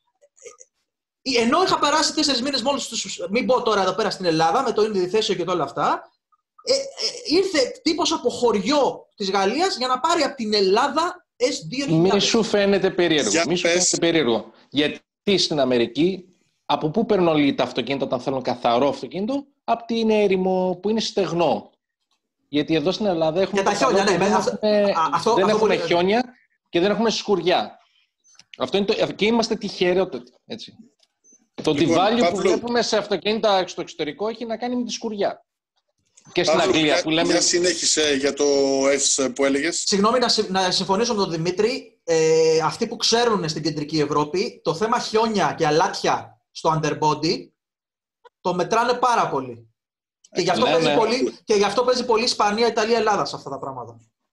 Speaker 6: Ενώ είχα περάσει τέσσερις μήνες μόλις τους, μην πω τώρα εδώ πέρα στην Ελλάδα, με το ίδιο διθέσιο και όλα αυτά, ε, ε, ήρθε τύπος από χωριό της Γαλλίας για να πάρει από την Ελλάδα ες δύο χιλιάδες.
Speaker 4: Μη σου φαίνεται περίεργο.
Speaker 2: Για
Speaker 4: Μη σου
Speaker 2: πες.
Speaker 4: φαίνεται περίεργο. Γιατί στην Αμερική, από πού παίρνουν όλοι τα αυτοκίνητα όταν θέλουν καθαρό αυτοκίνητο, από την έρημο που είναι στεγνό. Γιατί εδώ στην Ελλάδα έχουμε.
Speaker 6: Για τα χιόνια,
Speaker 4: καθαρό
Speaker 6: ναι,
Speaker 4: και
Speaker 6: με-
Speaker 4: δεν
Speaker 6: αυτό-
Speaker 4: έχουμε,
Speaker 6: α, αυτό-
Speaker 4: δεν
Speaker 6: αυτό
Speaker 4: έχουμε
Speaker 6: πολύ-
Speaker 4: χιόνια και δεν έχουμε σκουριά. Αυτό είναι το, και είμαστε τυχερότατοι. Έτσι. Το
Speaker 2: Λοιπόν,
Speaker 4: value που
Speaker 2: Παύλο.
Speaker 4: βλέπουμε σε αυτοκίνητα στο εξωτερικό έχει να κάνει με τη σκουριά. Και στην
Speaker 2: Παύλο,
Speaker 4: Αγγλία
Speaker 2: για-
Speaker 4: που λέμε.
Speaker 2: Για συνέχισε για το S που έλεγες.
Speaker 6: Συγγνώμη να, συ- να συμφωνήσω με τον Δημήτρη. Ε, αυτοί που ξέρουν στην κεντρική Ευρώπη, το θέμα χιόνια και αλάτια στο underbody το μετράνε πάρα πολύ. Και γι' αυτό,
Speaker 4: Ναι,
Speaker 6: παίζει,
Speaker 4: ναι.
Speaker 6: πολύ, και γι' αυτό παίζει πολύ Ισπανία, Ιταλία, Ελλάδα σε αυτά τα πράγματα.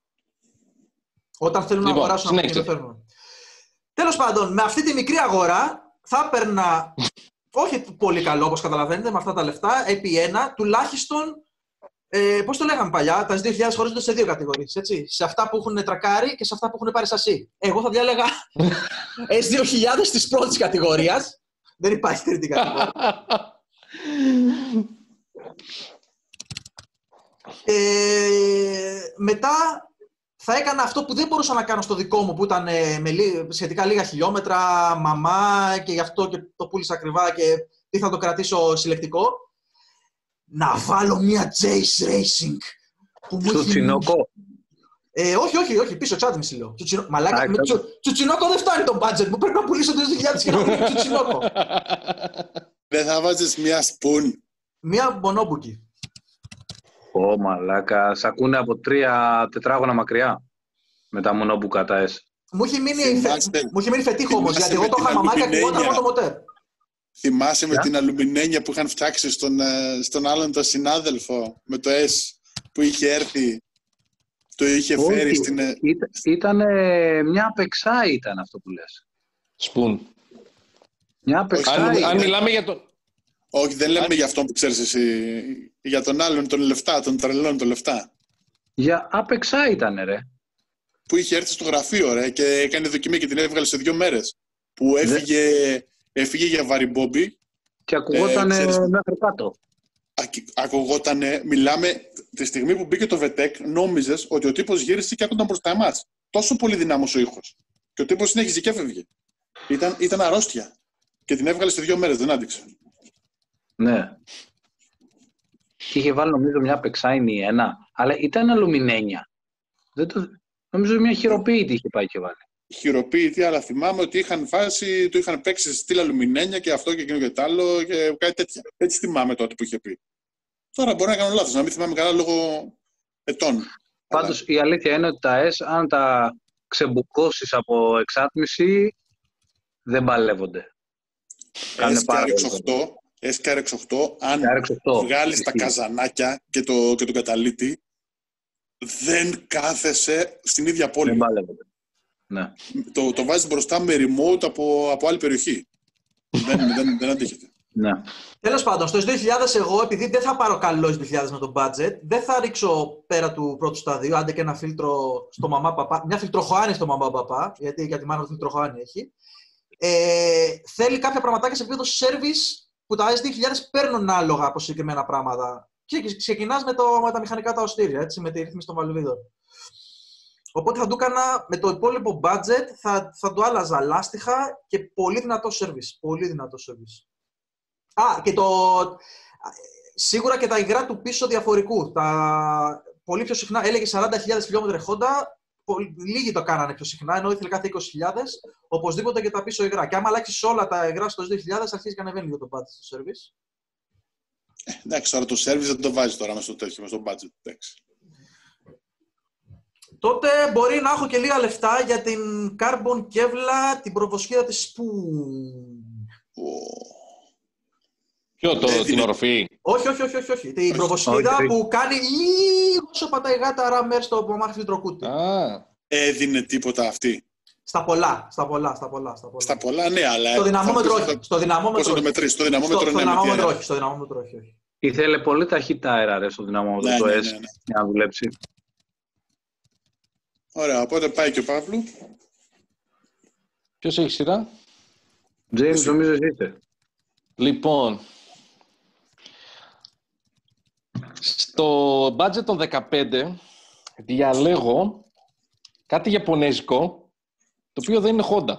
Speaker 6: Όταν θέλουν
Speaker 4: Λοιπόν,
Speaker 6: να αγοράσουν
Speaker 4: συνέχισε.
Speaker 6: αυτοκίνητο φέρνουν. Τέλος πάντων, με αυτή τη μικρή αγορά θα έπαιρνα, όχι πολύ καλό όπως καταλαβαίνετε, με αυτά τα λεφτά, επί ένα, τουλάχιστον, ε, πώς το λέγαμε παλιά, τα δύο χιλιάδες χωρίζονται σε δύο κατηγορίες, έτσι. Σε αυτά που έχουν τρακάρει και σε αυτά που έχουν πάρει σασί. Εγώ θα διάλεγα ες δύο χιλιάδες της πρώτης κατηγορίας. Δεν υπάρχει τρίτη κατηγορία. Ε, μετά θα έκανα αυτό που δεν μπορούσα να κάνω στο δικό μου, που ήταν ε, με λί- σχετικά λίγα χιλιόμετρα, μαμά και γι' αυτό και το πούλησα ακριβά και τι θα το κρατήσω συλλεκτικό. Να βάλω μια Jace Racing που μου
Speaker 3: Στο
Speaker 6: έχει-
Speaker 3: τσινόκο.
Speaker 6: Ε, όχι, όχι, όχι, πίσω τσάτι μισή λέω. Τσουτσινό... Μαλάκα,
Speaker 3: Α,
Speaker 6: με τσου... τσουτσινόκο δεν φτάνει το budget μου. Πρέπει να πουλήσω τις δύο χιλιάδες και να πουλήσω τσουτσινόκο.
Speaker 2: Δεν θα βάζεις μια σπουν.
Speaker 6: Μια μπονόμπουκι.
Speaker 3: Ω μαλάκα, σ' ακούνε από τρία τετράγωνα μακριά με τα μονόμπουκα τα S.
Speaker 6: Μου έχει μείνει,
Speaker 2: Θυμάστε-
Speaker 6: φε... μου έχει μείνει φετίχο όμως,
Speaker 2: θυμάστε
Speaker 6: γιατί εγώ
Speaker 2: με
Speaker 6: το είχα
Speaker 2: την
Speaker 6: μαμά και
Speaker 2: αλουμινένια.
Speaker 6: ακουγόταν μόνο το μοτέρ.
Speaker 2: Θυμάσαι με
Speaker 3: Ποια?
Speaker 2: την αλουμινένια που είχαν φτιάξει στον, ε, στον άλλον τον συνάδελφο με το S που είχε έρθει, το είχε φέρει στην... ε,
Speaker 3: Ήταν μια πεξά ήταν αυτό που λες.
Speaker 4: Σπουν.
Speaker 3: Μια απεξάει.
Speaker 4: Αν, αν μιλάμε για τον...
Speaker 2: Όχι, δεν λέμε για αυτό που ξέρεις εσύ. Για τον άλλον, τον λεφτά, τον τρελών, τον λεφτά.
Speaker 3: Για απεξά ήταν, ρε.
Speaker 2: Που είχε έρθει στο γραφείο, ρε, και έκανε δοκιμή και την έβγαλε σε δύο μέρες. Που έφυγε, έφυγε για βαριμπόμπι.
Speaker 3: Και ακουγόταν
Speaker 2: ε,
Speaker 3: μέχρι κάτω.
Speaker 2: Ακουγότανε, μιλάμε, τη στιγμή που μπήκε το ΒΕΤΕΚ, νόμιζες ότι ο τύπος γύρισε και άκουγαν μπροστά εμάς. Τόσο πολύ δυνάμος ο ήχος. Και ο τύπος συνέχιζε και έφευγε. Ήταν, ήταν αρρώστια. Και την έβγαλε σε δύο μέρες, δεν άντυξε.
Speaker 3: Ναι. Και είχε βάλει νομίζω μια πεξάινη ένα, αλλά ήταν αλουμινένια. Δεν το... Νομίζω μια χειροποίητη είχε πάει και βάλει.
Speaker 2: Χειροποίητη, αλλά θυμάμαι ότι είχαν φάσει, του είχαν παίξει στυλ αλουμινένια και αυτό και εκείνο και τ' άλλο και κάτι τέτοια. Έτσι θυμάμαι τότε που είχε πει. Τώρα μπορεί να κάνω λάθος, να μην θυμάμαι καλά λόγω ετών.
Speaker 3: Πάντως αλλά... η αλήθεια είναι ότι τα S, αν τα ξεμπουκώσεις από εξάτμιση, δεν παλεύονται.
Speaker 2: ες κέι αρ εξ οκτώ, αν βγάλεις τα καζανάκια και, το, και τον καταλήτη, δεν κάθεσαι στην ίδια πόλη.
Speaker 3: Δεν παλεύονται. Ναι.
Speaker 2: Το, το βάζεις μπροστά με remote από, από άλλη περιοχή. δεν, δεν, δεν αντίχεται.
Speaker 3: Ναι.
Speaker 6: Τέλος πάντων, στο δύο χιλιάδες εγώ, επειδή δεν θα πάρω καλό δύο χιλιάδες με το budget, δεν θα ρίξω πέρα του πρώτου σταδίου, άντε και ένα φίλτρο στο μαμά παπά, μια φιλτροχοάνη στο μαμά παπά, γιατί για τη μάνα του φιλτροχοάνη έχει. Ε, θέλει κάποια πραγματάκια σε επίπεδο service που τα ες δύο χιλιάδες παίρνουν άλογα από συγκεκριμένα πράγματα. Και ξεκινάς με, με τα μηχανικά τα οστήρια, έτσι, με τη ρύθμιση των βαλβίδων. Οπότε θα του έκανα με το υπόλοιπο budget, θα, θα του άλλαζα λάστιχα και πολύ δυνατό service. Πολύ δυνατό service. Α, και το... Σίγουρα και τα υγρά του πίσω διαφορικού. Τα... Πολύ πιο συχνά, έλεγε σαράντα χιλιάδες χιλιόμετρα Honda, λίγοι το κάνανε πιο συχνά, ενώ ήθελε κάθε είκοσι χιλιάδες, οπωσδήποτε και τα πίσω υγρά. Και άμα αλλάξεις όλα τα υγρά στο δύο χιλιάδες, αρχίζει και ανεβαίνει λίγο το budget στο service.
Speaker 2: Ε, εντάξει, τώρα το service δεν το βάζει τώρα μέσα στο τέτοιο, μέσα στο budget. Εντάξει.
Speaker 6: Τότε μπορεί να έχω και λίγα λεφτά για την Carbon Kevlar, την προβοσχίδα της Spoon.
Speaker 2: Oh.
Speaker 4: Ποιο, το,
Speaker 2: ε,
Speaker 4: την οροφή?
Speaker 6: Όχι, όχι, όχι, όχι, όχι. Την προβοσχίδα που κάνει λίγο όσο πατάει γάτα ράμερ στο πομάχι φιλτροκούτι.
Speaker 4: Ah.
Speaker 2: Έδινε τίποτα αυτή?
Speaker 6: Στα πολλά, στα πολλά, στα πολλά. Στα πολλά,
Speaker 2: στα πολλά ναι, αλλά...
Speaker 6: Στο δυναμόμετρο όχι.
Speaker 2: Θα...
Speaker 6: Στο δυναμόμετρο
Speaker 2: Πώς θα το μετρήσεις? Στο δυναμόμετρο
Speaker 6: στο,
Speaker 2: ναι,
Speaker 6: στο δυναμόμετρο όχι. Στο δυναμόμετρο όχι, όχι.
Speaker 3: Ήθελε πολύ ταχύτητα αέρα ρε, στο δυναμόμετρο
Speaker 2: ναι,
Speaker 3: το
Speaker 2: ναι,
Speaker 3: S
Speaker 2: ναι, ναι.
Speaker 3: για να δουλέψει.
Speaker 2: Ωραία, οπότε πάει και ο Παύλου.
Speaker 4: Ποιος έχει σειρά?
Speaker 3: James, νομίζω εσύ είστε.
Speaker 4: Λοιπόν, στο budget των δεκαπέντε διαλέγω κάτι ιαπωνέζικο, το οποίο δεν είναι Honda.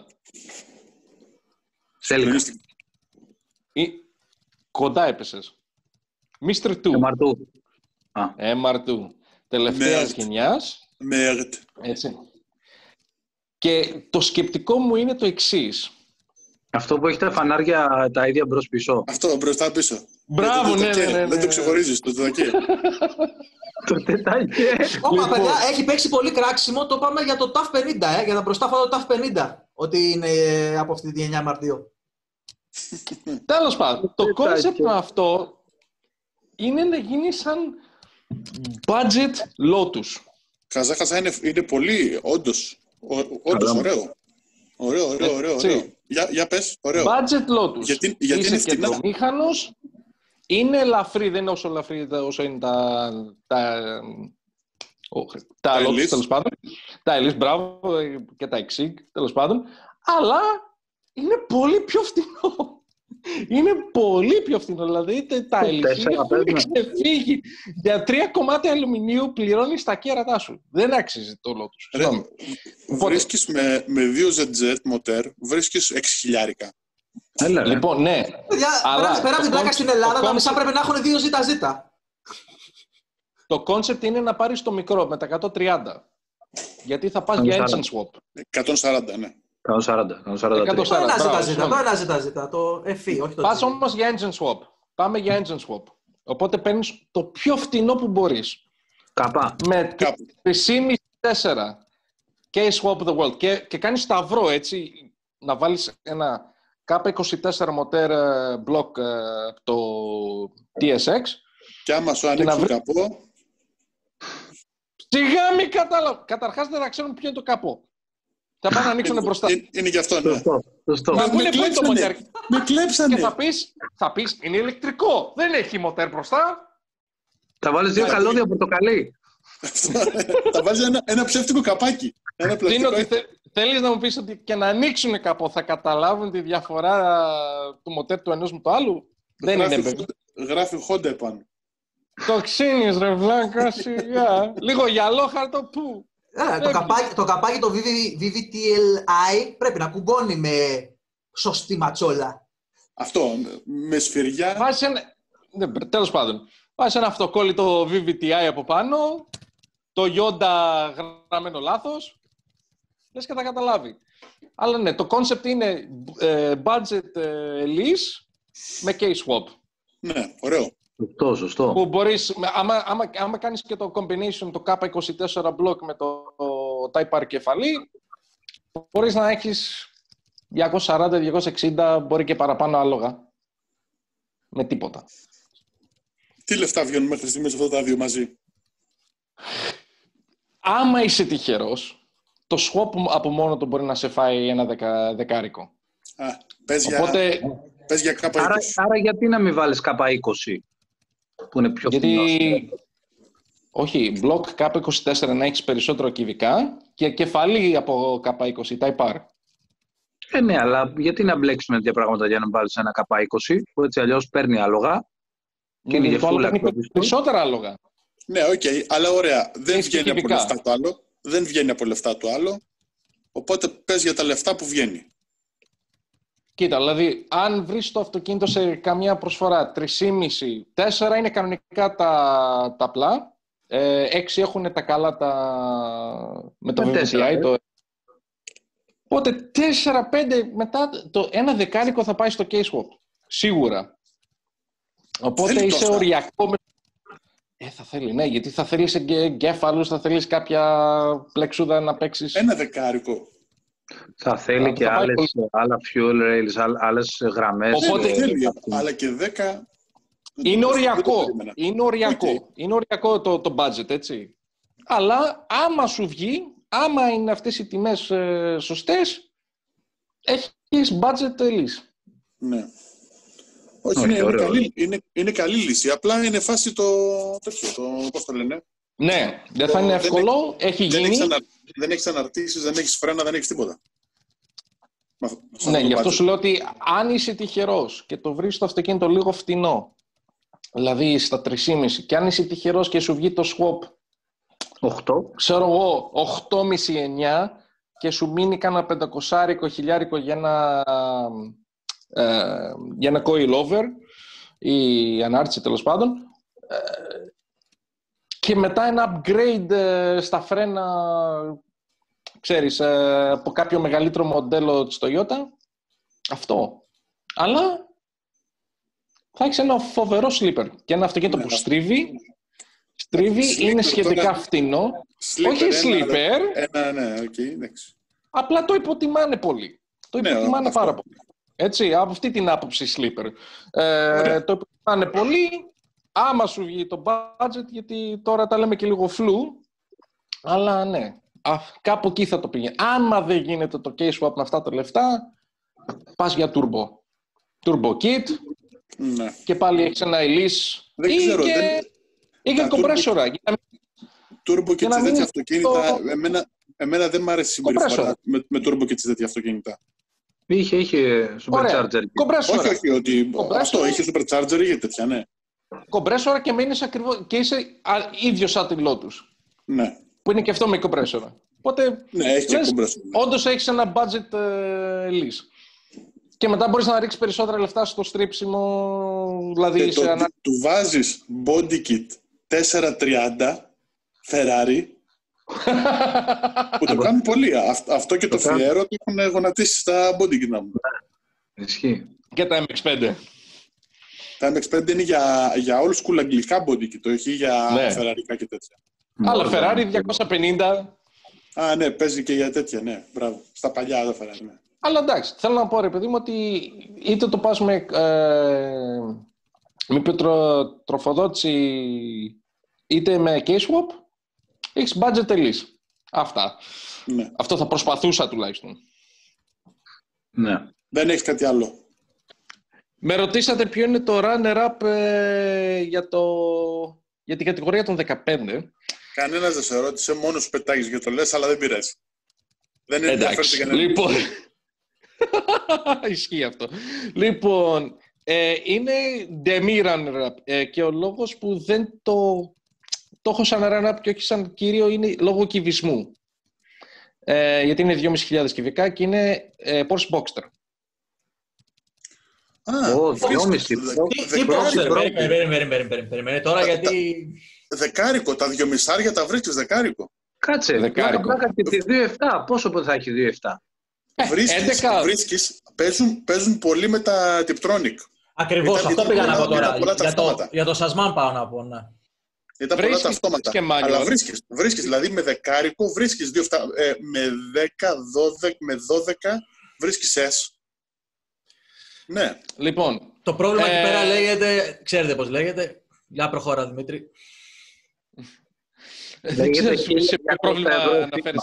Speaker 3: Σέλικα.
Speaker 4: Ή... Κοντά έπεσες. μίστερ δύο.
Speaker 3: εμ αρ δύο.
Speaker 4: εμ αρ δύο. Τελευταίας γενιάς.
Speaker 2: Μέρτ.
Speaker 4: Έτσι. Και το σκεπτικό μου είναι το εξής.
Speaker 3: Αυτό που έχει τα φανάρια τα ίδια μπρος πίσω.
Speaker 2: Αυτό μπροστά πίσω.
Speaker 4: Μπράβο, ναι, ναι, ναι.
Speaker 2: Δεν το ξεχωρίζεις, το τετακέ.
Speaker 3: Το τετακέ.
Speaker 6: Όπα, παιδιά, έχει παίξει πολύ κράξιμο. Το πάμε για το ταφ πενήντα, ε, για τα μπροστά φάω το ταφ πενήντα. Ότι είναι από αυτή τη γενιά εμ αρ δύο.
Speaker 4: Τέλος πάντων, το κόνσεπτ με αυτό είναι να γίνει σαν budget Lotus.
Speaker 2: Χαζά, χαζά είναι, είναι πολύ, όντως, όντως ωραίο. Ωραίο, ωραίο, ωραίο. ωραίο. Για, για πες, ωραίο.
Speaker 4: Budget Lotus.
Speaker 2: Γιατί, γιατί
Speaker 4: είσαι
Speaker 2: είναι φτηνά.
Speaker 4: κεντρομήχανος, είναι ελαφρύ, δεν είναι όσο ελαφρύ όσο είναι τα, τα, τα, τα Lotus, τέλος πάντων. Τα Elise, μπράβο, και τα Exig, τέλος πάντων. Αλλά είναι πολύ πιο φτηνό. Είναι πολύ πιο φθηνό. Δηλαδή τα Elise έχουν ξεφύγει. Για τρία κομμάτια αλουμινίου πληρώνεις τα κέρατά σου. Δεν αξίζει το Lotus.
Speaker 2: Βρίσκεις με, με δύο ζετ ζετ μοτέρ, βρίσκεις έξι χιλιάρικα.
Speaker 4: Έλα, λοιπόν, ναι.
Speaker 6: Αλλά πέρα από την πλάκα στην Ελλάδα, τα μισά πρέπει να έχουν δύο ζέτα ζέτα.
Speaker 4: Το κόνσεπτ είναι να πάρεις το μικρό με τα εκατόν τριάντα. Γιατί θα πας για engine swap.
Speaker 2: εκατόν σαράντα, ναι.
Speaker 3: εκατόν σαράντα.
Speaker 6: Το ένα ζέτα ζέτα, το ένα ζέτα ζέτα, το εφ ι, όχι το
Speaker 4: Πας όμως για engine swap. Πάμε για engine swap. Οπότε παίρνεις το πιο φτηνό που μπορείς.
Speaker 3: Καπά.
Speaker 4: Με τρία κόμμα πέντε τέσσερα K-Swap the world. Και, και κάνεις σταυρό, έτσι, να βάλεις ένα κέι είκοσι τέσσερα μοτέρ block το τι ες εξ.
Speaker 2: Και άμα σου ανοίξουν βρει... καπό...
Speaker 4: Σιγά μη κατάλαβα. Καταρχάς δεν θα ξέρουν ποιο είναι το καπό. Θα πάνε να ανοίξουν μπροστά.
Speaker 2: Είναι, είναι γι' αυτό, ναι.
Speaker 3: Σωστό, σωστό.
Speaker 4: Μα μου είναι
Speaker 2: με
Speaker 4: το μοτέρ.
Speaker 2: Με κλέψανε.
Speaker 4: Και θα πεις, θα πεις, είναι ηλεκτρικό. Δεν έχει μοτέρ μπροστά.
Speaker 3: Θα βάλεις δύο καλώδια πορτοκαλί.
Speaker 2: Θα βάλεις ένα, ένα ψεύτικο καπάκι. Ένα
Speaker 4: Τι είναι
Speaker 2: πλαστικό.
Speaker 4: ότι θε, θέλεις να μου πεις ότι και να ανοίξουν κάπου θα καταλάβουν τη διαφορά του μοτέρ του ενός με το άλλου. Δεν είναι βέβαια.
Speaker 2: Γράφει Honda επάνω.
Speaker 4: Το ξύνεις ρε βλάκα, σιγά. Λίγο γυαλόχαρτο, πού.
Speaker 6: Ε, το, καπάκι, το καπάκι το βι βι τι ελ άι πρέπει να κουμπώνει με σωστή ματσόλα.
Speaker 2: Αυτό, με σφυριά.
Speaker 4: Βάζεις ένα... Ναι, τέλος πάντων. Βάζεις ένα αυτοκόλλητο βι βι τι άι από πάνω, το Yonda γραμμένο λάθος, λες και θα καταλάβει. Αλλά ναι, το concept είναι ε, budget ε, lease με case swap.
Speaker 2: Ναι, ωραίο.
Speaker 3: Σωστό, σωστό.
Speaker 4: Που μπορείς, άμα, άμα, άμα κάνεις και το combination, το κέι είκοσι τέσσερα block με το, το Type R κεφαλή, μπορείς να έχεις διακόσια σαράντα διακόσια εξήντα, μπορεί και παραπάνω άλογα. Με τίποτα.
Speaker 2: Τι λεφτά βγαίνουν μέχρι στιγμής αυτά τα δύο μαζί?
Speaker 4: Άμα είσαι τυχερός, το swap από μόνο του μπορεί να σε φάει ένα δεκα, δεκάρικο.
Speaker 2: Α, πες για,
Speaker 4: Οπότε,
Speaker 2: πες για κάπα
Speaker 3: Άρα,
Speaker 2: είκοσι.
Speaker 3: άρα γιατί να μην βάλεις κάπα είκοσι, που είναι πιο φθηνός?
Speaker 4: γιατί... Όχι, block κέι είκοσι τέσσερα να έχεις περισσότερο κυβικά και κεφαλή από κέι είκοσι, Type R.
Speaker 3: Ε, ναι, αλλά γιατί να μπλέξουμε τέτοια πράγματα για να βάλεις ένα κάπα είκοσι, που έτσι αλλιώς παίρνει άλογα και είναι
Speaker 4: το άλλο
Speaker 3: γεφτούλα.
Speaker 4: παίρνει περισσότερα άλογα.
Speaker 2: Ναι, οκ, okay, αλλά ωραία. Δεν
Speaker 4: Έχεις
Speaker 2: βγαίνει από
Speaker 4: κυβικά.
Speaker 2: λεφτά το άλλο. Δεν βγαίνει από λεφτά το άλλο. Οπότε πες για τα λεφτά που βγαίνει.
Speaker 4: Κοίτα, δηλαδή, αν βρεις το αυτοκίνητο σε καμία προσφορά τρία κόμμα πέντε τέσσερα είναι κανονικά τα, τα απλά. Ε, έξι έχουν τα καλά τα... με το
Speaker 3: Με
Speaker 4: βι βι τι άι.
Speaker 3: τέσσερα,
Speaker 4: Το... Οπότε τέσσερα πέντε μετά το ένα δεκάρικο θα πάει στο K-Swap. Σίγουρα. Οπότε
Speaker 2: Θέλει
Speaker 4: είσαι
Speaker 2: τόσα.
Speaker 4: οριακό. Με... Ε, θα θέλει, ναι, γιατί θα θέλεις εγκέφαλους, θα θέλεις κάποια πλεξούδα να παίξεις.
Speaker 2: Ένα δεκάρικο.
Speaker 3: Θα θέλει
Speaker 4: Θα-
Speaker 3: και
Speaker 4: θα πάει
Speaker 3: άλλες,
Speaker 4: πολύ.
Speaker 3: άλλα fuel rails, άλλ- άλλες γραμμές.
Speaker 4: Οπότε-
Speaker 3: ε,
Speaker 2: Θέλει,
Speaker 3: θα-
Speaker 2: αλλά και δέκα.
Speaker 4: Είναι
Speaker 2: δεν το
Speaker 4: οριακό.
Speaker 2: περίμενα.
Speaker 4: Είναι οριακό.
Speaker 2: Οκ.
Speaker 4: Είναι οριακό το, το budget, έτσι. Αλλά άμα σου βγει, άμα είναι αυτές οι τιμές ε, σωστές, έχεις budget lease.
Speaker 2: Ναι. Όχι,
Speaker 3: Όχι,
Speaker 2: είναι, είναι,
Speaker 3: ωραίο.
Speaker 2: καλή, είναι, είναι καλή λύση. Απλά είναι φάση το. τέτοιο, το πώς το λένε.
Speaker 4: Ναι, δεν θα
Speaker 2: Το-
Speaker 4: είναι
Speaker 2: δεν
Speaker 4: εύκολο, έχει
Speaker 2: Δεν
Speaker 4: γίνει.
Speaker 2: έχεις, ανα, δεν έχεις αναρτήσεις, δεν έχεις φρένα, δεν έχεις τίποτα. Με αυτό- σε
Speaker 4: Ναι,
Speaker 2: αυτό
Speaker 4: γι'
Speaker 2: το
Speaker 4: αυτό
Speaker 2: budget.
Speaker 4: σου λέω ότι αν είσαι τυχερός και το βρεις το αυτοκίνητο λίγο φτηνό, δηλαδή στα τρία κόμμα πέντε, και αν είσαι τυχερός και σου βγει το swap,
Speaker 3: οκτώ.
Speaker 4: ξέρω εγώ, οκτώ κόμμα πέντε εννιά και σου μείνει κάνα πεντακόσια χιλιάρικο για ένα, ε, για ένα coil over ή ανάρτηση τέλος πάντων, ε, και μετά ένα upgrade ε, στα φρένα, ξέρεις, ε, από κάποιο μεγαλύτερο μοντέλο της Toyota, αυτό. Αλλά θα έχεις ένα φοβερό sleeper και ένα αυτοκίνητο
Speaker 2: Ναι,
Speaker 4: που
Speaker 2: αυτό.
Speaker 4: στρίβει, στρίβει,
Speaker 2: Sleeper
Speaker 4: είναι σχετικά
Speaker 2: τώρα-
Speaker 4: φτηνό.
Speaker 2: Sleeper,
Speaker 4: Όχι
Speaker 2: ένα,
Speaker 4: sleeper.
Speaker 2: Ένα, ναι, οκ, εντάξει.
Speaker 4: Απλά το υποτιμάνε πολύ. Το
Speaker 2: Ναι,
Speaker 4: υποτιμάνε
Speaker 2: αυτό.
Speaker 4: πάρα πολύ. Έτσι, από αυτή την άποψη sleeper. Ε,
Speaker 2: Ωραία.
Speaker 4: το υποτιμάνε πολύ. Άμα σου βγει το budget, γιατί τώρα τα λέμε και λίγο φλου, αλλά ναι, α, κάπου εκεί θα το πήγαινε. Άμα δεν γίνεται το case swap με αυτά τα λεφτά, πας για turbo. Turbo kit
Speaker 2: Ναι.
Speaker 4: και πάλι έχεις ένα Elise
Speaker 2: Δεν
Speaker 4: ή
Speaker 2: ξέρω,
Speaker 4: και,
Speaker 2: δεν-
Speaker 4: ή και
Speaker 2: τα
Speaker 4: κομπρέσορα. για να μην-
Speaker 2: Turbo και
Speaker 4: Και να
Speaker 2: τις
Speaker 4: μην
Speaker 2: τέτοια
Speaker 4: είναι
Speaker 2: αυτοκίνητα,
Speaker 4: το-
Speaker 2: εμένα, εμένα δεν μ' άρεσε η συμπεριφορά
Speaker 4: Κομπρέσορα.
Speaker 2: με, με turbo και τις τέτοια αυτοκίνητα.
Speaker 3: Είχε, είχε
Speaker 4: Ωραία.
Speaker 3: supercharger.
Speaker 4: Κομπρέσορα.
Speaker 2: Όχι, όχι, ότι
Speaker 4: Κομπρέσορα.
Speaker 2: αυτό είχε supercharger ή τέτοια, ναι.
Speaker 4: Κομπρέσορα και μένεις ακριβώς και είσαι α, ίδιος σαν την Lotus.
Speaker 2: Ναι,
Speaker 4: Που είναι και αυτό με κομπρέσορα. Οπότε,
Speaker 2: ναι, έχει και
Speaker 4: λες,
Speaker 2: compressor. Ναι.
Speaker 4: όντως έχεις ένα budget ε, lease. Και μετά μπορείς να ρίξεις περισσότερα λεφτά στο στρίψιμο, δηλαδή
Speaker 2: Και
Speaker 4: σε
Speaker 2: το
Speaker 4: ανα...
Speaker 2: ότι του βάζεις body kit τετρακόσια τριάντα Ferrari, που το κάνουν πολλοί. Αυ- αυτό και το
Speaker 3: Το κάνουν.
Speaker 2: Fiero το έχουν γονατίσει στα body kit μου.
Speaker 3: Ισχύει.
Speaker 4: και τα εμ εξ φάιβ.
Speaker 2: Τα εμ εξ φάιβ είναι για, για old school αγγλικά body kit, όχι για
Speaker 4: Ναι.
Speaker 2: φεραρικά και τέτοια.
Speaker 4: Αλλά
Speaker 3: Μόνο
Speaker 4: Ferrari
Speaker 3: δεν-
Speaker 4: διακόσια πενήντα.
Speaker 2: Α, ναι, παίζει και για τέτοια, ναι, μπράβο. Στα παλιά τα Ferrari, ναι.
Speaker 4: Αλλά εντάξει, θέλω να πω ρε παιδί μου ότι είτε το πας με, ε, με πετρο, τροφοδότηση είτε με case swap, έχεις budget lease. Αυτά.
Speaker 2: Ναι.
Speaker 4: Αυτό θα προσπαθούσα τουλάχιστον.
Speaker 3: Ναι.
Speaker 2: Δεν έχει κάτι άλλο.
Speaker 4: Με ρωτήσατε ποιο είναι το runner-up ε, για, το... για την κατηγορία των δεκαπέντε.
Speaker 2: Κανένας δεν σε ρώτησε, μόνο σου πετάγεις και το λες, αλλά δεν πειράζει. Δεν είναι ενδιαφέρον κανένα.
Speaker 4: Λοιπόν, ισχύει αυτό. Λοιπόν, ε, είναι demi runner-up ε, και ο λόγος που δεν το, το έχω σαν runner-up και όχι σαν κύριο είναι λόγω κυβισμού. Ε, γιατί είναι δυόμισι χιλιάδες κυβικά και είναι ε, Porsche Boxster.
Speaker 2: Α,
Speaker 3: Ω, δυόμισι.
Speaker 6: Τι Boxster, περιμένε τώρα γιατί...
Speaker 2: Δεκάρικο, τα δυομισάρια τα βρίσκεις δεκάρικο.
Speaker 3: Κάτσε,
Speaker 4: Δεκάρικο.
Speaker 3: πλάκα και τη δύο επτά. Πόσο θα έχει δύο επτά.
Speaker 2: Βρίσκεις,
Speaker 4: έντεκα.
Speaker 2: βρίσκεις, παίζουν, παίζουν πολύ με τα Tiptronic.
Speaker 6: Ακριβώς,
Speaker 2: Ήταν-
Speaker 6: αυτό
Speaker 2: ήταν
Speaker 6: πήγα να
Speaker 2: πολλά-
Speaker 6: πω τώρα.
Speaker 2: ήταν πολλά τα
Speaker 6: Για το,
Speaker 2: αυτόματα.
Speaker 6: για το Σασμάν πάω να πω, ναι.
Speaker 2: Ήταν πολλά τα
Speaker 4: Βρίσκεις
Speaker 2: αυτόματα.
Speaker 4: και manual.
Speaker 2: Αλλά βρίσκεις, βρίσκεις, δηλαδή με δεκάρικο βρίσκεις δύο, εφτά, ε, με δέκα, δώδεκα, με δώδεκα βρίσκεις S. Ναι.
Speaker 4: Λοιπόν,
Speaker 6: Το πρόβλημα
Speaker 4: Ε,
Speaker 6: εκεί πέρα λέγεται, ξέρετε πώς λέγεται. Για προχώρα, Δημήτρη.
Speaker 4: δεν ξέρω σε
Speaker 3: χίλια
Speaker 4: ποιο πρόβλημα
Speaker 3: ευρώ
Speaker 4: αναφέρεις.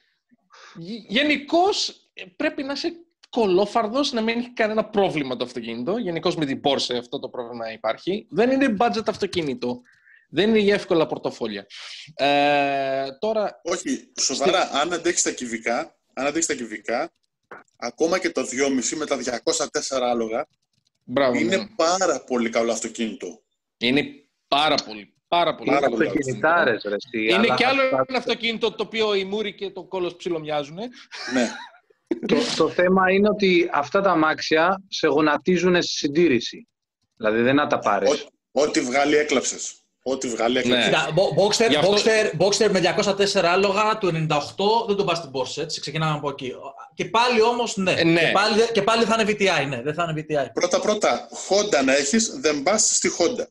Speaker 4: Γενικώς πρέπει να είσαι κολόφαρδος, να μην έχει κανένα πρόβλημα το αυτοκίνητο. Γενικώς με την Porsche αυτό το πρόβλημα υπάρχει. Δεν είναι budget αυτοκίνητο. Δεν είναι για εύκολα πορτοφόλια. Ε, τώρα,
Speaker 2: Όχι, σοβαρά, αν αντέξεις τα κυβικά, αν αντέξεις τα κυβικά, ακόμα και το δυόμισι με τα διακόσια τέσσερα άλογα,
Speaker 4: μπράβο.
Speaker 2: είναι
Speaker 4: ναι.
Speaker 2: πάρα πολύ καλό αυτοκίνητο.
Speaker 4: Είναι πάρα πολύ. Πάρα πολύ.
Speaker 2: Πάρα
Speaker 4: καλό
Speaker 2: πολύ.
Speaker 4: αυτοκίνητο.
Speaker 3: Αυτοκινητάρες, ρε. εσύ,
Speaker 4: Είναι
Speaker 3: αλλά
Speaker 4: και άλλο
Speaker 3: αυτά-
Speaker 4: ένα αυτοκίνητο το οποίο η Μούρη και το κόλος ψιλομοιάζουν.
Speaker 2: Ναι.
Speaker 3: Το, το θέμα είναι ότι αυτά τα αμάξια σε γονατίζουν στη συντήρηση. Δηλαδή δεν να τα πάρεις.
Speaker 2: Ό- Ό,τι βγάλει έκλαψες. Ό,τι βγάλει έκλαψες.
Speaker 4: Ναι.
Speaker 6: Κοίτα, Bo- Boxster,
Speaker 4: Γι' αυτό-
Speaker 6: Boxster, Boxster με διακόσια τέσσερα άλογα του ενενήντα οκτώ δεν τον πας στην Porsche, έτσι, ξεκινάμε από εκεί. Και πάλι όμως, ναι.
Speaker 4: Ε, ναι.
Speaker 6: Και, πάλι, και πάλι θα είναι βι τι άι, ναι, δεν θα είναι βι τι άι.
Speaker 2: Πρώτα-πρώτα, Honda να έχεις, δεν πας στη Honda.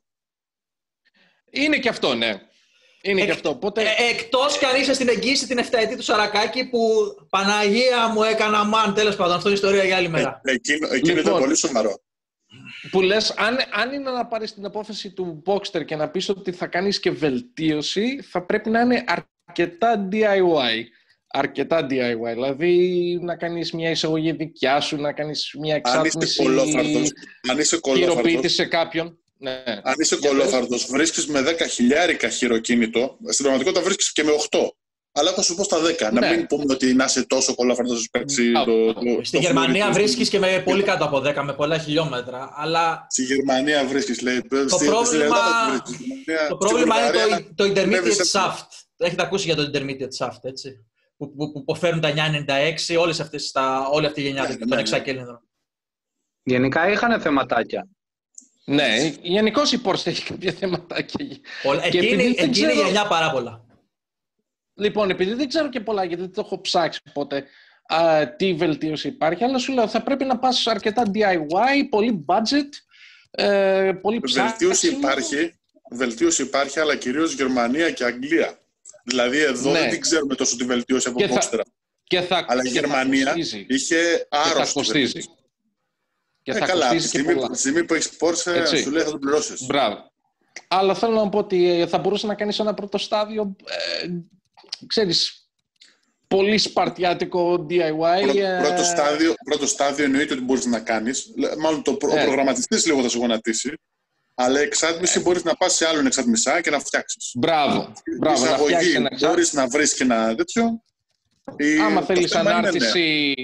Speaker 4: Είναι και αυτό, ναι. Είναι
Speaker 6: Εκ-
Speaker 4: και αυτό. Οπότε,
Speaker 6: Ε, εκτός κι αν είσαι στην εγγύηση την εφταετή του Σαρακάκη που Παναγία μου έκανα μαν, τέλος πάντων, αυτό είναι ιστορία για άλλη μέρα.
Speaker 2: Ε, εκείνο εκείνο
Speaker 4: Λοιπόν.
Speaker 2: ήταν πολύ σοβαρό.
Speaker 4: που λες, αν, αν είναι να πάρεις την απόφαση του Boxster και να πεις ότι θα κάνεις και βελτίωση, θα πρέπει να είναι αρκετά ντι άι γουάι. Αρκετά ντι άι γουάι. Δηλαδή να κάνεις μια εισαγωγή δικιά σου, να κάνεις μια
Speaker 2: Αν είσαι
Speaker 4: εξάτμιση
Speaker 2: κολόφαρτος, αν είσαι
Speaker 4: χειροποίητη
Speaker 2: κολόφαρτος,
Speaker 4: σε κάποιον. Ναι.
Speaker 2: αν είσαι
Speaker 4: Για
Speaker 2: κολόφαρτος, βρίσκεις με δέκα χιλιάρικα χειροκίνητο, στην πραγματικότητα βρίσκεις και με οκτώ. Αλλά έχω σου πω στα δέκα.
Speaker 4: Ναι.
Speaker 2: Να μην πούμε ότι να είσαι τόσο κολόφαρτος να παίξει
Speaker 4: Α,
Speaker 2: το, το,
Speaker 6: Στη
Speaker 2: το
Speaker 6: Γερμανία
Speaker 2: φλουρί του.
Speaker 6: βρίσκεις και με πολύ κάτω από δέκα, με πολλά χιλιόμετρα, αλλά
Speaker 2: Στη Γερμανία βρίσκεις, λέει. Το
Speaker 6: πρόβλημα- το πρόβλημα είναι το, το
Speaker 2: ανέβεις
Speaker 6: intermediate
Speaker 2: εύκολα.
Speaker 6: shaft. Έχετε ακούσει για το intermediate shaft, έτσι. Που, που, που υποφέρουν τα εννιακόσια ενενήντα έξι, όλες αυτές τα, όλη αυτή η γενιά
Speaker 2: Ναι,
Speaker 6: των
Speaker 2: ναι, ναι.
Speaker 6: εξακέλινδρων.
Speaker 3: Γενικά είχαν θεματάκια.
Speaker 4: Ναι, γενικώς η Porsche έχει κάποια θέματάκια.
Speaker 6: Όλα-
Speaker 4: Και
Speaker 6: Εκείνη,
Speaker 4: επειδή δεν
Speaker 6: εκείνη η
Speaker 4: ξέρω-
Speaker 6: γενιά πάρα πολλά.
Speaker 4: Λοιπόν, επειδή δεν ξέρω και πολλά, γιατί δεν το έχω ψάξει ποτέ, α, τι βελτίωση υπάρχει, αλλά σου λέω, θα πρέπει να πας αρκετά ντι άι γουάι, πολύ budget, ε, πολύ ψάξιμο.
Speaker 2: Βελτίωση υπάρχει, βελτίωση υπάρχει, αλλά κυρίως Γερμανία και Αγγλία. Δηλαδή εδώ
Speaker 4: Ναι.
Speaker 2: δεν την ξέρουμε τόσο τη βελτίωση από
Speaker 4: Και θα-
Speaker 2: Boxster.
Speaker 4: Και θα,
Speaker 2: Αλλά η
Speaker 4: και θα
Speaker 2: Γερμανία
Speaker 4: κοστίζει.
Speaker 2: είχε
Speaker 4: Και θα
Speaker 2: άρρωστη
Speaker 4: κοστίζει.
Speaker 2: βελτίωση.
Speaker 4: Και
Speaker 2: Ε,
Speaker 4: θα
Speaker 2: καλά, από τη
Speaker 4: κοστίζει και
Speaker 2: στιγμή,
Speaker 4: πολλά.
Speaker 2: τη στιγμή που έχεις Porsche,
Speaker 4: Έτσι.
Speaker 2: σου λέει θα το πληρώσεις.
Speaker 4: Μπράβο. Αλλά θέλω να πω ότι θα μπορούσε να κάνεις ένα πρώτο στάδιο, ε, ξέρεις, πολύ σπαρτιάτικο ντι άι γουάι.
Speaker 2: Πρω-
Speaker 4: ε,
Speaker 2: πρώτο, στάδιο, πρώτο στάδιο εννοείται ότι μπορείς να κάνεις. Λε- Μάλλον το, προ- ο
Speaker 4: Ναι.
Speaker 2: προγραμματιστής λίγο θα σε γονατίσει. Αλλά εξάτμιση μπορείς να πας σε άλλον εξατμισά και να φτιάξεις.
Speaker 4: Μπράβο. Μπράβο, να
Speaker 2: Εισαγωγή
Speaker 4: φτιάξεις ένα εξάρτημα.
Speaker 2: μπορείς να βρεις και ένα τέτοιο. Η-
Speaker 4: Άμα
Speaker 2: το
Speaker 4: θέλεις
Speaker 2: θέμα είναι, ναι.
Speaker 4: ανάρτηση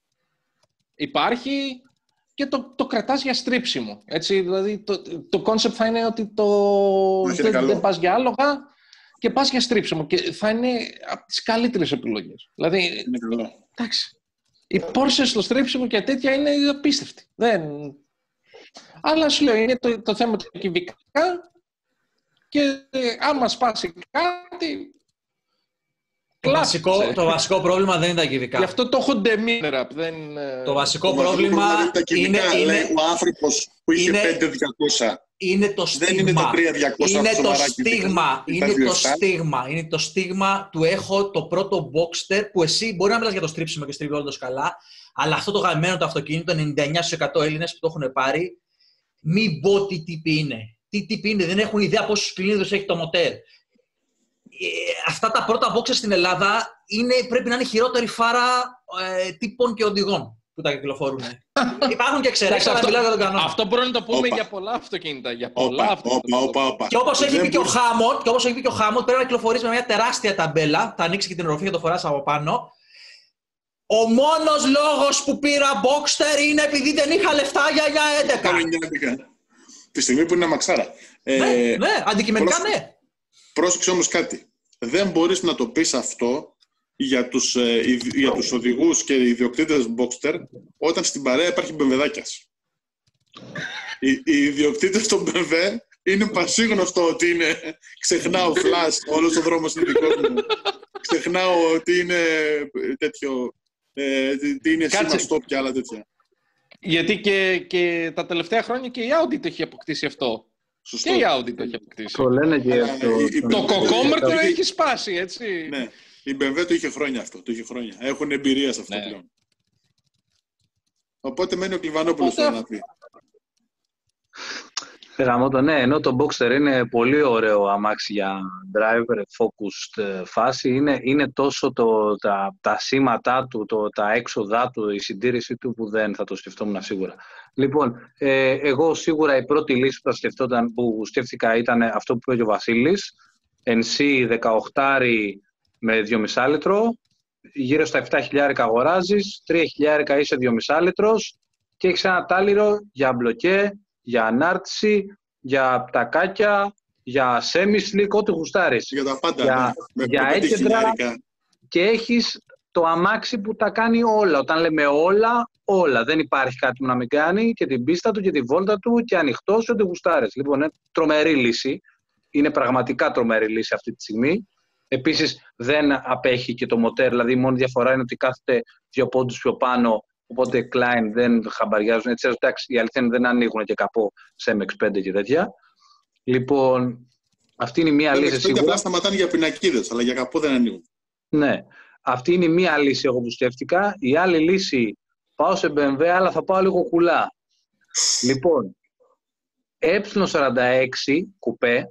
Speaker 4: υπάρχει και το, το κρατάς για στρίψιμο. Έτσι, δηλαδή το, το concept θα είναι ότι το,
Speaker 2: Όχι, είναι
Speaker 4: δεν,
Speaker 2: καλό.
Speaker 4: δεν πας για άλογα και πας για στρίψιμο και θα είναι από τις καλύτερες επιλογές. Δηλαδή,
Speaker 2: Είναι καλό.
Speaker 4: εντάξει, η Porsche στο στρίψιμο και τέτοια είναι απίστευτη. Δεν... Αλλά σου λέω, είναι το, το θέμα του κυβικά και ε, άμα σπάσει κάτι,
Speaker 6: Το βασικό,
Speaker 4: κλάψε.
Speaker 6: το βασικό πρόβλημα δεν είναι τα κυβικά.
Speaker 4: Γι' αυτό το έχω demeanor up. Δεν, ε,
Speaker 6: Το βασικό
Speaker 2: Το βασικό
Speaker 6: πρόβλημα
Speaker 2: είναι τα
Speaker 6: είναι,
Speaker 2: κυβικά,
Speaker 6: είναι,
Speaker 2: λέει ο άνθρωπος που είχε
Speaker 6: είναι-
Speaker 2: πέντε διακόσια.
Speaker 6: είναι το
Speaker 2: Δεν είναι τα
Speaker 6: στίγμα.
Speaker 2: τρία διακόσια
Speaker 6: Είναι το
Speaker 2: σοβαρά
Speaker 6: στίγμα.
Speaker 2: κυβικά,
Speaker 6: Είναι
Speaker 2: τα δύο
Speaker 6: το
Speaker 2: επτά.
Speaker 6: στίγμα. Είναι το στίγμα του έχω το πρώτο Boxster που εσύ μπορεί να μιλάς για το στρίψιμο και στρίβει όλο το σκαλά, αλλά αυτό το γαμμένο το αυτοκίνητο, ενενήντα εννιά τοις εκατό Έλληνες που το έχουν πάρει, μην πω τι τύπη είναι. Τι τύπη είναι, δεν έχουν ιδέα πόσους cilindrους έχει το μοτέρ. αυτά τα πρώτα boxer στην Ελλάδα είναι, πρέπει να είναι χειρότερη φάρα ε, τύπων και οδηγών που τα κυκλοφορούν. Υπάρχουν και εξαιρέσεις, αλλά μιλάω για τον κανόνα.
Speaker 4: Αυτό μπορούμε να το πούμε
Speaker 2: Όπα.
Speaker 4: για πολλά αυτοκίνητα. Για πολλά
Speaker 2: Όπα,
Speaker 4: αυτοκίνητα.
Speaker 2: όπα, όπα, όπα.
Speaker 6: Και όπως έχει, πει και ο
Speaker 2: μπορεί-
Speaker 6: Χάμοντ, και όπως έχει πει και ο Χάμοντ, πρέπει να κυκλοφορήσει με μια τεράστια ταμπέλα. Θα ανοίξει και την οροφή και το φοράς από πάνω. Ο μόνος λόγος που πήρα Boxster είναι επειδή δεν είχα λεφτά για εννιά έντεκα.
Speaker 2: Χριστουγεννιάτικα. Τη στιγμή που είναι αμαξάρα. Ε,
Speaker 6: Ναι, ναι, αντικειμενικά
Speaker 2: πρόσεξε.
Speaker 6: ναι.
Speaker 2: Πρόσεξε όμως κάτι. Δεν μπορείς να το πεις αυτό για τους, ε, ιδι- για τους οδηγούς και ιδιοκτήτες Boxster όταν στην παρέα υπάρχει μπεμβεδάκιας. Οι, οι ιδιοκτήτες των μπι εμ ντάμπλιου είναι πασίγνωστο ότι είναι ξεχνάω flash, όλος ο δρόμος είναι δικός μου. Ξεχνάω ότι είναι τέτοιο, ε, τι- τι είναι
Speaker 4: Κάτσε.
Speaker 2: σήμα stop και άλλα τέτοια.
Speaker 4: Γιατί και, και τα τελευταία χρόνια και η Audi το έχει αποκτήσει αυτό.
Speaker 2: Σωστό.
Speaker 4: Και η Audi το έχει αποκτήσει.
Speaker 3: Το λένε και
Speaker 2: Αλλά
Speaker 3: αυτό.
Speaker 2: η- η-
Speaker 3: το-
Speaker 4: Το
Speaker 2: το-
Speaker 4: κοκόμερ το
Speaker 2: το-
Speaker 4: έχει σπάσει, έτσι.
Speaker 2: Ναι, η μπι εμ ντάμπλιου το είχε χρόνια αυτό, το είχε χρόνια. Έχουν εμπειρία σε αυτό
Speaker 4: Ναι.
Speaker 2: πλέον. Οπότε μένει ο Κλιβανόπουλος
Speaker 4: Οπότε
Speaker 2: τώρα να πει.
Speaker 3: Γαμώτο, ναι, ενώ το Boxster είναι πολύ ωραίο αμάξι για driver focused ε, φάση, είναι, είναι τόσο το, τα, τα σήματά του, το, τα έξοδά του, η συντήρηση του που δεν θα το σκεφτόμουν σίγουρα. Λοιπόν, ε, εγώ σίγουρα η πρώτη λύση που, θα σκεφτόταν, που σκέφτηκα ήταν αυτό που είπε ο Βασίλης, εν σι δεκαοκτώ με δυόμισι λίτρο, γύρω στα επτά χιλιάρικα αγοράζεις, τρία χιλιάρικα είσαι δυόμισι λίτρος και έχεις ένα τάλιρο για μπλοκέ, για ανάρτηση, για πτακάκια, για semi-slick, ό,τι γουστάρεις.
Speaker 2: Για τα πάντα,
Speaker 3: Για-
Speaker 2: ναι. Με
Speaker 3: για
Speaker 2: πέντε
Speaker 3: έκεντρα-
Speaker 2: χιλιάρικα.
Speaker 3: Και έχεις το αμάξι που τα κάνει όλα. Όταν λέμε όλα, όλα. Δεν υπάρχει κάτι που να μην κάνει και την πίστα του και τη βόλτα του και ανοιχτός ό,τι γουστάρεις. Λοιπόν, είναι τρομερή λύση. Είναι πραγματικά τρομερή λύση αυτή τη στιγμή. Επίσης, δεν απέχει και το μοτέρ. Δηλαδή, η μόνη διαφορά είναι ότι κάθεται δύο πόντους πιο πάνω. Οπότε Klein δεν χαμπαριάζουν. Έτσι, εντάξει, η αλήθεια είναι δεν ανοίγουν και καπό σε εμ εξ πέντε και τέτοια. Λοιπόν, αυτή είναι η μία
Speaker 2: Τα
Speaker 3: λύση
Speaker 2: εμ εξ πέντε
Speaker 3: σίγουρα.
Speaker 2: απλά σταματάνε για πινακίδες, αλλά για καπό δεν ανοίγουν.
Speaker 3: Ναι. Αυτή είναι η μία λύση εγώ που σκέφτηκα. Η άλλη λύση, πάω σε μπι εμ ντάμπλιου, αλλά θα πάω λίγο κουλά. Λοιπόν, ε σαράντα έξι κουπέ,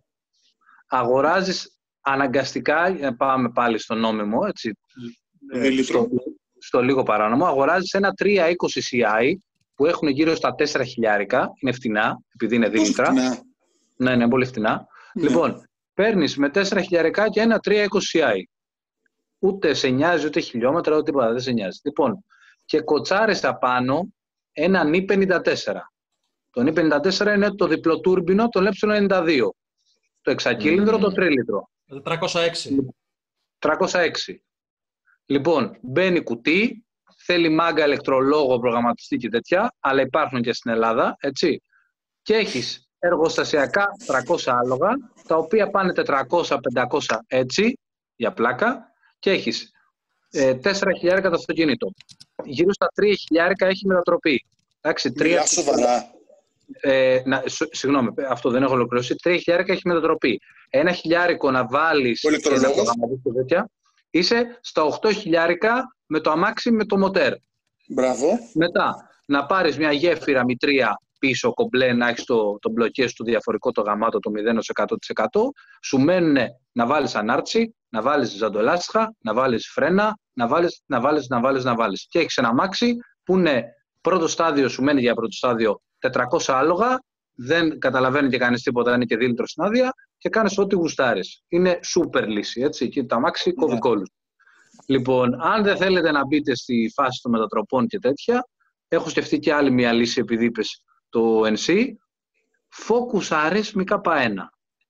Speaker 3: αγοράζεις αναγκαστικά, για να πάμε πάλι στο νόμιμο, έτσι,
Speaker 2: Δύο λίτρο.
Speaker 3: στο, στο λίγο παράνομο, αγοράζεις ένα τριακόσια είκοσι σι άι που έχουν γύρω στα τέσσερα χιλιάρικα, είναι φτηνά, επειδή είναι
Speaker 2: Τόσο
Speaker 3: δίλητρα.
Speaker 2: φτηνά.
Speaker 3: Ναι, είναι πολύ φτηνά.
Speaker 2: Ναι.
Speaker 3: Λοιπόν, παίρνεις με τέσσερα χιλιάρικα και ένα τριακόσια είκοσι σι άι. Ούτε σε νοιάζει, ούτε χιλιόμετρα, ούτε τίποτα, δεν σε νοιάζει. Λοιπόν, και κοτσάρες απάνω ένα νι πενήντα τέσσερα. Το νι πενήντα τέσσερα είναι το διπλοτούρμπινο, το ε ενενήντα δύο. Το εξακύλινδρο, το τρίλιτρο.
Speaker 6: τριακόσια έξι.
Speaker 3: τριακόσια έξι. Λοιπόν, μπαίνει κουτί, θέλει μάγκα, ηλεκτρολόγο, προγραμματιστή και τέτοια, αλλά υπάρχουν και στην Ελλάδα, έτσι. Και έχεις εργοστασιακά τριακόσια άλογα, τα οποία πάνε τετρακόσια πεντακόσια έτσι, για πλάκα, και έχεις ε, τέσσερα χιλιάρικα το αυτοκίνητο. Γύρω στα τρία χιλιάρικα έχει μετατροπή. Εντάξει, τρία,
Speaker 2: Μιλάς σοβαρά.
Speaker 3: ε, να, σ, συγγνώμη, αυτό δεν έχω ολοκληρώσει. Τρία χιλιάρικα έχει μετατροπή. Ένα χιλιάρικο να βάλεις
Speaker 2: Ο ηλεκτρολόγος.
Speaker 3: ένα προγραμματιστή τέτοια, είσαι στα οκτώ χιλιάρικα με το αμάξι με το μοτέρ.
Speaker 2: Μπράβο.
Speaker 3: Μετά, να πάρεις μια γέφυρα μητρία πίσω κομπλέ, να έχεις το, το μπλοκέ στο διαφορικό το γαμάτο το μηδέν έως εκατό τοις εκατό. Σου μένουν να βάλεις ανάρτηση, να βάλεις ζαντολάστιχα, να βάλεις φρένα, να βάλεις, να βάλεις, να βάλεις, να βάλεις. Και έχεις ένα αμάξι που είναι πρώτο στάδιο, σου μένει για πρώτο στάδιο τετρακόσια άλογα, δεν καταλαβαίνει και κανείς τίποτα, είναι και δίλητρο στην άδεια και κάνεις ό,τι γουστάρεις. Είναι σούπερ λύση, έτσι, και το αμάξι κόβει κόλλους. Λοιπόν, αν δεν θέλετε να μπείτε στη φάση των μετατροπών και τέτοια, έχω σκεφτεί και άλλη μια λύση επειδή είπες το εν σι, Focus αρ ες μη κέι ένα.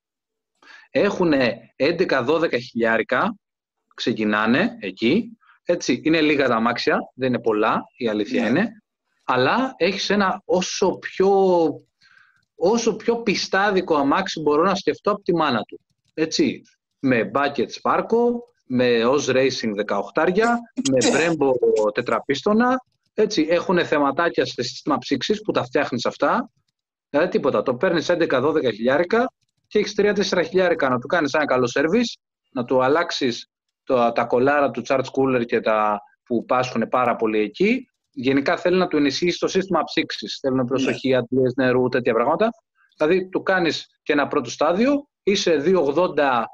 Speaker 3: Έχουν έντεκα δώδεκα χιλιάρικα, ξεκινάνε εκεί, έτσι, είναι λίγα τα αμάξια, δεν είναι πολλά, η αλήθεια
Speaker 2: Ναι.
Speaker 3: είναι, αλλά έχεις ένα όσο πιο, όσο πιο πιστάδικο αμάξι μπορώ να σκεφτώ από τη μάνα του. Έτσι, με bucket Sparko, με Oz Racing δεκαοκτώ, με Brembo τετραπίστωνα, έτσι, έχουν θεματάκια σε σύστημα ψήξης που τα φτιάχνεις αυτά, δηλαδή τίποτα, το παίρνεις έντεκα δώδεκα χιλιάρικα και έχεις τρία τέσσερα χιλιάρικα να του κάνεις ένα καλό service, να του αλλάξεις το, τα κολάρα του charge cooler και τα που πάσχουν πάρα πολύ εκεί. Γενικά θέλει να του ενισχύσει το σύστημα ψήξης. Θέλουν προσοχή, αντλίες νερού, τέτοια πράγματα. Δηλαδή του κάνεις και ένα πρώτο στάδιο, είσαι δύο ογδόντα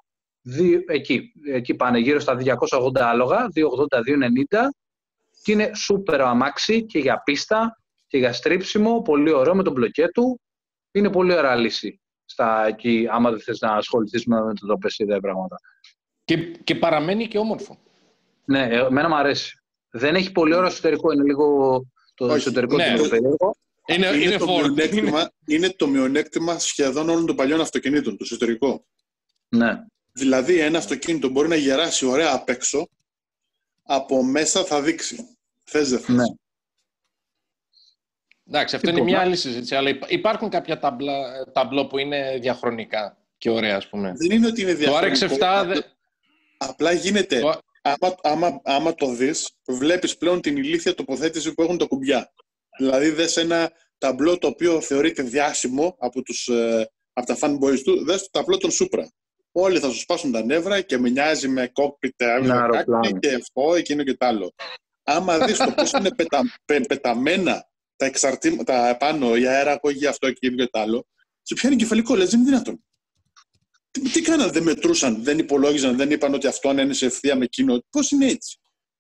Speaker 3: Δύο, εκεί, εκεί πάνε γύρω στα διακόσια ογδόντα άλογα, διακόσια ογδόντα δύο ενενήντα, και είναι σούπερ αμάξι και για πίστα και για στρίψιμο, πολύ ωραίο με τον μπλοκέ του. Είναι πολύ ωραία λύση στα εκεί, άμα δεν θες να ασχοληθείς με το τοπεσίδα πράγματα.
Speaker 4: Και, και παραμένει και όμορφο.
Speaker 3: Ναι, εμένα μου αρέσει. Δεν έχει πολύ ωραίο εσωτερικό, είναι λίγο το
Speaker 2: Όχι,
Speaker 3: εσωτερικό
Speaker 4: ναι.
Speaker 3: του περίεργο.
Speaker 4: Είναι,
Speaker 2: Είναι,
Speaker 4: είναι,
Speaker 2: το
Speaker 4: Ford.
Speaker 2: μειονέκτημα, είναι το μειονέκτημα σχεδόν όλων των παλιών αυτοκινήτων, το εσωτερικό.
Speaker 3: Ναι.
Speaker 2: Δηλαδή, ένα αυτοκίνητο μπορεί να γεράσει ωραία απ' έξω, από μέσα θα δείξει. Θες δεν θες.
Speaker 3: Ναι.
Speaker 4: Εντάξει, αυτό είναι μια άλλη συζήτηση, αλλά υπά- υπάρχουν κάποια ταμπλα, ταμπλό που είναι διαχρονικά και ωραία, ας πούμε.
Speaker 2: Δεν είναι ότι είναι
Speaker 4: Το
Speaker 2: διαφορετικό.
Speaker 4: αρ εξ επτά... Δε...
Speaker 2: Απλά γίνεται,
Speaker 4: Το...
Speaker 2: άμα, άμα, άμα το δεις, βλέπεις πλέον την ηλίθια τοποθέτηση που έχουν τα κουμπιά. Δηλαδή, δες ένα ταμπλό το οποίο θεωρείται διάσημο από, τους, ε, από τα fanboys του, δες το ταμπλό των Supra. Όλοι θα σου σπάσουν τα νεύρα και μοιάζει με κόκπιτ και αυτό, εκείνο και τ' άλλο. Άμα δεις το πώς είναι πετα, πε, πεταμένα τα εξαρτήματα πάνω, η αεραγωγή, αυτό, εκείνο και τ' άλλο, σε πιάνει κεφαλικό, λες, δεν είναι δυνατόν. Τι, τι κάνανε, δεν μετρούσαν, δεν υπολόγιζαν, δεν είπαν ότι αυτό είναι σε ευθεία με εκείνο. Πώς είναι έτσι.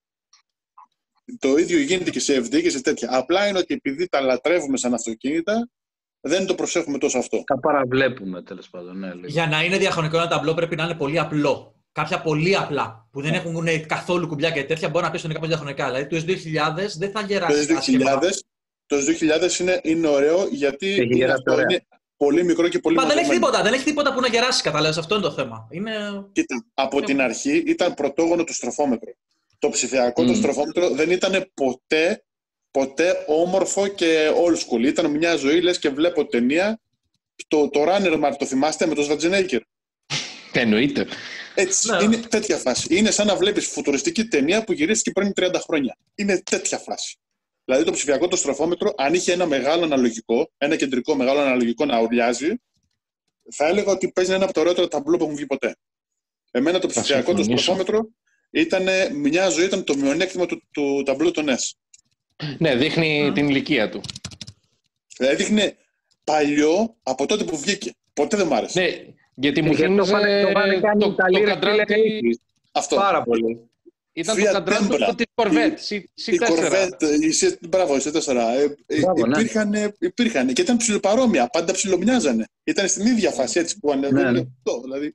Speaker 2: Το ίδιο γίνεται και σε εφ ντι και σε τέτοια. Απλά είναι ότι επειδή τα λατρεύουμε σαν αυτοκίνητα, δεν το προσέχουμε τόσο αυτό.
Speaker 3: Τα παραβλέπουμε, τέλος πάντων. Ναι,
Speaker 6: Για να είναι διαχρονικό ένα ταμπλό πρέπει να είναι πολύ απλό. Κάποια πολύ απλά που δεν έχουν καθόλου κουμπιά και τέτοια μπορεί να πέσουν κάπως διαχρονικά. Δηλαδή το ες δύο χιλιάδες δεν θα γεράσει.
Speaker 2: Το ες δύο χιλιάδες, το ες δύο χιλιάδες είναι, είναι ωραίο γιατί είναι, αυτό, είναι πολύ μικρό και πολύ
Speaker 6: Μα
Speaker 2: μαζεμένο.
Speaker 6: δεν έχει τίποτα, δεν έχει τίποτα που να γεράσει, καταλάβεις, αυτό είναι το θέμα. Είναι...
Speaker 2: Κοίτα, από είναι... την αρχή ήταν πρωτόγονο το στροφόμετρο. Το ψηφιακό
Speaker 4: Mm.
Speaker 2: το στροφόμετρο δεν ήταν ποτέ, ποτέ όμορφο και old school. Ήταν μια ζωή, λες και βλέπω ταινία. Το, το Runner Mark, το θυμάστε, με τον Schwarzenegger.
Speaker 4: Εννοείται.
Speaker 2: Έτσι,
Speaker 6: Ναι.
Speaker 2: είναι τέτοια φάση. Είναι σαν να βλέπεις φουτουριστική ταινία που γυρίστηκε πριν τριάντα χρόνια. Είναι τέτοια φάση. Δηλαδή το ψηφιακό το στροφόμετρο, αν είχε ένα μεγάλο αναλογικό, ένα κεντρικό μεγάλο αναλογικό να ουρλιάζει, θα έλεγα ότι παίζει ένα από τα ωραιότερα ταμπλό που έχουν βγει ποτέ. Εμένα το ψηφιακό το στροφόμετρο ήταν μια ζωή, ήταν το μειονέκτημα του, του ταμπλού των ες.
Speaker 4: Ναι, δείχνει
Speaker 6: Mm.
Speaker 4: την ηλικία του.
Speaker 2: Δηλαδή δείχνει παλιό από τότε που βγήκε. Ποτέ δεν μ' άρεσε.
Speaker 4: Ναι, γιατί μου
Speaker 3: Γιατί το
Speaker 4: θύμιζε
Speaker 3: πάνε- το πάνε κάνει
Speaker 4: το,
Speaker 3: Ιταλία
Speaker 4: το
Speaker 3: και
Speaker 4: καντράντι.
Speaker 3: λέει,
Speaker 2: Αυτό.
Speaker 3: Πάρα πολύ.
Speaker 4: Ήταν
Speaker 2: Fiat
Speaker 4: το καντράντι
Speaker 2: Tempra.
Speaker 4: του της Corvette,
Speaker 2: Η
Speaker 4: σι τέσσερα.
Speaker 2: Corvette, η σι, μπράβο, η σι τέσσερα. Ε, ε,
Speaker 3: Μπράβο, ναι.
Speaker 2: υπήρχαν, υπήρχαν και ήταν ψιλοπαρόμοια, πάντα ψιλομοιάζανε. Ήταν στην ίδια φάση έτσι που ανέβαινε.
Speaker 3: Ναι.
Speaker 2: Αυτό, δηλαδή.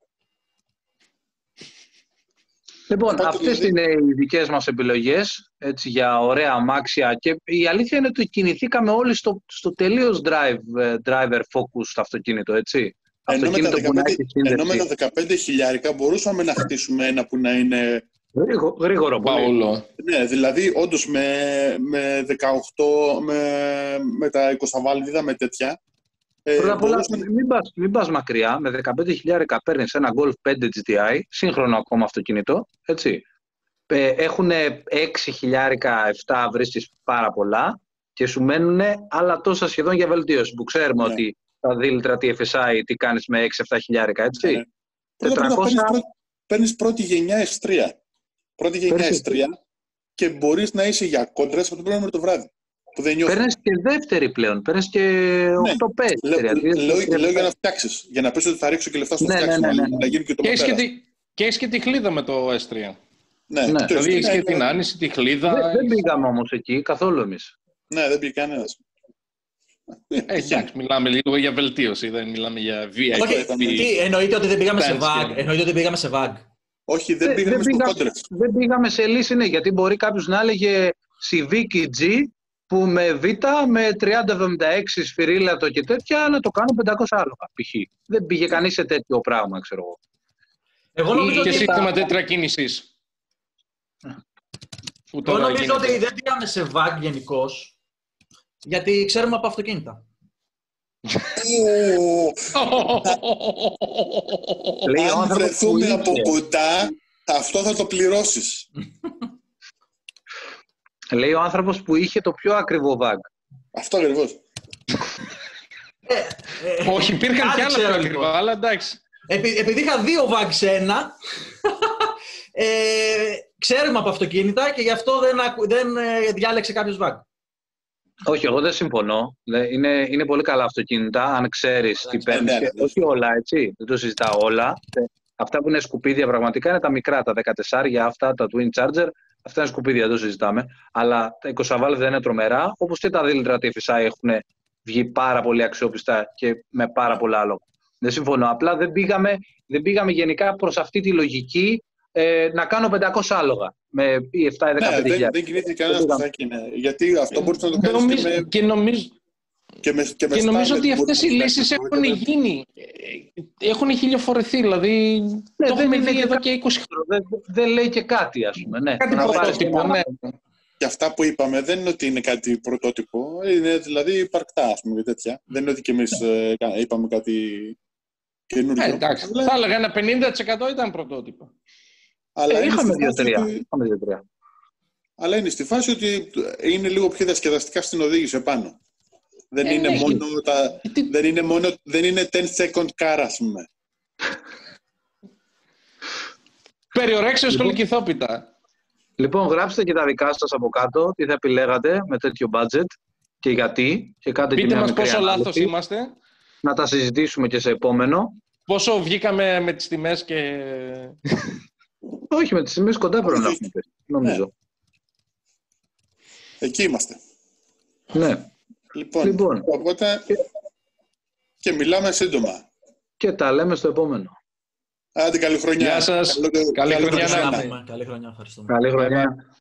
Speaker 3: Λοιπόν,
Speaker 2: Οπότε,
Speaker 3: αυτές
Speaker 2: δηλαδή-
Speaker 3: είναι οι δικές μας επιλογές, έτσι, για ωραία αμάξια, και η αλήθεια είναι ότι κινηθήκαμε όλοι στο, στο τελείως drive, ε, driver focus στο αυτοκίνητο, έτσι.
Speaker 2: Ενώ με, τα
Speaker 3: Αυτοκίνητο που να
Speaker 2: δεκαπέντε,
Speaker 3: έχει
Speaker 2: ενώ με τα
Speaker 3: σύνδεση.
Speaker 2: δεκαπέντε χιλιάρικα μπορούσαμε να χτίσουμε ένα που να είναι.
Speaker 3: Γρήγορο, γρήγορο πολύ.
Speaker 4: Παόλο.
Speaker 2: Ναι, δηλαδή όντως με, με δεκαοκτώ, με, με τα είκοσι βαλβίδα, με τέτοια. Ε,
Speaker 3: Πρώτα απ' όλα,
Speaker 2: μπορούσαμε-
Speaker 3: μην πας, μην πας μακριά. Με δεκαπέντε χιλιάρικα παίρνεις ένα Golf πέντε τζι τι άι, σύγχρονο ακόμα αυτοκίνητο, έτσι. Ε, έχουν έξι χιλιάρικα, επτά, βρίσκεις πάρα πολλά και σου μένουν άλλα τόσα σχεδόν για βελτίωση, που ξέρουμε
Speaker 2: Ναι.
Speaker 3: ότι τα δίλητρα τι εφ ες άι τι κάνεις με έξι επτά χιλιάρικα, έτσι.
Speaker 2: Ναι. Πρώτα απ' όλα παίρνεις,
Speaker 3: τετρακόσια
Speaker 2: πρώτη, παίρνεις πρώτη γενιά ες τρία. Πρώτη γενιά
Speaker 3: Παίρνεις-
Speaker 2: ες τρία και μπορείς να είσαι για κόντρες από το πρώτο με το βράδυ. Που δεν νιώθεις.
Speaker 3: παίρνεις και δεύτερη πλέον, παίρνεις και οκτώ πέ.
Speaker 2: Λέω, λέω, λέω για να φτιάξεις, για να πεις ότι θα ρίξω και λεφτά στο
Speaker 3: Ναι, ναι,
Speaker 2: φτιάξιμο,
Speaker 3: ναι, ναι.
Speaker 2: να γίνει και το
Speaker 4: Και έχεις και,
Speaker 2: μοτέρα.
Speaker 4: τη, και έχεις και τη χλίδα με το ες τρία.
Speaker 2: Ναι,
Speaker 3: Ναι.
Speaker 2: το
Speaker 4: Δηλαδή
Speaker 2: ες τρία
Speaker 4: έχεις και
Speaker 2: είναι-
Speaker 4: την άνηση, τη χλίδα.
Speaker 3: Δεν, δεν
Speaker 4: έχεις-
Speaker 3: πήγαμε όμως εκεί καθόλου εμείς.
Speaker 2: Ναι, δεν πήγε κανένας.
Speaker 4: Ε, εντάξει, μιλάμε λίγο για βελτίωση, δεν μιλάμε για βι άι πι.
Speaker 6: Όχι,
Speaker 2: ήταν-
Speaker 6: τι, εννοείται ότι δεν πήγαμε σε
Speaker 4: Fans
Speaker 6: VAG.
Speaker 4: και-
Speaker 6: Εννοείται ότι πήγαμε σε VAG.
Speaker 2: Όχι, δεν
Speaker 3: Δεν-
Speaker 2: πήγαμε
Speaker 3: δεν
Speaker 2: στο
Speaker 3: πήγα-
Speaker 2: κόντρες.
Speaker 3: Δεν πήγαμε σε λύση, ναι, γιατί μπορεί κάποιος να έλεγε Civic G που με Β, με τριάντα εβδομήντα έξι σφυρίλατο και τέτοια, να το κάνω πεντακόσια άλογα, π.χ. Δεν πήγε κανείς σε τέτοιο πράγμα, ξέρω εγώ.
Speaker 6: Εγώ νομίζω
Speaker 4: Και
Speaker 6: ότι,
Speaker 4: σύστημα τέτρα κίνησης. Που
Speaker 6: εγώ
Speaker 4: τώρα
Speaker 6: νομίζω
Speaker 4: γίνεται.
Speaker 6: ότι δεν πήγαμε σε VAG γενικώς, γιατί ξέρουμε από αυτοκίνητα.
Speaker 2: Ω,
Speaker 3: Λέει ο
Speaker 2: αν
Speaker 3: άνθρωπος που
Speaker 2: βρεθούμε
Speaker 3: είχε-
Speaker 2: από κοντά, αυτό θα το πληρώσεις.
Speaker 3: Λέει ο άνθρωπος που είχε το πιο ακριβό βαγ.
Speaker 2: Αυτό ακριβώς.
Speaker 6: Ε,
Speaker 4: Όχι, υπήρχαν
Speaker 6: κάτι
Speaker 4: και άλλα
Speaker 6: ξέρω,
Speaker 4: πιο
Speaker 6: λοιπόν.
Speaker 4: ακριβά, αλλά εντάξει.
Speaker 6: Επει- επειδή είχα δύο VAG σε ένα, ε, ξέρουμε από αυτοκίνητα και γι' αυτό δεν, ακου- δεν ε, διάλεξε κάποιος VAG.
Speaker 3: Όχι, εγώ δεν συμφωνώ. Δε- Είναι, είναι πολύ καλά αυτοκίνητα, αν ξέρεις τι
Speaker 2: ναι,
Speaker 3: παίρνεις.
Speaker 2: ναι,
Speaker 3: και-
Speaker 2: ναι.
Speaker 3: Όχι όλα, έτσι. Δεν το συζητάω όλα. Ε, Αυτά που είναι σκουπίδια πραγματικά είναι τα μικρά, τα δεκατέσσερα, αυτά, τα Twin Charger. Αυτά είναι σκουπίδια, δεν το συζητάμε. Αλλά τα είκοσι βολτ δεν είναι τρομερά. Όπως και τα δύο λίτρα τι εφ ες άι έχουν βγει πάρα πολύ αξιόπιστα και με πάρα πολλά άλογα. Δεν συμφωνώ. Απλά δεν πήγαμε, δεν πήγαμε γενικά προς αυτή τη λογική ε, να κάνω πεντακόσια άλογα με επτά ή δεκαπέντε χιλιάδες.
Speaker 2: Ναι, δεν, δεν κινείται κανένα σπουδάκι, ναι. Γιατί αυτό μπορεί να το κάνει
Speaker 4: νομίζω,
Speaker 2: και με...
Speaker 4: Και νομίζω,
Speaker 2: και με, και με
Speaker 4: και νομίζω ότι αυτές οι
Speaker 2: να
Speaker 4: λύσεις
Speaker 2: κάνεις,
Speaker 4: έχουν
Speaker 2: ναι.
Speaker 4: γίνει. Έχουν χιλιοφορεθεί, δηλαδή
Speaker 3: Ναι,
Speaker 4: το
Speaker 3: δεν
Speaker 4: έχουμε
Speaker 3: είναι
Speaker 4: δει
Speaker 3: και
Speaker 4: εδώ
Speaker 3: κα-
Speaker 4: και είκοσι χρόνια.
Speaker 3: Δεν, δεν λέει και κάτι, ας πούμε. Ναι.
Speaker 4: Κάτι
Speaker 3: Να πάρεις
Speaker 4: πρωτότυπο,
Speaker 3: ένα-
Speaker 4: ναι.
Speaker 2: Και αυτά που είπαμε δεν είναι ότι είναι κάτι πρωτότυπο, είναι δηλαδή υπαρκτά, ας πούμε, τέτοια. Δεν είναι ότι κι εμείς ε, κα- είπαμε κάτι καινούργιο.
Speaker 4: Ε, εντάξει,
Speaker 2: Αλλά-
Speaker 4: θα έλεγα ένα πενήντα τοις εκατό ήταν πρωτότυπο.
Speaker 2: αλλά
Speaker 3: Ε,
Speaker 2: είναι
Speaker 3: είχαμε
Speaker 2: στη φάση
Speaker 3: δύο-τρία.
Speaker 2: ότι-
Speaker 3: Είχαμε δύο-τρία.
Speaker 2: Αλλά είναι στη φάση ότι είναι λίγο πιο διασκεδαστικά στην οδήγηση επάνω. Δεν
Speaker 4: Ε,
Speaker 2: είναι
Speaker 4: ναι,
Speaker 2: μόνο τα...
Speaker 4: Ε, τι-
Speaker 2: Δεν είναι μόνο... Δεν είναι ten second car, ας πούμε.
Speaker 4: Περιορέξεως κολοκυθόπιτα.
Speaker 3: Λοιπόν, γράψτε και τα δικά σας από κάτω, τι θα επιλέγατε με τέτοιο budget και γιατί. Και κάντε και
Speaker 4: Πείτε
Speaker 3: μια
Speaker 4: μας
Speaker 3: μικρή
Speaker 4: πόσο
Speaker 3: ανάλυση.
Speaker 4: λάθος είμαστε,
Speaker 3: Να τα συζητήσουμε και σε επόμενο.
Speaker 4: πόσο βγήκαμε με τις τιμές και...
Speaker 3: Όχι, με τις σημείες κοντά πρέπει να
Speaker 2: Όχι.
Speaker 3: έχουμε πέσει, νομίζω.
Speaker 2: Εκεί είμαστε.
Speaker 3: Ναι.
Speaker 2: Λοιπόν,
Speaker 3: Λοιπόν.
Speaker 2: οπότε... Και μιλάμε σύντομα.
Speaker 3: Και τα λέμε στο επόμενο.
Speaker 2: Άντε, καλή χρονιά.
Speaker 4: Γεια σας.
Speaker 2: Καλό-
Speaker 4: Καλή
Speaker 2: καλό
Speaker 4: χρονιά να
Speaker 2: Χριστούγεννα.
Speaker 4: έχετε.
Speaker 6: Καλή χρονιά, ευχαριστούμε.
Speaker 3: Καλή χρονιά.